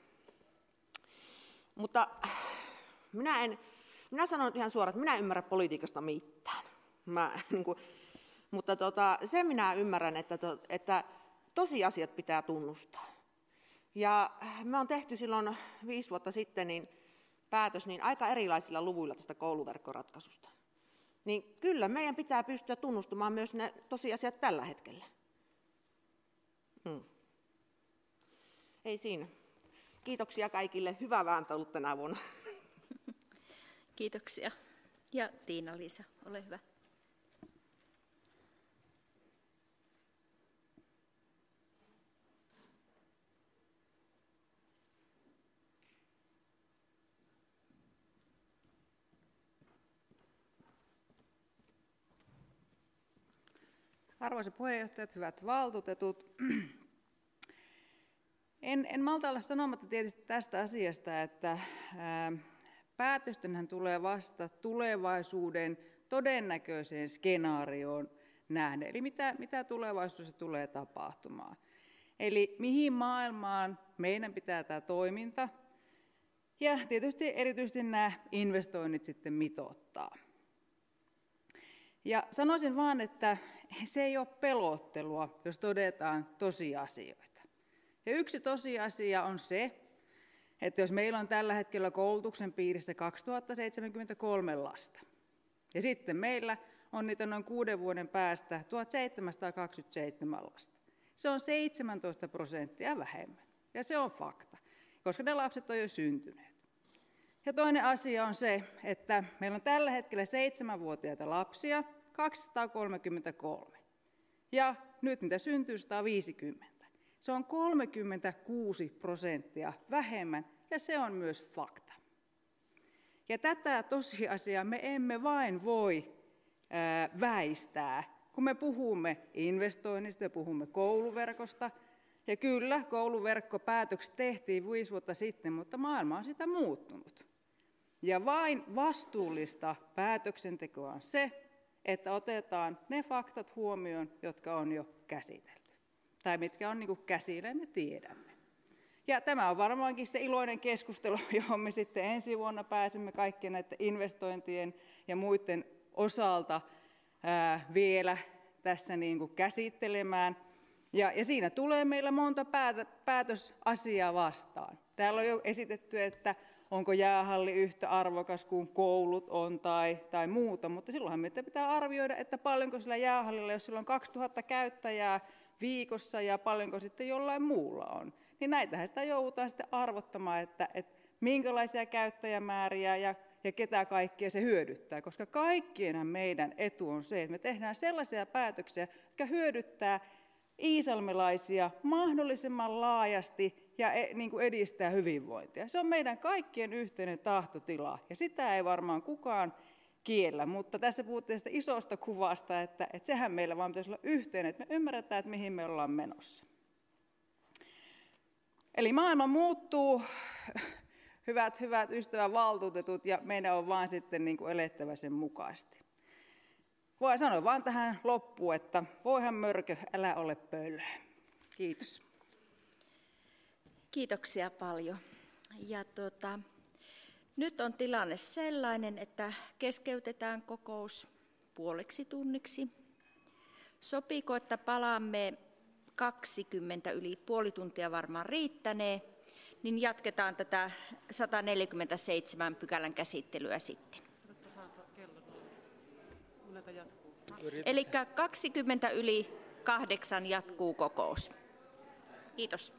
Mutta minä, en, minä sanon ihan suoraan, että minä en ymmärrä politiikasta mitään. Mä, niin kuin, mutta tota, sen minä ymmärrän, että, to, että tosiasiat pitää tunnustaa. Ja me on tehty silloin viisi vuotta sitten niin päätös niin aika erilaisilla luvuilla tästä kouluverkkoratkaisusta. Niin kyllä meidän pitää pystyä tunnustamaan myös ne tosiasiat tällä hetkellä. Hmm. Ei siinä. Kiitoksia kaikille. Hyvä vääntö ollut tänä vuonna. Kiitoksia. Ja Tiina-Liisa, ole hyvä. Arvoisa puheenjohtajat, hyvät valtuutetut. En, en malta olla sanomatta tietysti tästä asiasta, että ää, päätöstenhän tulee vasta tulevaisuuden todennäköiseen skenaarioon nähden. Eli mitä, mitä tulevaisuudessa tulee tapahtumaan. Eli mihin maailmaan meidän pitää tämä toiminta ja tietysti erityisesti nämä investoinnit sitten mitoittaa. Ja sanoisin vaan, että se ei ole pelottelua, jos todetaan tosiasioita. Ja yksi tosiasia on se, että jos meillä on tällä hetkellä koulutuksen piirissä kaksituhattaseitsemänkymmentäkolme lasta, ja sitten meillä on niitä noin kuuden vuoden päästä tuhatseitsemänsataakaksikymmentäseitsemän lasta. Se on seitsemäntoista prosenttia vähemmän, ja se on fakta, koska ne lapset on jo syntyneet. Ja toinen asia on se, että meillä on tällä hetkellä seitsemänvuotiaita lapsia, kaksisataakolmekymmentäkolme. Ja nyt niitä syntyy sata viisikymmentä. Se on kolmekymmentäkuusi prosenttia vähemmän, ja se on myös fakta. Ja tätä tosiasiaa me emme vain voi ää, väistää, kun me puhumme investoinnista ja puhumme kouluverkosta. Ja kyllä, kouluverkkopäätökset tehtiin viisi vuotta sitten, mutta maailma on sitä muuttunut. Ja vain vastuullista päätöksentekoa on se, että otetaan ne faktat huomioon, jotka on jo käsitelty. Tai mitkä on niin kuin käsillä, me tiedämme. Ja tämä on varmaankin se iloinen keskustelu, johon me sitten ensi vuonna pääsemme kaikkien näiden investointien ja muiden osalta ää, vielä tässä niin kuin käsittelemään. Ja, ja siinä tulee meillä monta päätä, päätösasiaa vastaan. Täällä on jo esitetty, että onko jäähalli yhtä arvokas kuin koulut on tai, tai muuta, mutta silloinhan meidän pitää arvioida, että paljonko sillä jäähallilla, jos sillä on kaksituhatta käyttäjää viikossa ja paljonko sitten jollain muulla on. Niin näitähän sitä joudutaan sitten arvottamaan, että, että minkälaisia käyttäjämääriä ja, ja ketä kaikkia se hyödyttää, koska kaikkienhan meidän etu on se, että me tehdään sellaisia päätöksiä, jotka hyödyttää iisalmelaisia mahdollisimman laajasti ja niin kuin edistää hyvinvointia. Se on meidän kaikkien yhteinen tahtotila, ja sitä ei varmaan kukaan kiellä, mutta tässä puhuttiin sitä isosta kuvasta, että, että sehän meillä vaan pitäisi olla yhteinen, että me ymmärretään, että mihin me ollaan menossa. Eli maailma muuttuu, hyvät, hyvät ystävävaltuutetut, ja meidän on vaan sitten niin kuin elettävä sen mukaisesti. Voi sanoa vaan tähän loppuun, että voihan mörkö, älä ole pöllö. Kiitos. Kiitoksia paljon. Ja tuota, nyt on tilanne sellainen, että keskeytetään kokous puoleksi tunniksi. Sopiiko, että palaamme kaksikymmentä yli puoli tuntia varmaan riittänee, niin jatketaan tätä sata neljäkymmentäseitsemän pykälän käsittelyä sitten. Eli kaksikymmentä yli kahdeksan jatkuu kokous. Kiitos.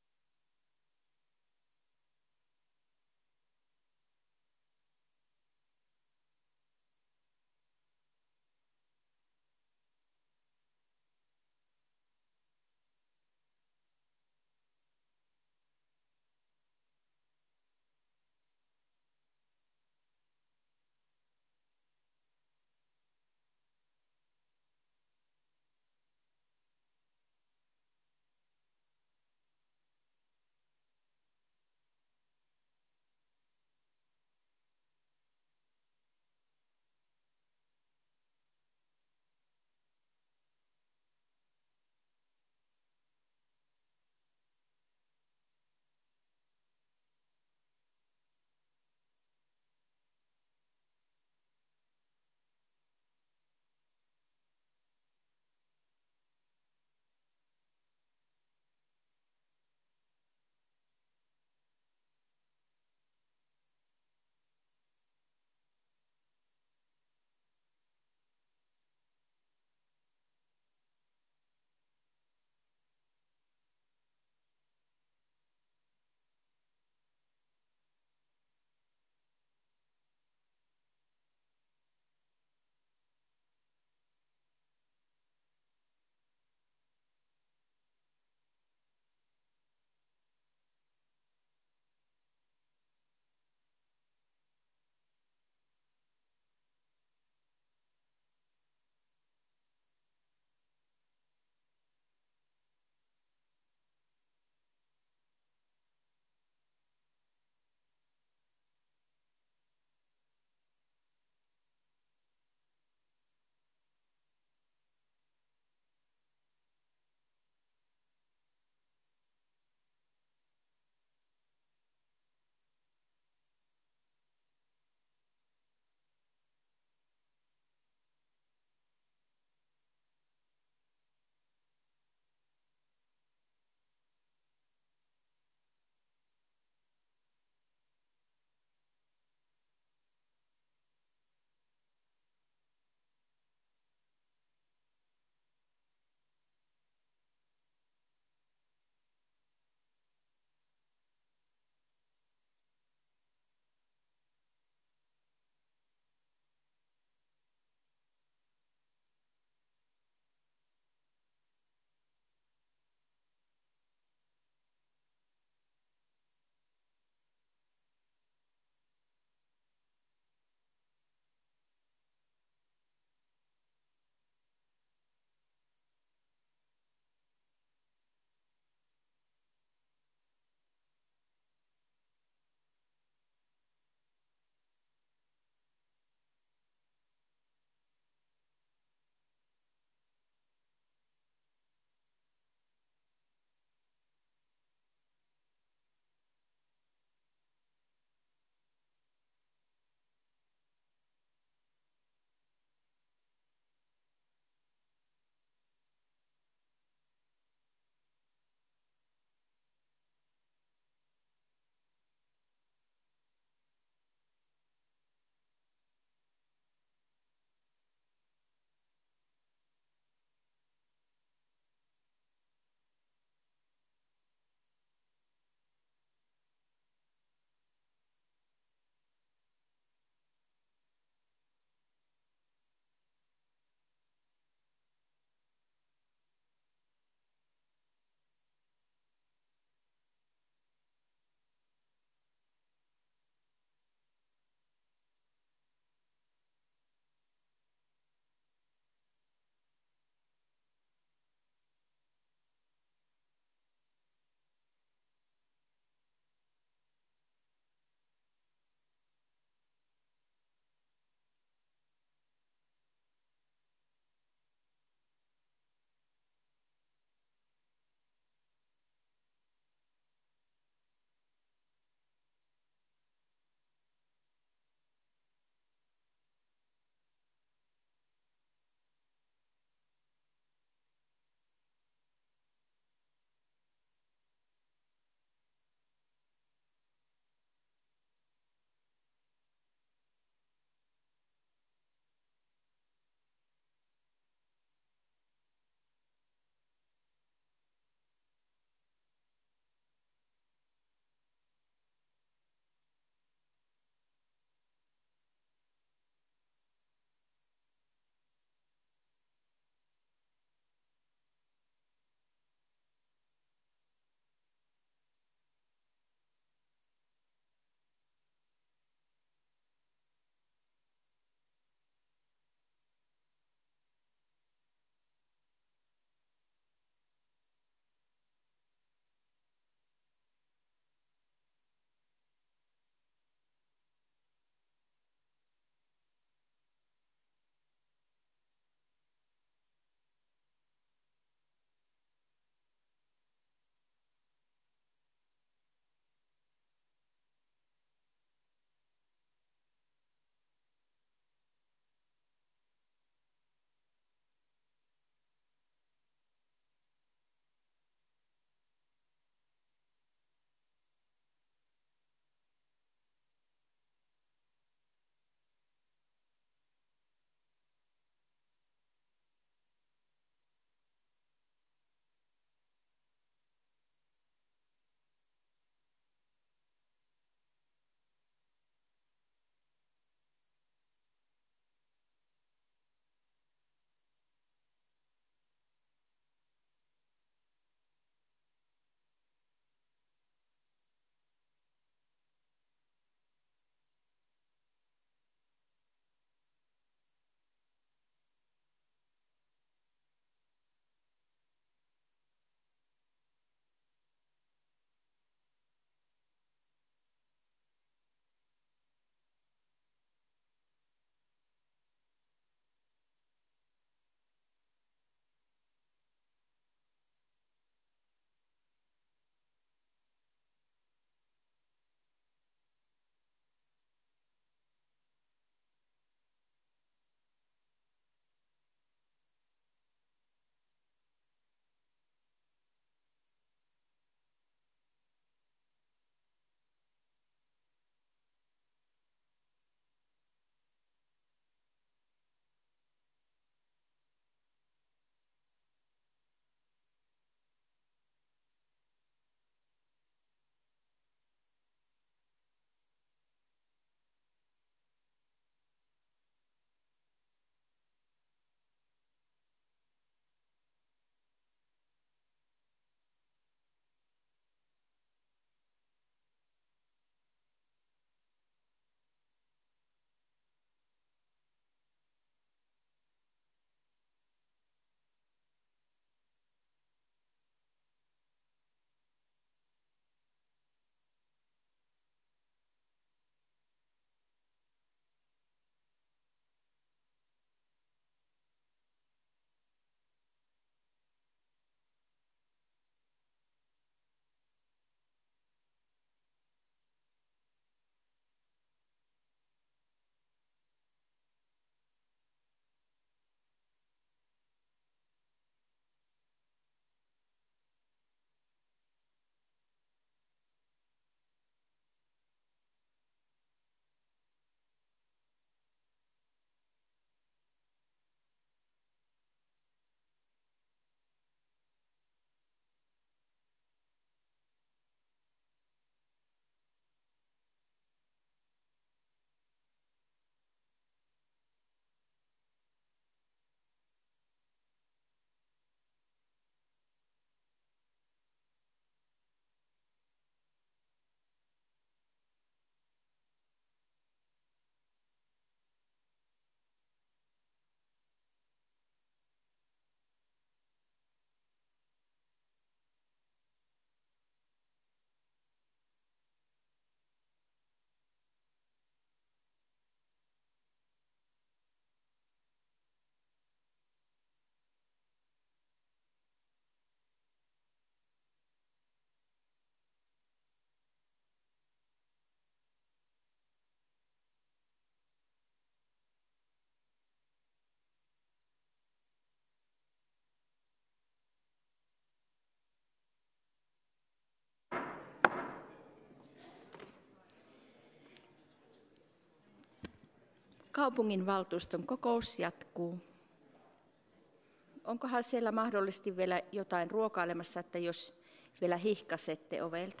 Kaupunginvaltuuston kokous jatkuu. Onkohan siellä mahdollisesti vielä jotain ruokailemassa, että jos vielä hihkasette ovelta?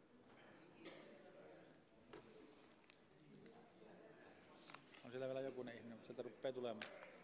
On siellä vielä jokunen ihminen, mutta sieltä rupeaa tulemaan.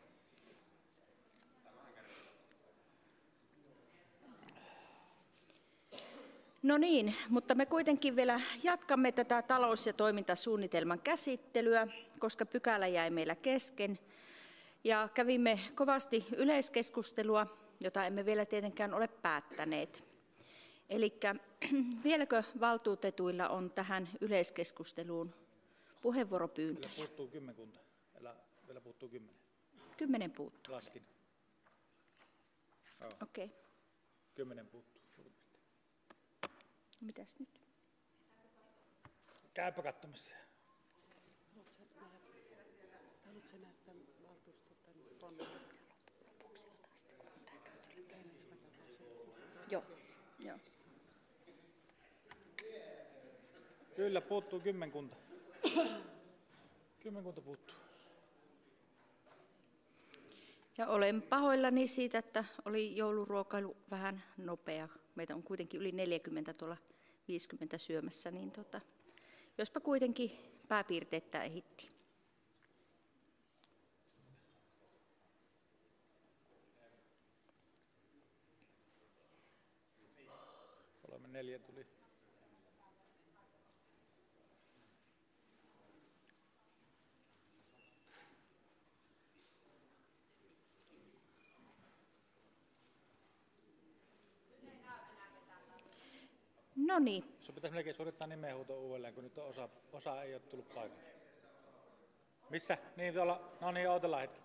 No niin, mutta me kuitenkin vielä jatkamme tätä talous- ja toimintasuunnitelman käsittelyä, koska pykälä jäi meillä kesken. Ja kävimme kovasti yleiskeskustelua, jota emme vielä tietenkään ole päättäneet. Eli vieläkö valtuutetuilla on tähän yleiskeskusteluun puheenvuoropyyntö? Vielä puuttuu kymmenkunta. Vielä puuttuu kymmenen. Kymmenen puuttuu. Laskin. Okei. Okay. Kymmenen puuttuu. Mitäs nyt? Käypä katsomassa. Haluatko sä näyttää valtuuston tuonne lopuksi jotain sitten, kun on tää käyty? Joo. Joo. Kyllä, puuttuu kymmenkunta. Kymmenkunta puuttuu. Ja olen pahoillani siitä, että oli jouluruokailu vähän nopea. Meitä on kuitenkin yli neljäkymmentä tuolla viisikymmentä syömässä, niin tota, jospa kuitenkin pääpiirteettä ehitti. Kolme neljä tuli. No niin. Sun pitäisi melkein suorittaa nimenhuuto uudelleen, kun nyt on osa, osa ei ole tullut paikalle. Missä? Niin tuolla, no niin, odotellaan hetki.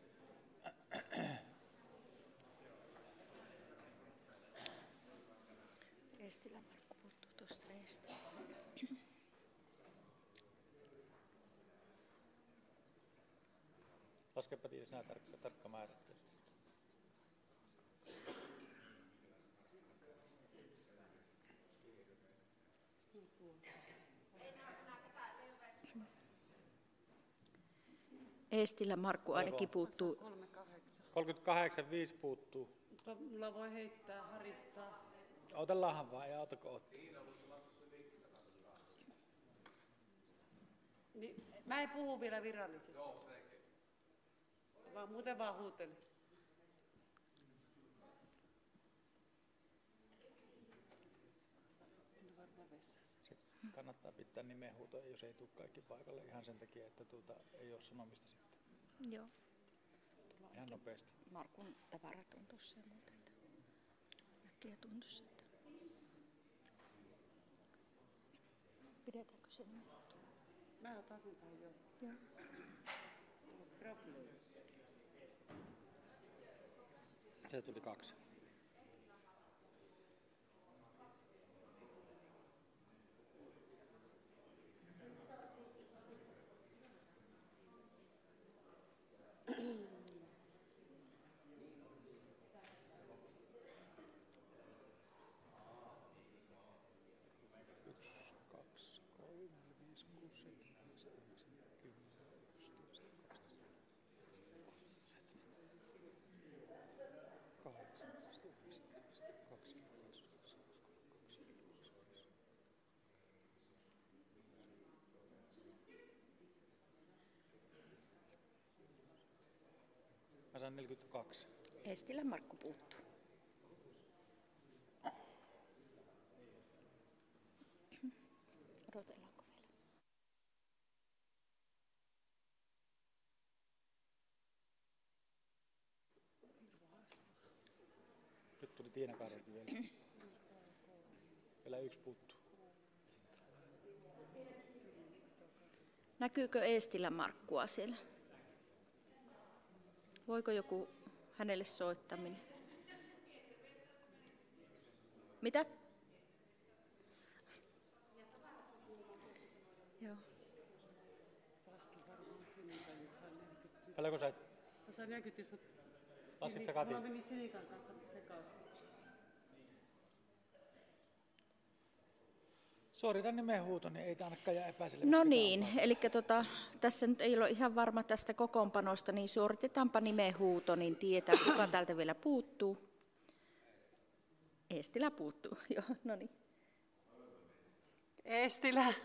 Eestilä Markku puuttuu tuosta Eestilä. Laskepa tiedä sinä tarkka, tarkka määrä. Eestilä Markku ainakin puuttuu. kolmekymmentäkahdeksan, viisi puuttuu. Mulla voi heittää, harittaa. Otellaanhan vaan, ja otako ottaa. Niin, mä en puhu vielä virallisesti. Vaan muuten vaan huutelen. Kannattaa pitää nimenhuutoa, jos ei tule kaikki paikalle ihan sen takia, että tuota, ei ole sanomista sitten. Joo. Ihan nopeasti. Markun tavarat on tuossa ja muuten. Äkkiä tuntuisi, että... Pidetäänkö se nimenhuuto? Mä otan sen tähän jo. Joo. Problem. Se tuli kaksi. Mä saan neljäkymmentäkaksi. Eestilä Markku puuttuu. Odotellaanko vielä? Nyt tuli Tiina Karjakin vielä. Vielä yksi puuttuu. Näkyykö Eestilä Markkua siellä? Voiko joku hänelle soittaminen? Mitä? Joo. Paljonko sait? Mä sain neljäkymmentä, mutta... Lassit sä Katin? Mulla meni Sinikan kanssa sekaisin. Suoritan nimenhuuto, niin ei ainakaan jää epäselväksi. No niin, eli tota, tässä nyt ei ole ihan varma tästä kokoonpanosta, niin suoritetaanpa nimenhuuto, niin tietää, kuka täältä vielä puuttuu. Eestilä puuttuu, joo, no niin. Eestilä.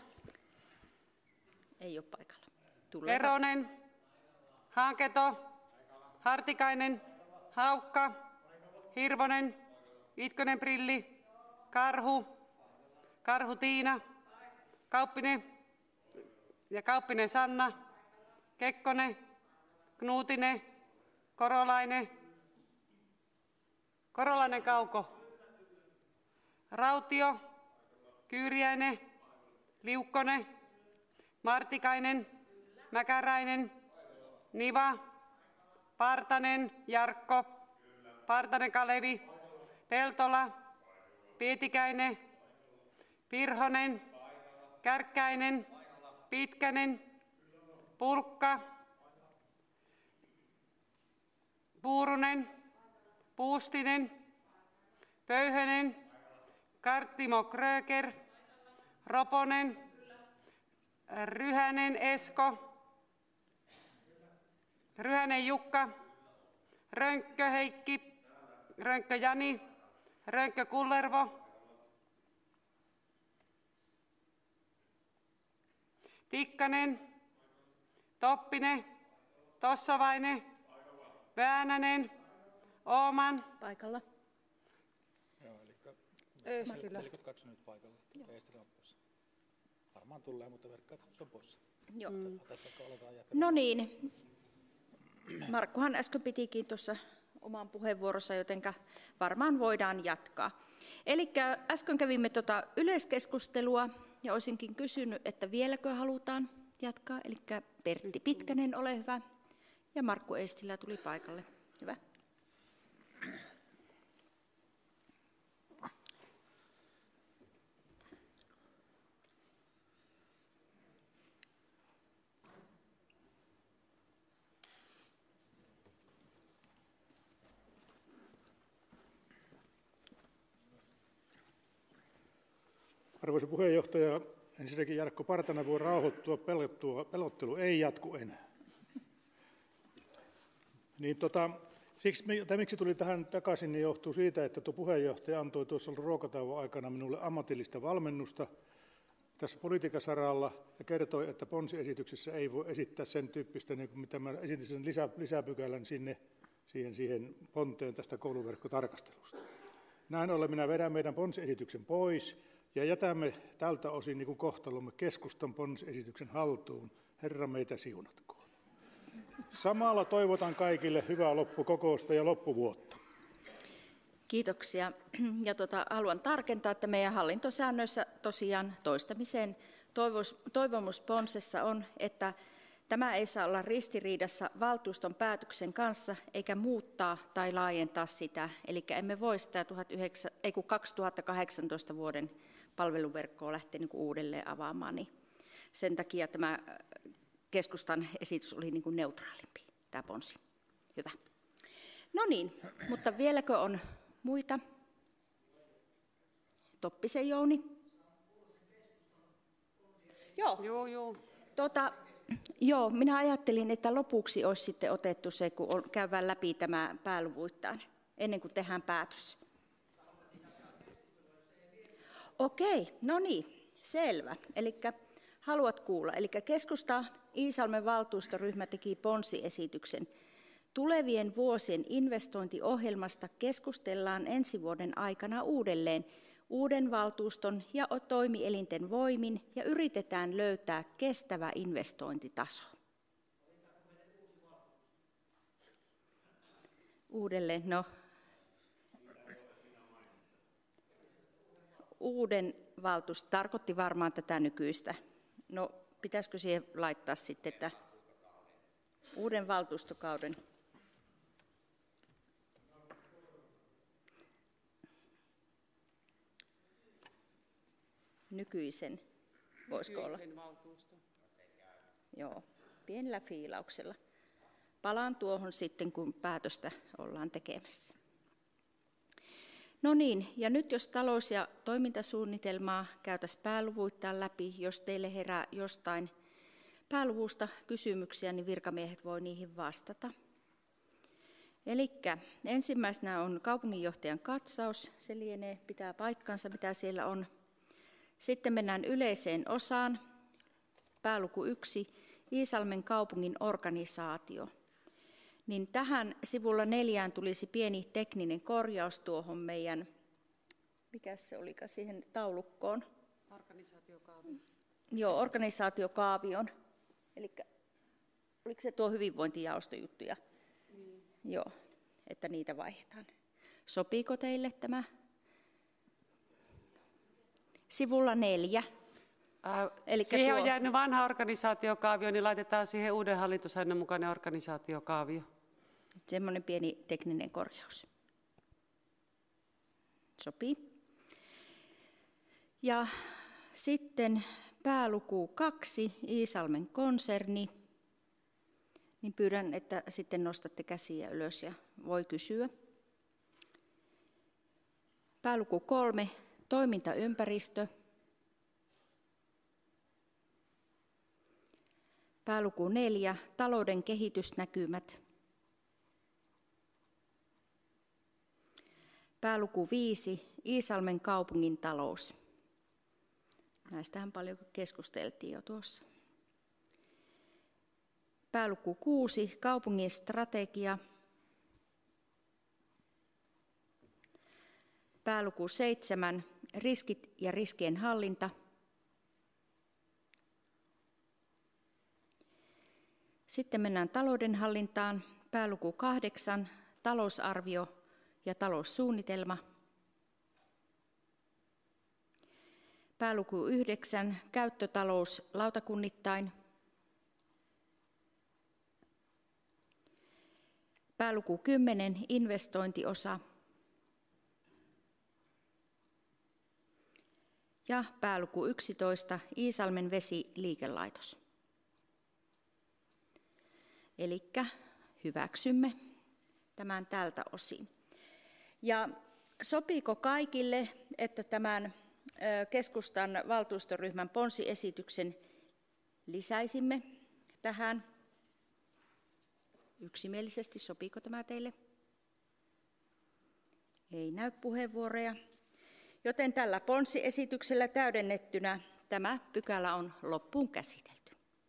Ei ole paikalla. Tulee. Eronen. Hanketo. Hartikainen. Haukka. Hirvonen. Itkonen Prilli. Karhu. Karhu Tiina. Kauppinen. Ja Kauppinen Sanna. Kekkonen. Knuutinen. Korolainen. Korolainen Kauko. Rautio. Kyyriäinen. Liukkonen. Martikainen. Mäkäräinen. Niva. Partanen. Jarkko. Partanen Kalevi. Peltola. Pietikäinen. Pirhonen. Kärkkäinen. Pitkänen. Pulkka. Puurunen. Puustinen. Pöyhönen. Karttimo Kröger. Roponen. Ryhänen Esko. Ryhänen Jukka. Rönkkö Heikki. Rönkkö Jani. Rönkkö Kullervo. Tikkanen. Toppinen. Tossavainen. Väänänen. Ooman. Paikalla. Joo, eli Eestilä. Nelikot kaksi nyt paikalla. Eestilä on poissa. Varmaan tulee, mutta verkkaa, että se on poissa. Joo. Mm. Tässä aletaan jatkamaan. No niin. Markkuhan äsken pitikin tuossa oman puheenvuorossa, jotenka varmaan voidaan jatkaa. Eli äsken kävimme tuota yleiskeskustelua ja olisinkin kysynyt, että vieläkö halutaan jatkaa. Eli Pertti Pitkänen, ole hyvä. Ja Markku Eestilä tuli paikalle. Hyvä. Arvoisa puheenjohtaja, ensinnäkin Jarkko Partanen voi rauhoittua, pelottua, pelottelu ei jatku enää. Niin tota, siksi, tai miksi tuli tähän takaisin, niin johtuu siitä, että tuo puheenjohtaja antoi tuossa ruokatauon aikana minulle ammatillista valmennusta tässä politiikasaralla ja kertoi, että ponsiesityksessä ei voi esittää sen tyyppistä, niin kuin mitä mä esitin sen lisä, lisäpykälän sinne siihen, siihen ponteen tästä kouluverkkotarkastelusta. Näin ollen minä vedän meidän ponsiesityksen pois ja jätämme tältä osin niin kuin kohtalomme keskustan ponsiesityksen haltuun. Herra meitä siunatkoon. Samalla toivotan kaikille hyvää loppukokousta ja loppuvuotta. Kiitoksia. Ja tuota, haluan tarkentaa, että meidän hallintosäännöissä tosiaan toistamiseen toivomusponsessa on, että tämä ei saa olla ristiriidassa valtuuston päätöksen kanssa eikä muuttaa tai laajentaa sitä. Eli emme voi sitä kaksituhattakahdeksantoista vuoden palveluverkkoa lähteä niin kuin uudelleen avaamaan. Niin sen takia tämä keskustan esitys oli niin kuin neutraalimpi, tämä ponsi. Hyvä. No niin, mutta vieläkö on muita? Toppisen Jouni. Joo. Joo, joo. Tuota, joo, minä ajattelin, että lopuksi olisi sitten otettu se, kun käydään läpi tämä pääluvuittain, ennen kuin tehdään päätös. Okei, no niin, selvä. Eli haluat kuulla. Eli keskusta Iisalmen valtuustoryhmä teki ponsiesityksen. Tulevien vuosien investointiohjelmasta keskustellaan ensi vuoden aikana uudelleen uuden valtuuston ja toimielinten voimin ja yritetään löytää kestävä investointitaso. Uudelleen, no. Uuden valtuuston tarkoitti varmaan tätä nykyistä. No, pitäisikö siihen laittaa sitten, että uuden valtuustokauden nykyisen, voisiko olla? Valtuuston. Joo, pienellä fiilauksella. Palaan tuohon sitten, kun päätöstä ollaan tekemässä. No niin, ja nyt jos talous- ja toimintasuunnitelmaa käytäisiin pääluvuittain läpi, jos teille herää jostain pääluvusta kysymyksiä, niin virkamiehet voi niihin vastata. Eli ensimmäisenä on kaupunginjohtajan katsaus, se lienee, pitää paikkansa, mitä siellä on. Sitten mennään yleiseen osaan, pääluku yksi, Iisalmen kaupungin organisaatio. Niin tähän sivulla neljään tulisi pieni tekninen korjaus tuohon meidän, mikä se olikaan siihen taulukkoon? Organisaatiokaavio. Joo, organisaatiokaavion. Eli oliko se tuo hyvinvointijaostojuttuja? Niin. Joo, että niitä vaihdetaan. Sopiiko teille tämä? Sivulla neljä. Äh, siihen tuo... on jäänyt vanha organisaatiokaavio, niin laitetaan siihen uuden hallintosäännön mukainen organisaatiokaavio. Semmoinen pieni tekninen korjaus. Sopii. Ja sitten pääluku kaksi, Iisalmen konserni. Niin pyydän, että sitten nostatte käsiä ylös ja voi kysyä. Pääluku kolme, toimintaympäristö. Pääluku neljä, talouden kehitysnäkymät. Pääluku viisi, Iisalmen kaupungin talous. Näistähän paljon keskusteltiin jo tuossa. Pääluku kuusi, kaupungin strategia. Pääluku seitsemän, riskit ja riskien hallinta. Sitten mennään taloudenhallintaan. Pääluku kahdeksan, talousarvio ja taloussuunnitelma. Pääluku yhdeksän, käyttötalous lautakunnittain. Pääluku kymmenen, investointiosa. Ja pääluku yksitoista, Iisalmen vesiliikelaitos. Eli hyväksymme tämän tältä osin. Ja sopiiko kaikille, että tämän keskustan valtuustoryhmän ponsiesityksen lisäisimme tähän? Yksimielisesti, sopiiko tämä teille? Ei näy puheenvuoroja. Joten tällä ponsiesityksellä täydennettynä tämä pykälä on loppuun käsitelty.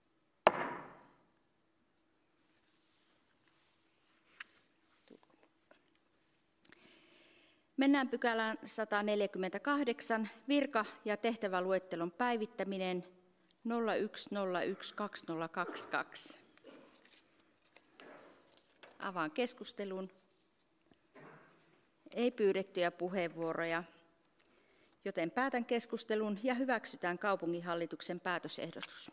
Mennään pykälään sata neljäkymmentäkahdeksan, virka- ja tehtäväluettelon päivittäminen nolla yksi nolla yksi kaksi nolla kaksi kaksi. Avaan keskustelun. Ei pyydettyjä puheenvuoroja, joten päätän keskustelun ja hyväksytään kaupunginhallituksen päätösehdotus.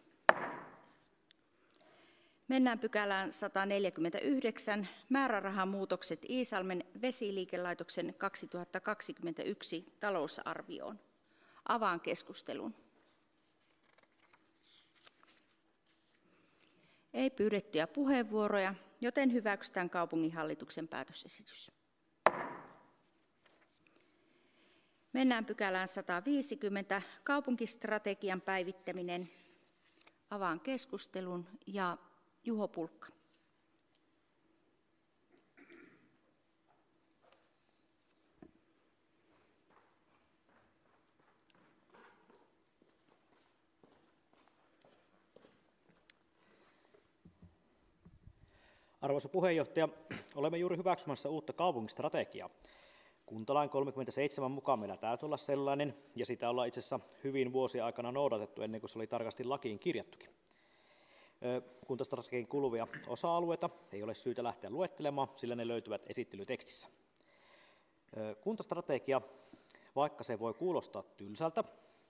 Mennään pykälään sata neljäkymmentäyhdeksän, määrärahamuutokset Iisalmen vesiliikelaitoksen kaksituhattakaksikymmentäyksi talousarvioon. Avaan keskustelun. Ei pyydettyjä puheenvuoroja, joten hyväksytään kaupunginhallituksen päätösesitys. Mennään pykälään sata viisikymmentä, kaupunkistrategian päivittäminen. Avaan keskustelun ja Juho Pulkka. Arvoisa puheenjohtaja, olemme juuri hyväksymässä uutta kaupunkistrategiaa. Kuntalain kolmekymmentäseitsemän mukaan meillä täytyy olla sellainen, ja sitä ollaan itse asiassa hyvin vuosien aikana noudatettu ennen kuin se oli tarkasti lakiin kirjattukin. Kuntastrategian kuuluvia osa-alueita ei ole syytä lähteä luettelemaan, sillä ne löytyvät esittelytekstissä. Kuntastrategia, vaikka se voi kuulostaa tylsältä,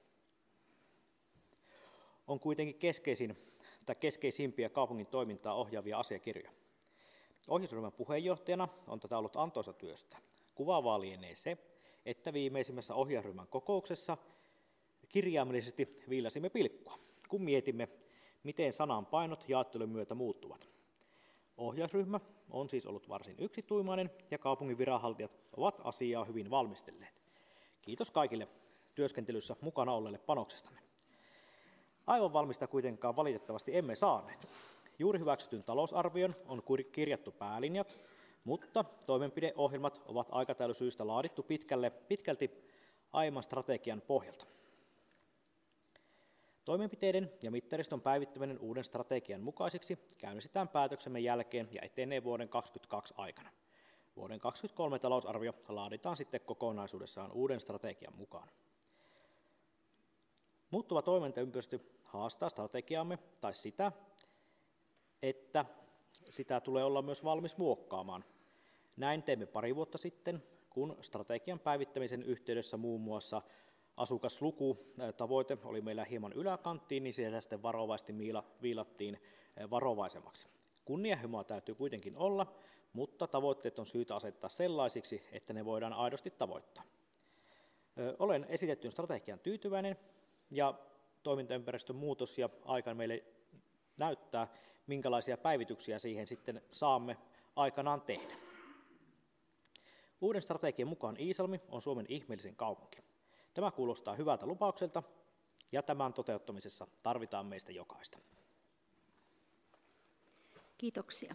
on kuitenkin keskeisin tai keskeisimpiä kaupungin toimintaa ohjaavia asiakirjoja. Ohjausryhmän puheenjohtajana on tätä ollut antoisa työstä. Kuvaavaa lienee se, että viimeisimmässä ohjausryhmän kokouksessa kirjaimellisesti viilasimme pilkkua, kun mietimme, miten sanan painot jaottelun myötä muuttuvat. Ohjausryhmä on siis ollut varsin yksituumainen ja kaupungin viranhaltijat ovat asiaa hyvin valmistelleet. Kiitos kaikille työskentelyssä mukana olleille panoksestanne. Aivan valmista kuitenkaan valitettavasti emme saaneet. Juuri hyväksytyn talousarvion on kirjattu päälinjat, mutta toimenpideohjelmat ovat aikataulusyistä laadittu pitkälle, pitkälti aiemman strategian pohjalta. Toimenpiteiden ja mittariston päivittäminen uuden strategian mukaisiksi käynnistetään päätöksemme jälkeen ja etenee vuoden kaksituhattakaksikymmentäkaksi aikana. Vuoden kaksituhattakaksikymmentäkolme talousarvio laaditaan sitten kokonaisuudessaan uuden strategian mukaan. Muuttuva toimintaympäristö haastaa strategiaamme tai sitä, että sitä tulee olla myös valmis muokkaamaan. Näin teimme pari vuotta sitten, kun strategian päivittämisen yhteydessä muun muassa asukaslukutavoite oli meillä hieman yläkanttiin, niin siellä sitten varovasti viilattiin varovaisemmaksi. Kunnianhimoa täytyy kuitenkin olla, mutta tavoitteet on syytä asettaa sellaisiksi, että ne voidaan aidosti tavoittaa. Olen esitettyyn strategian tyytyväinen ja toimintaympäristön muutos ja aika meille näyttää, minkälaisia päivityksiä siihen sitten saamme aikanaan tehdä. Uuden strategian mukaan Iisalmi on Suomen ihmeellisin kaupunki. Tämä kuulostaa hyvältä lupaukselta ja tämän toteuttamisessa tarvitaan meistä jokaista. Kiitoksia.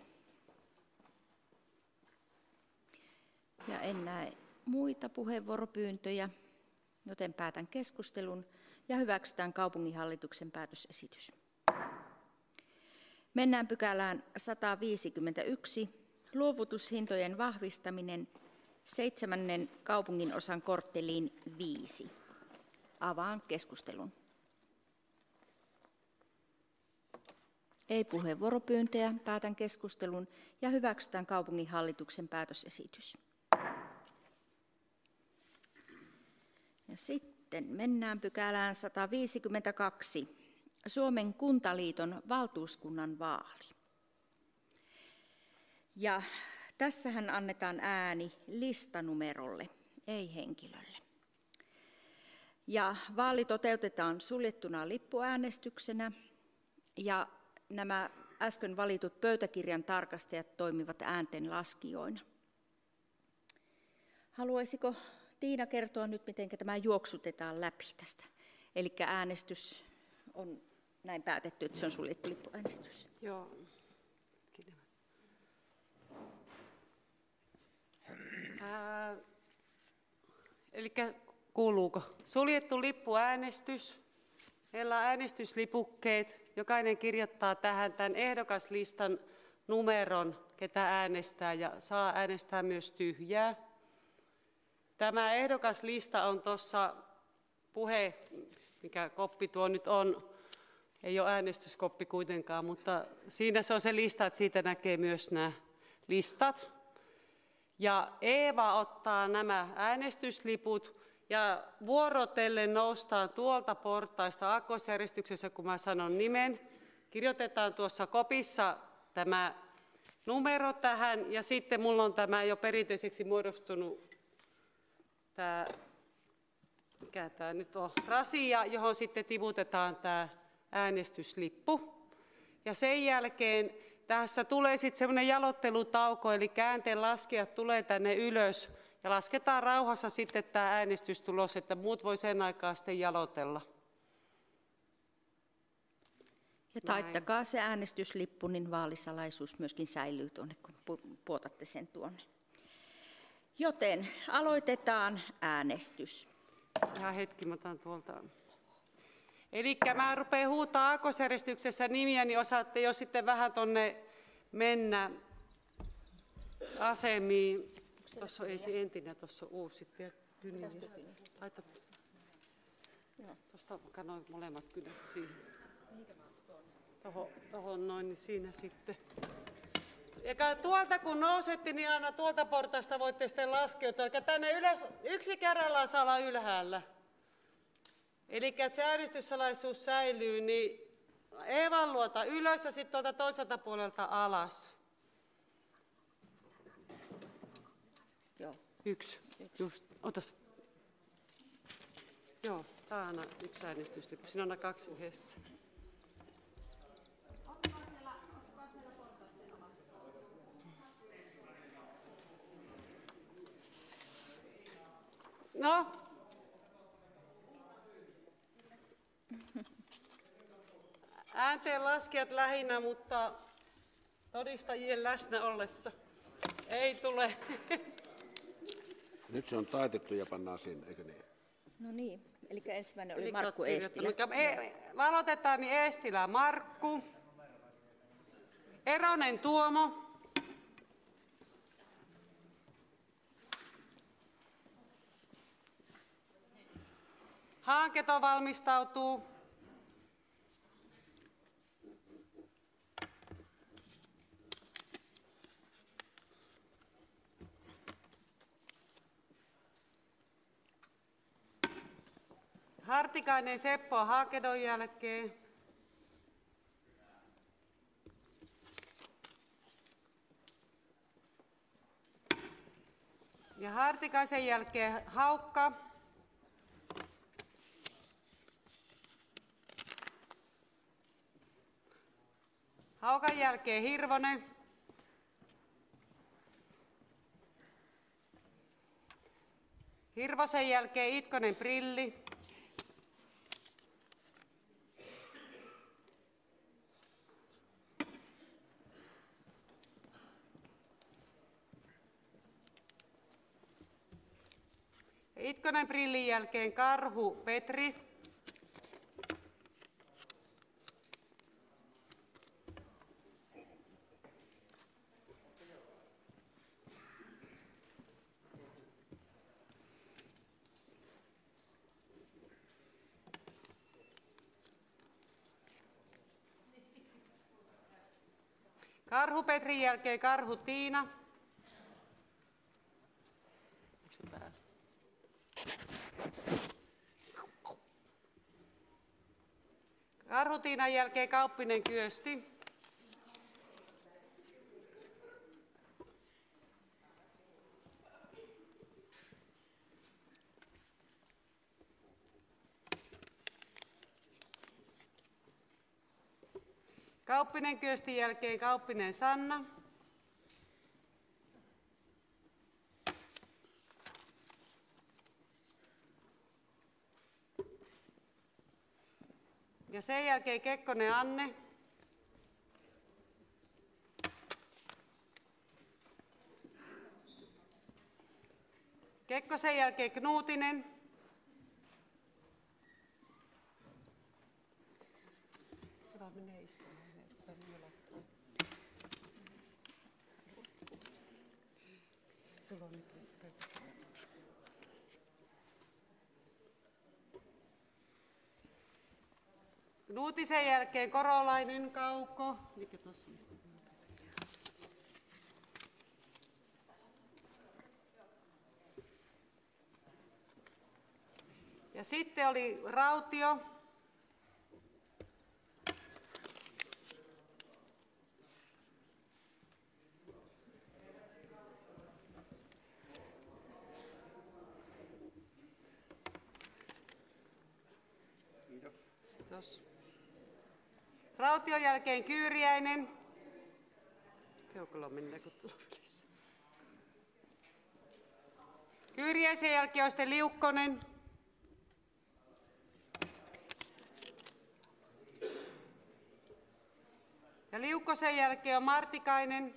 Ja en näe muita puheenvuoropyyntöjä, joten päätän keskustelun ja hyväksytään kaupunginhallituksen päätösesitys. Mennään pykälään sata viisikymmentäyksi, luovutushintojen vahvistaminen seitsemännen kaupungin osan kortteliin viisi. Avaan keskustelun. Ei puheenvuoropyyntöjä, päätän keskustelun ja hyväksytään kaupunginhallituksen päätösesitys. Ja sitten mennään pykälään sata viisikymmentäkaksi, Suomen Kuntaliiton valtuuskunnan vaali. Ja tässähän annetaan ääni listanumerolle, ei henkilölle. Ja vaali toteutetaan suljettuna lippuäänestyksenä ja nämä äsken valitut pöytäkirjan tarkastajat toimivat äänten laskijoina. Haluaisiko Tiina kertoa nyt, miten tämä juoksutetaan läpi tästä? Eli äänestys on näin päätetty, että se on suljettu lippuäänestys. Joo. Ää, eli kuuluuko? Suljettu lippuäänestys. Meillä on äänestyslipukkeet. Jokainen kirjoittaa tähän tämän ehdokaslistan numeron, ketä äänestää, ja saa äänestää myös tyhjää. Tämä ehdokaslista on tuossa puhe, mikä koppi tuo nyt on. Ei ole äänestyskoppi kuitenkaan, mutta siinä se on se lista, että siitä näkee myös nämä listat. Ja Eeva ottaa nämä äänestysliput ja vuorotellen noustaan tuolta portaista aakkosjärjestyksessä, kun mä sanon nimen. Kirjoitetaan tuossa kopissa tämä numero tähän ja sitten mulla on tämä jo perinteiseksi muodostunut tämä, mikä tämä nyt on, rasia, johon sitten tivutetaan tämä äänestyslippu. Ja sen jälkeen tässä tulee sitten semmoinen jalottelutauko, eli käänteen laskijat tulee tänne ylös ja lasketaan rauhassa sitten tämä äänestystulos, että muut voi sen aikaa sitten jalotella. Ja taittakaa Näin. se äänestyslippu, niin vaalisalaisuus myöskin säilyy tuonne, kun puotatte sen tuonne. Joten aloitetaan äänestys. Ihan hetki, mä otan tuolta. Eli mä rupean huutaa aakkosjärjestyksessä nimiä, niin osaatte jo sitten vähän tuonne mennä asemiin. Tuossa ei se entinen, tuossa on uusi sitten. Laita tuosta vaikka noin molemmat kynät siihen. Tuohon, tuohon noin, niin siinä sitten. Ja tuolta kun nousette, niin aina tuolta portaista voitte sitten laskeutua. Eli tänne ylös, yksi kerrallaan saa olla ylhäällä. Eli että se äänestyssalaisuus säilyy, niin Eevan luota ylös ja sitten tuolta toiselta puolelta alas. Joo. Yksi. Yksi. Just. Otas. Joo, tämä on yksi äänestyslippu. Siinä on kaksi yhdessä. No. Äänteen laskijat lähinnä, mutta todistajien läsnä ollessa ei tule. Nyt se on taitettu ja pannaan sinne, eikö niin? No niin, eli ensimmäinen oli Eli Markku Eestilä. E- aloitetaan niin Eestilä Markku, Eronen Tuomo, Haaketo valmistautuu, Hartikainen Seppo Haakedon jälkeen. Ja Hartikaisen jälkeen Haukka. Haukan jälkeen Hirvonen. Hirvosen jälkeen Itkonen Prilli. Itkonen Prillin jälkeen Karhu Petri. Karhu Petrin jälkeen Karhu Tiina. Karhu Tiinan jälkeen Kauppinen Kyösti. Kauppinen Kyöstin jälkeen Kauppinen Sanna. Ja sen jälkeen Kekkonen Anne. Kekkosen jälkeen Knuutinen. Knuutisen jälkeen Korolainen Kauko. Mikä tossa on? Ja sitten oli Rautio. Kiitos. Raution jälkeen Kyyriäinen. Keukalla mennään, kun tulee välissä. Kyyriäisen jälkeen on sitten Liukkonen. Ja Liukkosen jälkeen on Martikainen.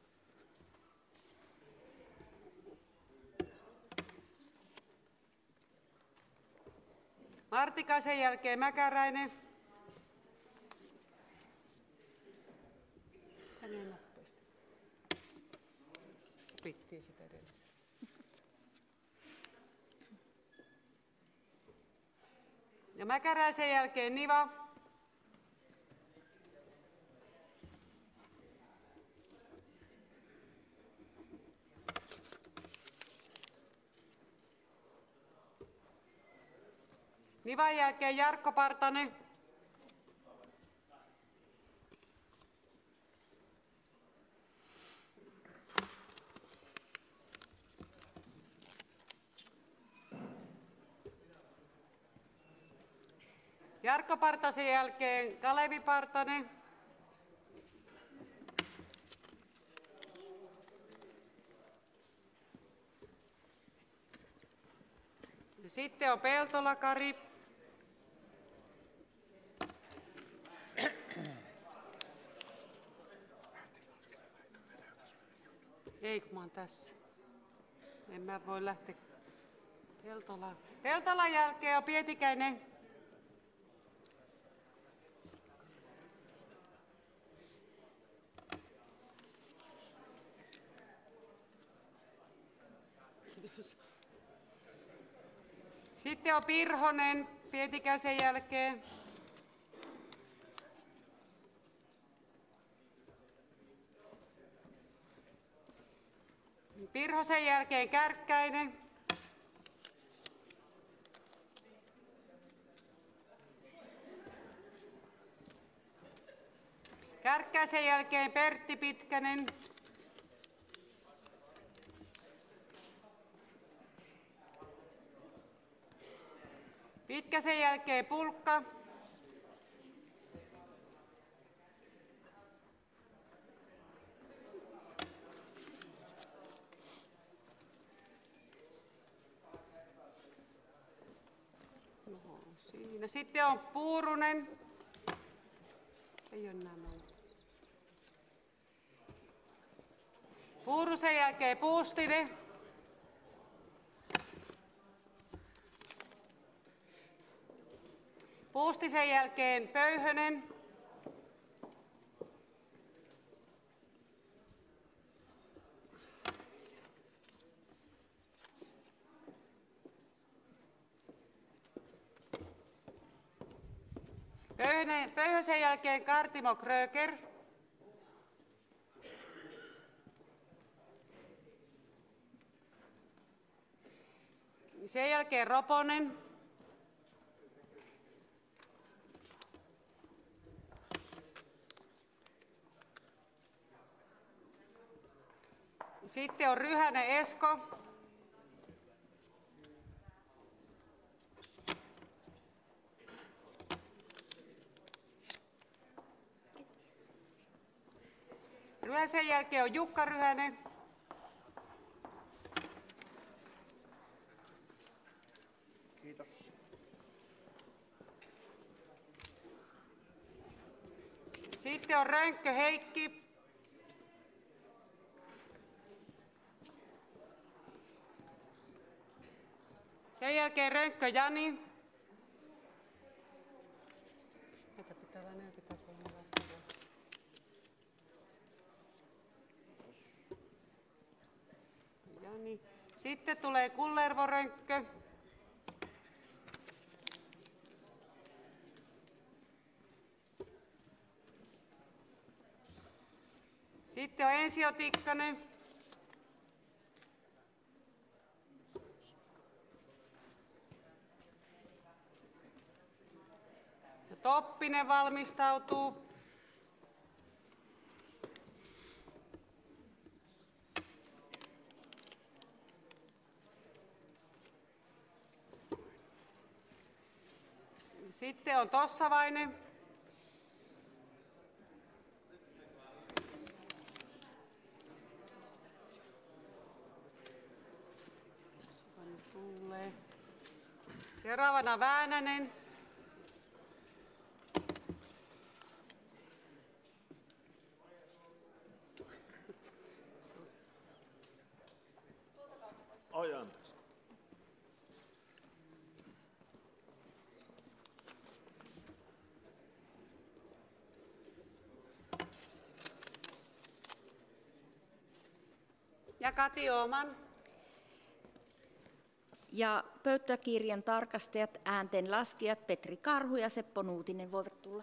Martikaisen jälkeen Mäkäräinen. Tänne nopeasti. Opittiin sitä edelleen. Ja Mäkäräisen jälkeen Niva. Nivan jälkeen Jarkko Partanen. Jarkko Partasen jälkeen Kalevi Partanen. Ja sitten on Peltola-Kari. Ei, kun mä oon tässä. En mä voi lähteä. Peltola. Peltolan jälkeen on Pietikäinen. Sitten on Pirhonen Pietikäisen jälkeen. Pirhosen jälkeen Kärkkäinen. Kärkkäisen jälkeen Pertti Pitkänen. Pitkäsen jälkeen Pulkka. No, siinä. Sitten on Puurunen. Ei ole nämä. Puurusen jälkeen Puustinen. Puustisen jälkeen Pöyhönen. Pöyhönen, Pöyhösen jälkeen Kartimo Kröger. Sen jälkeen Roponen. Sitten on Ryhänen Esko. Ryhäsen jälkeen on Jukka Ryhänen. Kiitos. Sitten on Rönkkö Heikki. Sen jälkeen Rönkkö Jani. Meitä pitää olla neljäkymmentäkolme vuotta. Jani. Sitten tulee Kullervo Rönkkö. Sitten on Ensio Tikkanen. Ja Toppinen valmistautuu. Sitten on Tossavainen. Tulee. Seuraavana Väänänen. Oi, anteeksi. Ja Kati Ooman. Ja pöytäkirjan tarkastajat, äänten laskijat Petri Karhu ja Seppo Nuutinen voivat tulla.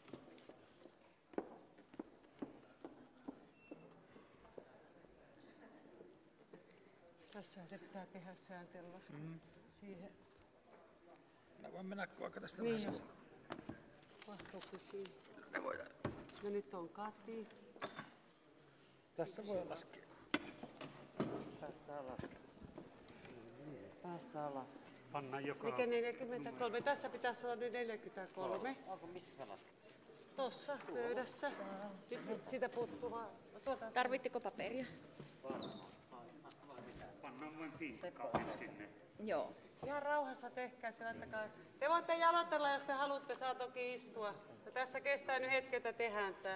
Tässä se pitää tehdä sääntelulaskua. Mm. Siihen. Minä voin mennä vaikka tästä Niin. vähän. Mahtuuko siihen? No nyt on Kati. Tässä voi laskea. Päästään laskemaan. Päästään laskemaan. Pannaan joka... Mikä neljäkymmentäkolme? Tässä pitäisi olla nyt neljäkymmentäkolme. Onko missä mä lasket? Tuossa pöydässä. Nyt sitä puuttuu vaan. Tuota. Tarvitteko paperia? Pannaan vain pinkkaa sinne. Joo. Ihan rauhassa tehkää se, laittakaa. Te voitte jalotella, jos te haluatte, saa toki istua. Ja tässä kestää nyt hetken, että tehdään tää.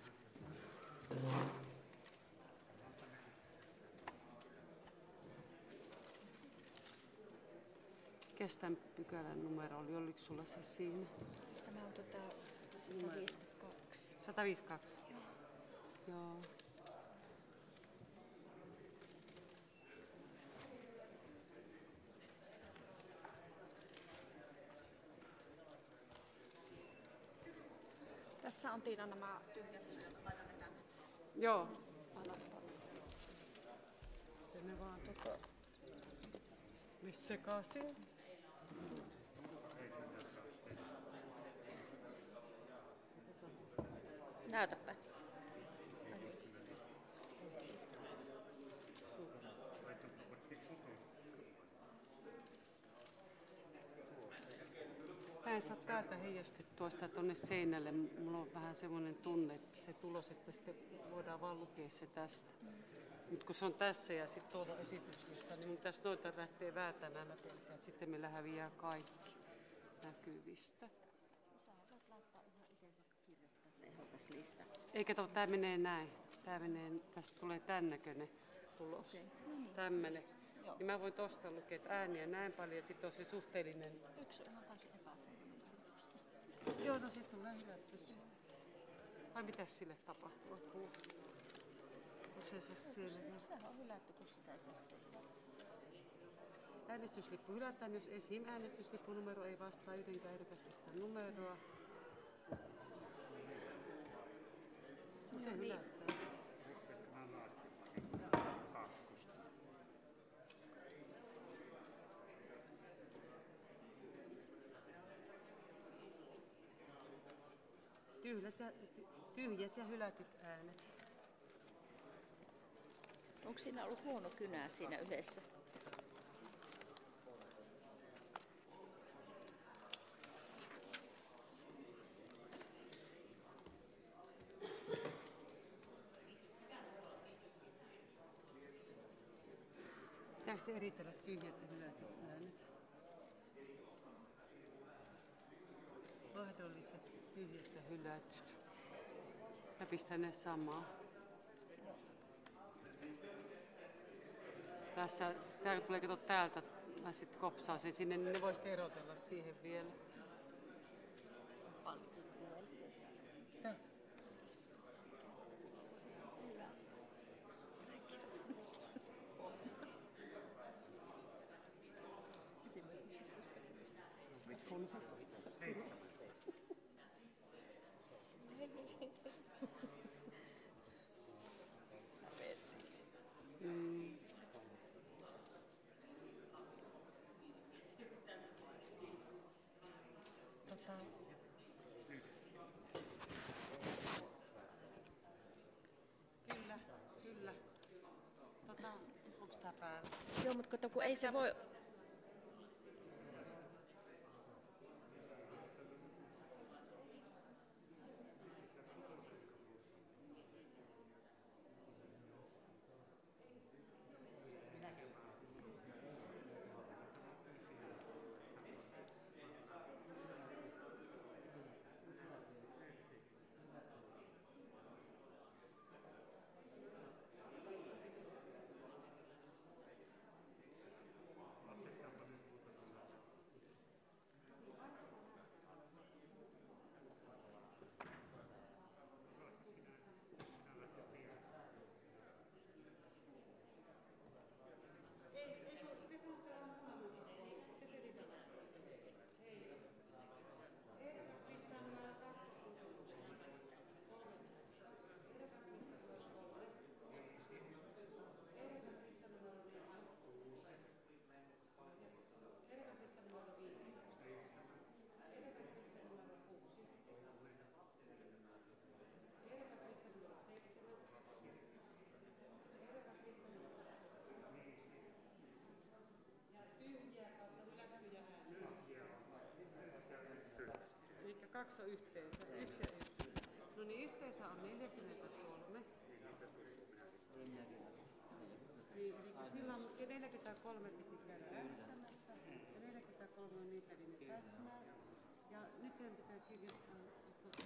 Mikäs tämän pykälän numero oli? Oliko sulla se siinä? Tämä on tota sata viisikymmentäkaksi. sata viisikymmentäkaksi. Joo. Tässä on Tiina nämä tyhjät, jotka laitamme tänne. Joo. Ne vaan tota... Missä sekaisin? Näytäpä. Mä en saa täältä heijastettua sitä tuonne seinälle. Mulla on vähän semmoinen tunne, että se tulos, että sitten voidaan vaan lukea se tästä. Nyt kun se on tässä ja sitten tuolla esityslista, niin mun tässä noita lähtee väätänään läpi, että sitten meillä häviää kaikki näkyvistä. Eikä tuo, tää menee näin. Tää menee, tästä tulee tän näköinen tulos. Okay. No niin. Tämmönen. Niin mä voin tosta lukea, että ääniä näin paljon ja sitten on se suhteellinen. Yksi on ihan täysin epäselvä. Joo, no sitten tulee hylätty. Vai mitäs sille tapahtuu? Kun se saa selvä. Sehän on hylätty, kun sitä ei saa selvä. Äänestyslippu hylätään, jos esim. Äänestyslippunumero ei vastaa yhdenkään ehdokaslistan numeroa. Se hylättää. Tyhjät ja, tyhjät ja hylätyt äänet. Onko siinä ollut huono kynä siinä yhdessä? Pitääkö te eritellä tyhjät ja hylätyt äänet? Mahdolliset tyhjät ja hylätyt. Mä pistän ne samaa. Tässä, tää tulee kato täältä, mä sitten kopsaan sen sinne, niin ne voisit erotella siihen vielä. Tää. Mm. Tota. Kyllä, kyllä. Tota, onks tää päällä? Joo, mutta kato, kun ei se voi... Kaksi on yhteensä, yksi ja yksi. No niin, yhteensä on neljäkymmentäkolme. Niin, eli silloin neljäkymmentäkolme piti käydä äänestämässä. kolme on niin välinen täsmää. Ja nyt teidän pitää kirjoittaa, että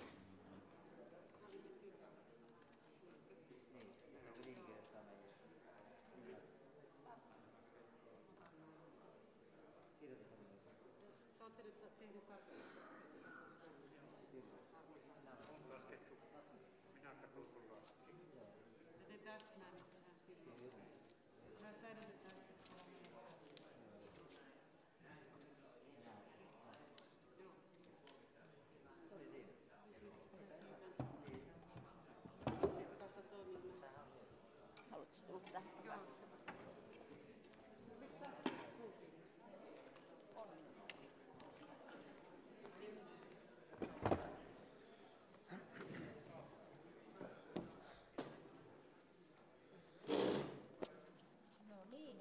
olette nyt tehneet tarkoitusta. Ja te täsmää, niin sehän silloin. Mä säilytetään sitten kolme. Haluatko tulla tähän takaisin? No niin.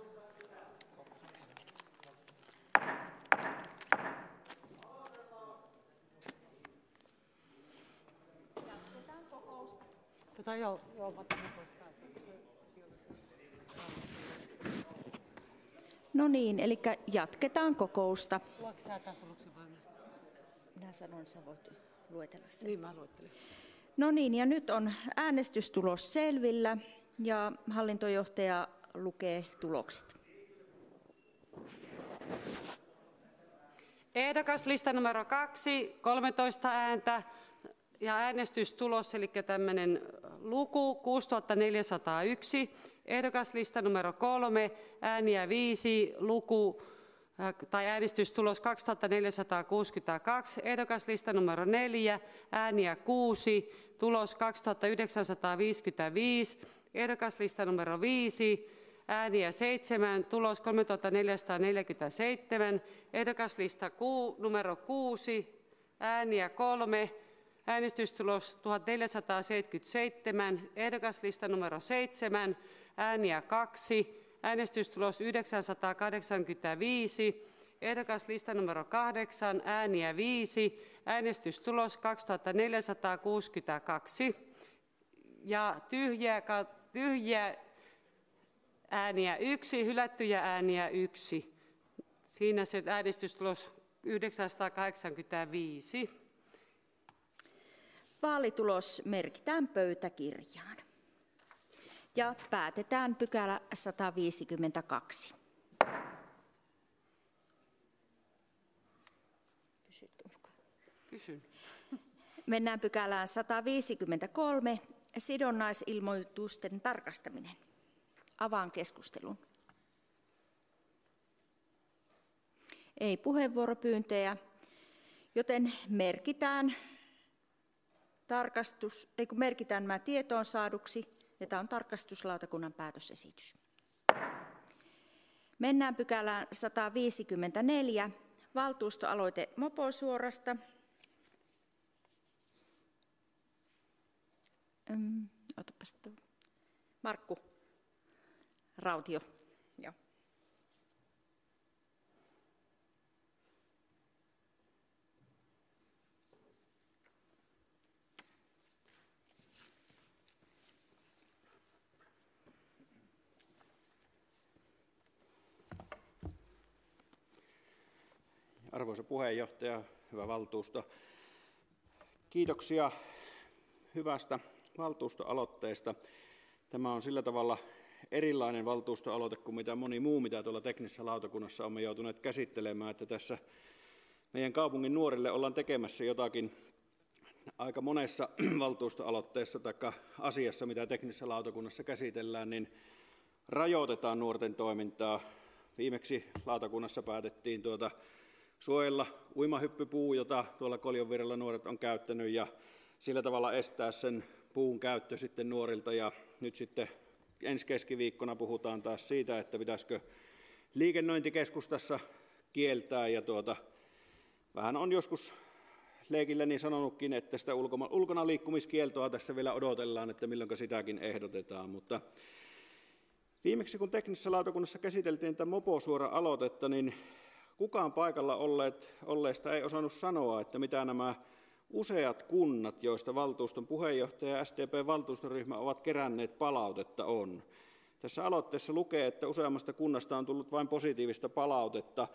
Jatketaan kokousta. Tota, joo, joo, mä otan pois päältä. No niin, eli jatketaan kokousta. Luoksi sä tämän tuloksen vai minä? Minä sanon, sä voit luetella sen. Niin, mä luettelen. No niin, ja nyt on äänestystulos selvillä ja hallintojohtaja lukee tulokset. Ehdokaslista numero kaksi, kolmetoista ääntä ja äänestystulos, eli tämmöinen luku kuusituhatta neljäsataayksi. Ehdokaslista numero kolme, ääniä viisi, luku tai äänestystulos kaksituhatta neljäsataakuusikymmentäkaksi. Ehdokaslista numero neljä, ääniä kuusi, tulos kaksituhatta yhdeksänsataaviisikymmentäviisi. Ehdokaslista numero viisi, ääniä seitsemän, tulos kolmetuhatta neljäsataaneljäkymmentäseitsemän. Ehdokaslista ku, numero kuusi, ääniä kolme, äänestystulos tuhatneljäsataaseitsemänkymmentäseitsemän. Ehdokaslista numero seitsemän, ääniä kaksi, äänestystulos yhdeksänsataakahdeksankymmentäviisi. Ehdokaslista numero kahdeksan, ääniä viisi, äänestystulos kaksituhattaneljäsataakuusikymmentäkaksi. Ja tyhjää, tyhjää ääniä yksi, hylättyjä ääniä yksi. Siinä se äänestystulos yhdeksänsataakahdeksankymmentäviisi. Vaalitulos merkitään pöytäkirjaan. Ja päätetään pykälä sata viisikymmentäkaksi. Pysytkö mukaan? Kysyn. Mennään pykälään sata viisikymmentäkolme, sidonnaisilmoitusten tarkastaminen. Avaan keskustelun. Ei puheenvuoropyyntöjä, joten merkitään, tarkastus, ei kun merkitään nämä tietoon saaduksi, ja tämä on tarkastuslautakunnan päätösesitys. Mennään pykälään sata viisikymmentäneljä, valtuustoaloite moposuorasta. Öm, otapas tuo. Markku Rautio. Joo. Arvoisa puheenjohtaja, hyvä valtuusto. Kiitoksia hyvästä valtuustoaloitteesta. Tämä on sillä tavalla erilainen valtuustoaloite kuin mitä moni muu, mitä tuolla teknisessä lautakunnassa olemme joutuneet käsittelemään, että tässä meidän kaupungin nuorille ollaan tekemässä jotakin aika monessa valtuustoaloitteessa tai asiassa, mitä teknisessä lautakunnassa käsitellään, niin rajoitetaan nuorten toimintaa. Viimeksi lautakunnassa päätettiin tuota suojella uimahyppypuu, jota tuolla Koljonvirralla nuoret on käyttänyt, ja sillä tavalla estää sen puun käyttö sitten nuorilta. Ja nyt sitten ensi keskiviikkona puhutaan taas siitä, että pitäisikö liikennöintikeskustassa kieltää. Ja tuota, vähän on joskus leikilläni sanonutkin, että sitä ulkona, ulkona liikkumiskieltoa tässä vielä odotellaan, että milloin sitäkin ehdotetaan. Mutta viimeksi kun teknisessä lautakunnassa käsiteltiin tätä moposuora-aloitetta, niin kukaan paikalla olleet, olleista ei osannut sanoa, että mitä nämä useat kunnat, joista valtuuston puheenjohtaja ja S D P-valtuustoryhmä ovat keränneet palautetta on. Tässä aloitteessa lukee, että useammasta kunnasta on tullut vain positiivista palautetta,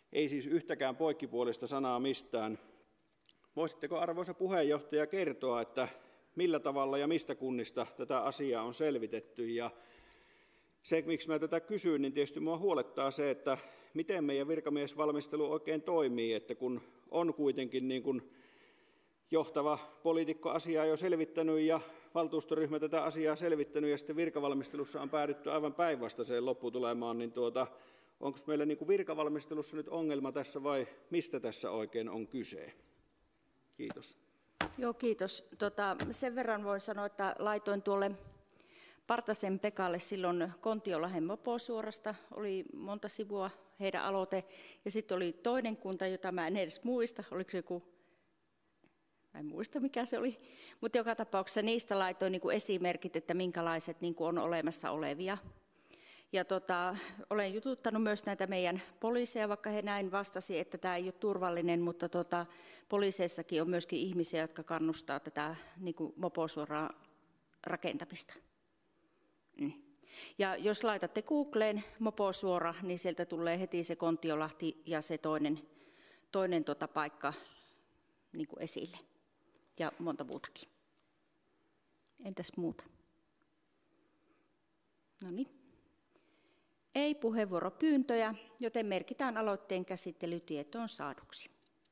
Ei siis yhtäkään poikkipuolista sanaa mistään. Voisitteko arvoisa puheenjohtaja kertoa, että millä tavalla ja mistä kunnista tätä asiaa on selvitetty? Ja se, miksi mä tätä kysyn, niin tietysti minua huolettaa se, että miten meidän virkamiesvalmistelu oikein toimii, että kun on kuitenkin niin kuin johtava poliitikko asiaa jo selvittänyt ja valtuustoryhmä tätä asiaa selvittänyt ja sitten virkavalmistelussa on päädytty aivan päinvastaiseen lopputulemaan, niin tuota, onko meillä niin kuin virkavalmistelussa nyt ongelma tässä vai mistä tässä oikein on kyse? Kiitos. Joo, kiitos. Tota, sen verran voin sanoa, että laitoin tuolle Partasen Pekalle silloin Kontiolahden moposuorasta, oli monta sivua heidän aloite, ja sitten oli toinen kunta, jota mä en edes muista, oliko se joku, mä en muista mikä se oli, mutta joka tapauksessa niistä laitoin niin kuin esimerkit, että minkälaiset niin kuin on olemassa olevia. Ja tota, olen jututtanut myös näitä meidän poliiseja, vaikka he näin vastasi, että tämä ei ole turvallinen, mutta tota, poliiseissakin on myöskin ihmisiä, jotka kannustaa tätä niin kuin moposuoraa rakentamista. Mm. Ja jos laitatte Googleen moposuora, niin sieltä tulee heti se Kontiolahti ja se toinen, toinen tota paikka niin kuin esille. Ja monta muutakin. Entäs muuta? No niin. Ei puheenvuoropyyntöjä, joten merkitään aloitteen käsittely tietoon saaduksi.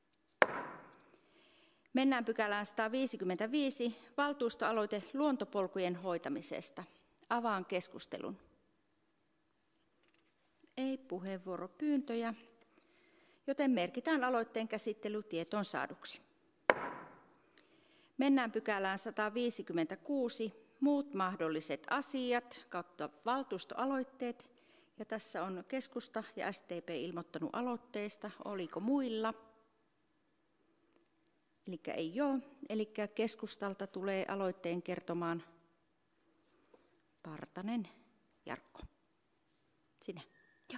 Mennään pykälään sata viisikymmentäviisi, valtuustoaloite luontopolkujen hoitamisesta. Avaan keskustelun. Ei puheenvuoropyyntöjä, joten merkitään aloitteen käsittely tietoon saaduksi. Mennään pykälään sata viisikymmentäkuusi, muut mahdolliset asiat kautta valtuustoaloitteet. Ja tässä on keskusta ja S D P ilmoittanut aloitteesta. Oliko muilla? Eli ei ole. Eli keskustalta tulee aloitteen kertomaan Partanen Jarkko. Sinä. Joo.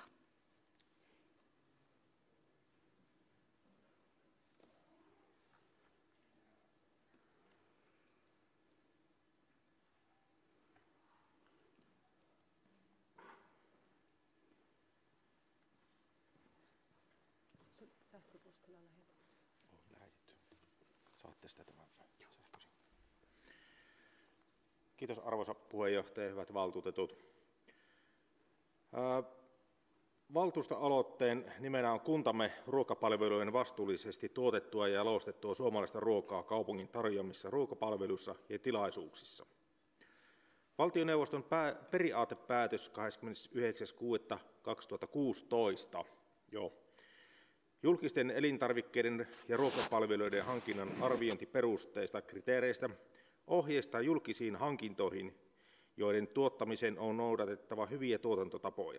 Sähköpostilla lähetetty. On lähetetty. Saatte sitä tämän sähköisen. Kiitos arvoisa puheenjohtaja, hyvät valtuutetut. Valtuustoaloitteen nimenä on kuntamme ruokapalvelujen vastuullisesti tuotettua ja jalostettua suomalaista ruokaa kaupungin tarjoamissa ruokapalveluissa ja tilaisuuksissa. Valtioneuvoston periaatepäätös kahdeskymmenesyhdeksäs kuudetta kaksituhattakuusitoista jo. Julkisten elintarvikkeiden ja ruokapalveluiden hankinnan arviointiperusteista kriteereistä ohjeistaa julkisiin hankintoihin, joiden tuottamiseen on noudatettava hyviä tuotantotapoja.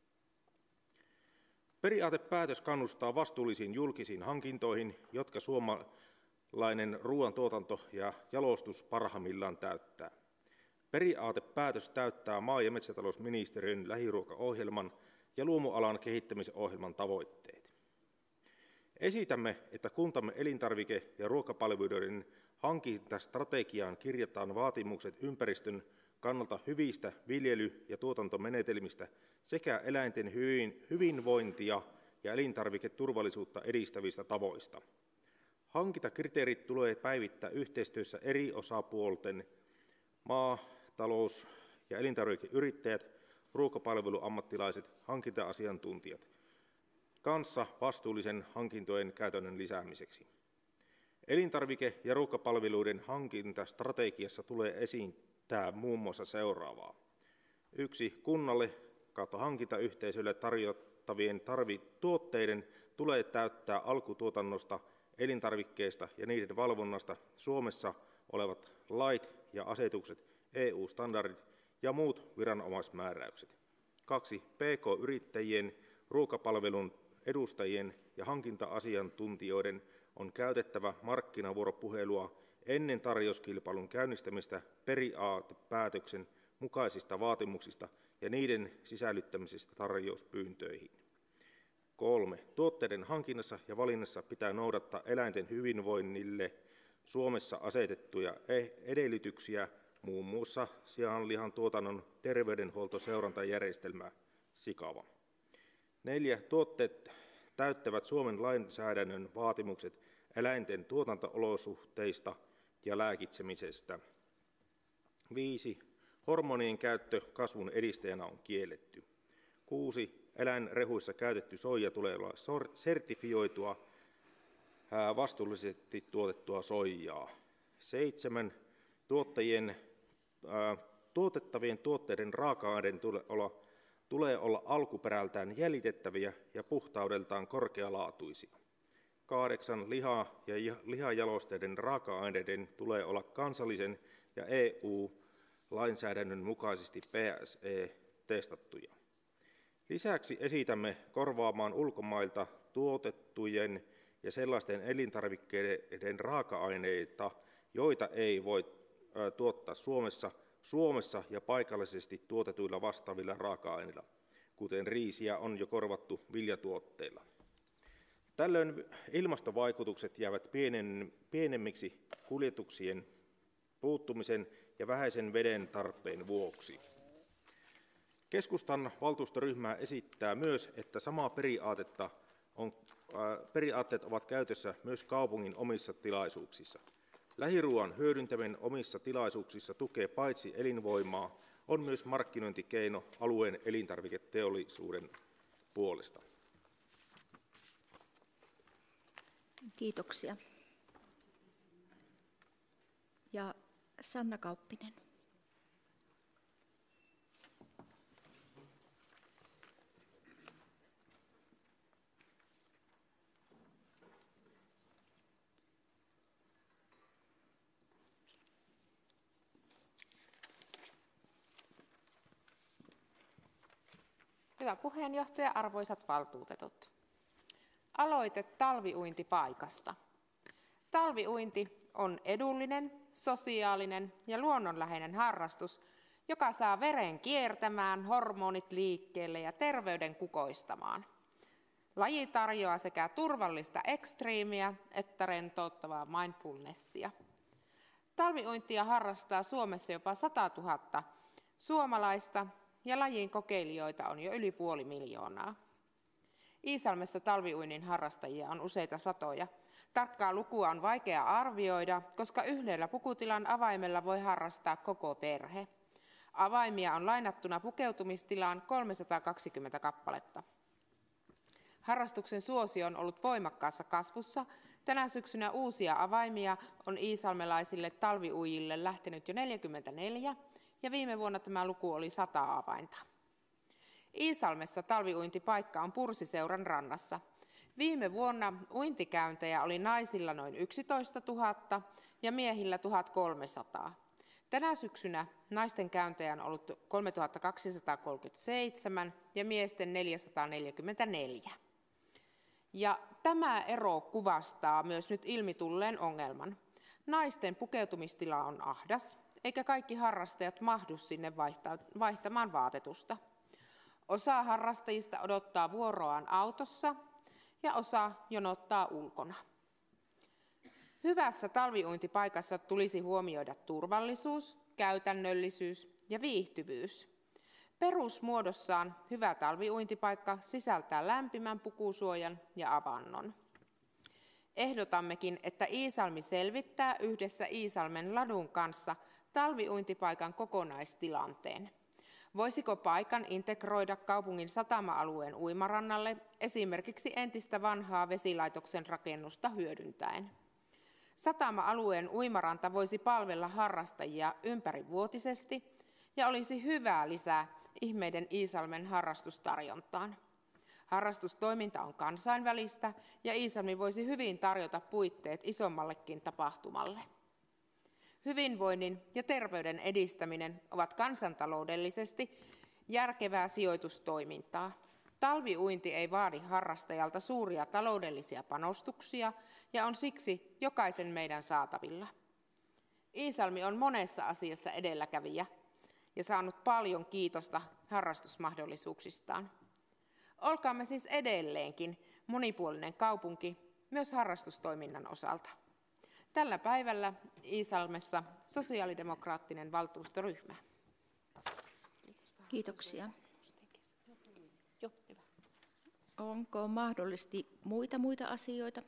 Periaatepäätös kannustaa vastuullisiin julkisiin hankintoihin, jotka suomalainen ruoantuotanto ja jalostus parhaimmillaan täyttää. Periaatepäätös täyttää maa- ja metsätalousministeriön lähiruokaohjelman ja luomualan kehittämisohjelman tavoitteet. Esitämme, että kuntamme elintarvike- ja ruokapalveluiden hankintastrategiaan kirjataan vaatimukset ympäristön kannalta hyvistä viljely- ja tuotantomenetelmistä sekä eläinten hyvin, hyvinvointia ja elintarviketurvallisuutta edistävistä tavoista. Hankintakriteerit tulee päivittää yhteistyössä eri osapuolten, maa-, talous- ja elintarvikeyrittäjät, ruokapalveluammattilaiset, hankinta-asiantuntijat kanssa vastuullisen hankintojen käytännön lisäämiseksi. Elintarvike- ja ruokapalveluiden hankintastrategiassa tulee esiintää muun muassa seuraavaa. Yksi. Kunnalle kautta hankintayhteisölle tarjottavien tarvituotteiden tulee täyttää alkutuotannosta, elintarvikkeista ja niiden valvonnasta Suomessa olevat lait ja asetukset, E U-standardit ja muut viranomaismääräykset. Kaksi. P K-yrittäjien, ruokapalvelun edustajien ja hankinta-asiantuntijoiden on käytettävä markkinavuoropuhelua ennen tarjouskilpailun käynnistämistä periaatepäätöksen mukaisista vaatimuksista ja niiden sisällyttämisestä tarjouspyyntöihin. Kolme. Tuotteiden hankinnassa ja valinnassa pitää noudattaa eläinten hyvinvoinnille Suomessa asetettuja edellytyksiä, muun muassa sianlihan tuotannon terveydenhuoltoseurantajärjestelmää Sikava. Neljä. Tuotteet täyttävät Suomen lainsäädännön vaatimukset eläinten tuotanto-olosuhteista ja lääkitsemisestä. viisi. Hormonien käyttö kasvun edistäjänä on kielletty. kuusi. Eläinrehuissa käytetty soija tulee olla sertifioitua vastuullisesti tuotettua soijaa. seitsemän. Tuottajien, ää, tuotettavien tuotteiden raaka-aineiden tulee olla, tulee olla alkuperältään jäljitettäviä ja puhtaudeltaan korkealaatuisia. kahdeksan. Liha- ja lihajalosteiden raaka-aineiden tulee olla kansallisen ja E U-lainsäädännön mukaisesti P S E-testattuja. Lisäksi esitämme korvaamaan ulkomailta tuotettujen ja sellaisten elintarvikkeiden raaka-aineita, joita ei voi tuottaa Suomessa, Suomessa ja paikallisesti tuotetuilla vastaavilla raaka-aineilla, kuten riisiä on jo korvattu viljatuotteilla. Tällöin ilmastovaikutukset jäävät pienen, pienemmiksi kuljetuksien puuttumisen ja vähäisen veden tarpeen vuoksi. Keskustan valtuustoryhmä esittää myös, että samaa periaatetta on, äh, periaatteet ovat käytössä myös kaupungin omissa tilaisuuksissa. Lähiruuan hyödyntäminen omissa tilaisuuksissa tukee paitsi elinvoimaa, on myös markkinointikeino alueen elintarviketeollisuuden puolesta. Kiitoksia. Ja Sanna Kauppinen. Hyvä puheenjohtaja, arvoisat valtuutetut. Aloite talviuintipaikasta. Talviuinti on edullinen, sosiaalinen ja luonnonläheinen harrastus, joka saa veren kiertämään, hormonit liikkeelle ja terveyden kukoistamaan. Laji tarjoaa sekä turvallista ekstriimiä että rentouttavaa mindfulnessia. Talviuintia harrastaa Suomessa jopa satatuhatta suomalaista ja lajin kokeilijoita on jo yli puoli miljoonaa. Iisalmessa talviuinnin harrastajia on useita satoja. Tarkkaa lukua on vaikea arvioida, koska yhdellä pukutilan avaimella voi harrastaa koko perhe. Avaimia on lainattuna pukeutumistilaan kolmesataakaksikymmentä kappaletta. Harrastuksen suosio on ollut voimakkaassa kasvussa. Tänä syksynä uusia avaimia on iisalmelaisille talviuijille lähtenyt jo neljäkymmentäneljä, ja viime vuonna tämä luku oli sata avainta. Iisalmessa talviuintipaikka on Pursiseuran rannassa. Viime vuonna uintikäyntejä oli naisilla noin yksitoista tuhatta ja miehillä tuhatkolmesataa. Tänä syksynä naisten käyntejä on ollut kolmetuhattakaksisataakolmekymmentäseitsemän ja miesten neljäsataaneljäkymmentäneljä. Ja tämä ero kuvastaa myös nyt ilmitulleen ongelman. Naisten pukeutumistila on ahdas, eikä kaikki harrastajat mahdu sinne vaihtamaan vaatetusta. Osa harrastajista odottaa vuoroaan autossa ja osa jonottaa ulkona. Hyvässä talviuintipaikassa tulisi huomioida turvallisuus, käytännöllisyys ja viihtyvyys. Perusmuodossaan hyvä talviuintipaikka sisältää lämpimän pukusuojan ja avannon. Ehdotammekin, että Iisalmi selvittää yhdessä Iisalmen ladun kanssa talviuintipaikan kokonaistilanteen. Voisiko paikan integroida kaupungin satama-alueen uimarannalle esimerkiksi entistä vanhaa vesilaitoksen rakennusta hyödyntäen? Satama-alueen uimaranta voisi palvella harrastajia ympärivuotisesti ja olisi hyvä lisää ihmeiden Iisalmen harrastustarjontaan. Harrastustoiminta on kansainvälistä ja Iisalmi voisi hyvin tarjota puitteet isommallekin tapahtumalle. Hyvinvoinnin ja terveyden edistäminen ovat kansantaloudellisesti järkevää sijoitustoimintaa. Talviuinti ei vaadi harrastajalta suuria taloudellisia panostuksia ja on siksi jokaisen meidän saatavilla. Iisalmi on monessa asiassa edelläkävijä ja saanut paljon kiitosta harrastusmahdollisuuksistaan. Olkaamme siis edelleenkin monipuolinen kaupunki myös harrastustoiminnan osalta. Tällä päivällä Iisalmessa sosiaalidemokraattinen valtuustoryhmä. Kiitoksia. Onko mahdollisesti muita muita asioita?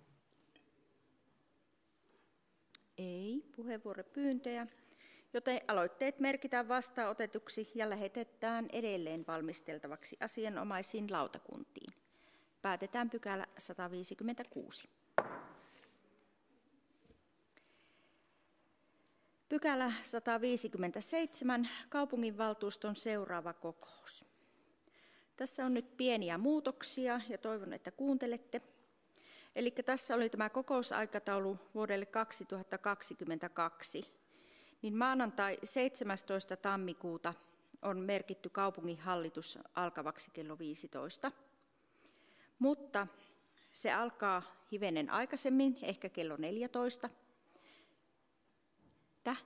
Ei puheenvuoropyyntöjä, joten aloitteet merkitään vastaanotetuksi ja lähetetään edelleen valmisteltavaksi asianomaisiin lautakuntiin. Päätetään pykälä sata viisikymmentäkuusi. Pykälä sata viisikymmentäseitsemän. Kaupunginvaltuuston seuraava kokous. Tässä on nyt pieniä muutoksia ja toivon, että kuuntelette. Eli tässä oli tämä kokousaikataulu vuodelle kaksituhattakaksikymmentäkaksi. Niin maanantai seitsemästoista tammikuuta on merkitty kaupunginhallitus alkavaksi kello viisitoista. Mutta se alkaa hivenen aikaisemmin, ehkä kello neljätoista. Täh?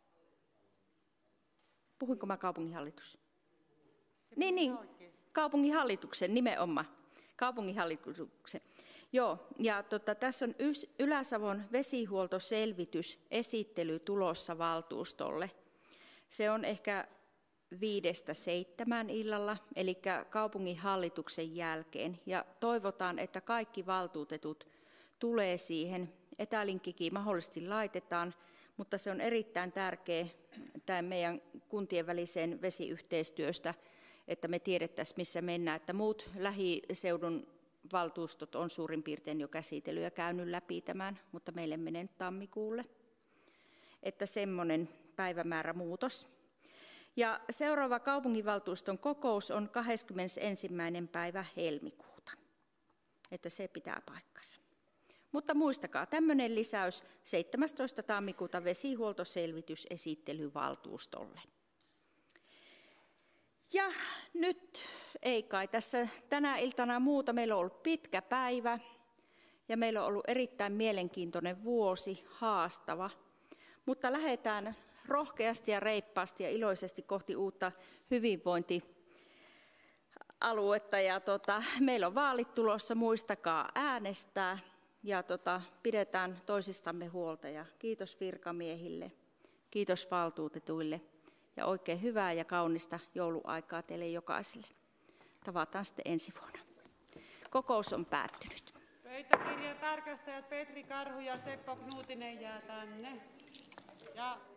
Puhuinko mä kaupunginhallitus? Niin, niin. Kaupunginhallituksen nimenomaan. Kaupunginhallituksen. Joo, ja tota, tässä on Ylä-Savon vesihuoltoselvitys esittely tulossa valtuustolle. Se on ehkä viidestä seitsemään illalla, eli kaupunginhallituksen jälkeen. Ja toivotaan, että kaikki valtuutetut tulee siihen. Etälinkkikin mahdollisesti laitetaan, mutta se on erittäin tärkeä tämä meidän kuntien välisen vesiyhteistyöstä, että me tiedettäisiin, missä mennään. Että muut lähiseudun valtuustot on suurin piirtein jo käsitellyt ja käynyt läpi tämän, mutta meille menee tammikuulle. Että semmoinen päivämäärämuutos. Ja seuraava kaupunginvaltuuston kokous on kahdeskymmenesensimmäinen päivä helmikuuta. Että se pitää paikkansa. Mutta muistakaa tämmöinen lisäys seitsemästoista tammikuuta vesihuoltoselvitys esittely valtuustolle. Ja nyt ei kai tässä tänä iltana muuta. Meillä on ollut pitkä päivä ja meillä on ollut erittäin mielenkiintoinen vuosi, haastava. Mutta lähdetään rohkeasti ja reippaasti ja iloisesti kohti uutta hyvinvointialuetta. Ja tota, meillä on vaalit tulossa, muistakaa äänestää ja tota, pidetään toisistamme huolta. Ja kiitos virkamiehille, kiitos valtuutetuille. Ja oikein hyvää ja kaunista jouluaikaa teille jokaiselle. Tavataan sitten ensi vuonna. Kokous on päättynyt. Pöytäkirjan tarkastajat Petri Karhu ja Seppo Knuutinen jää tänne. Ja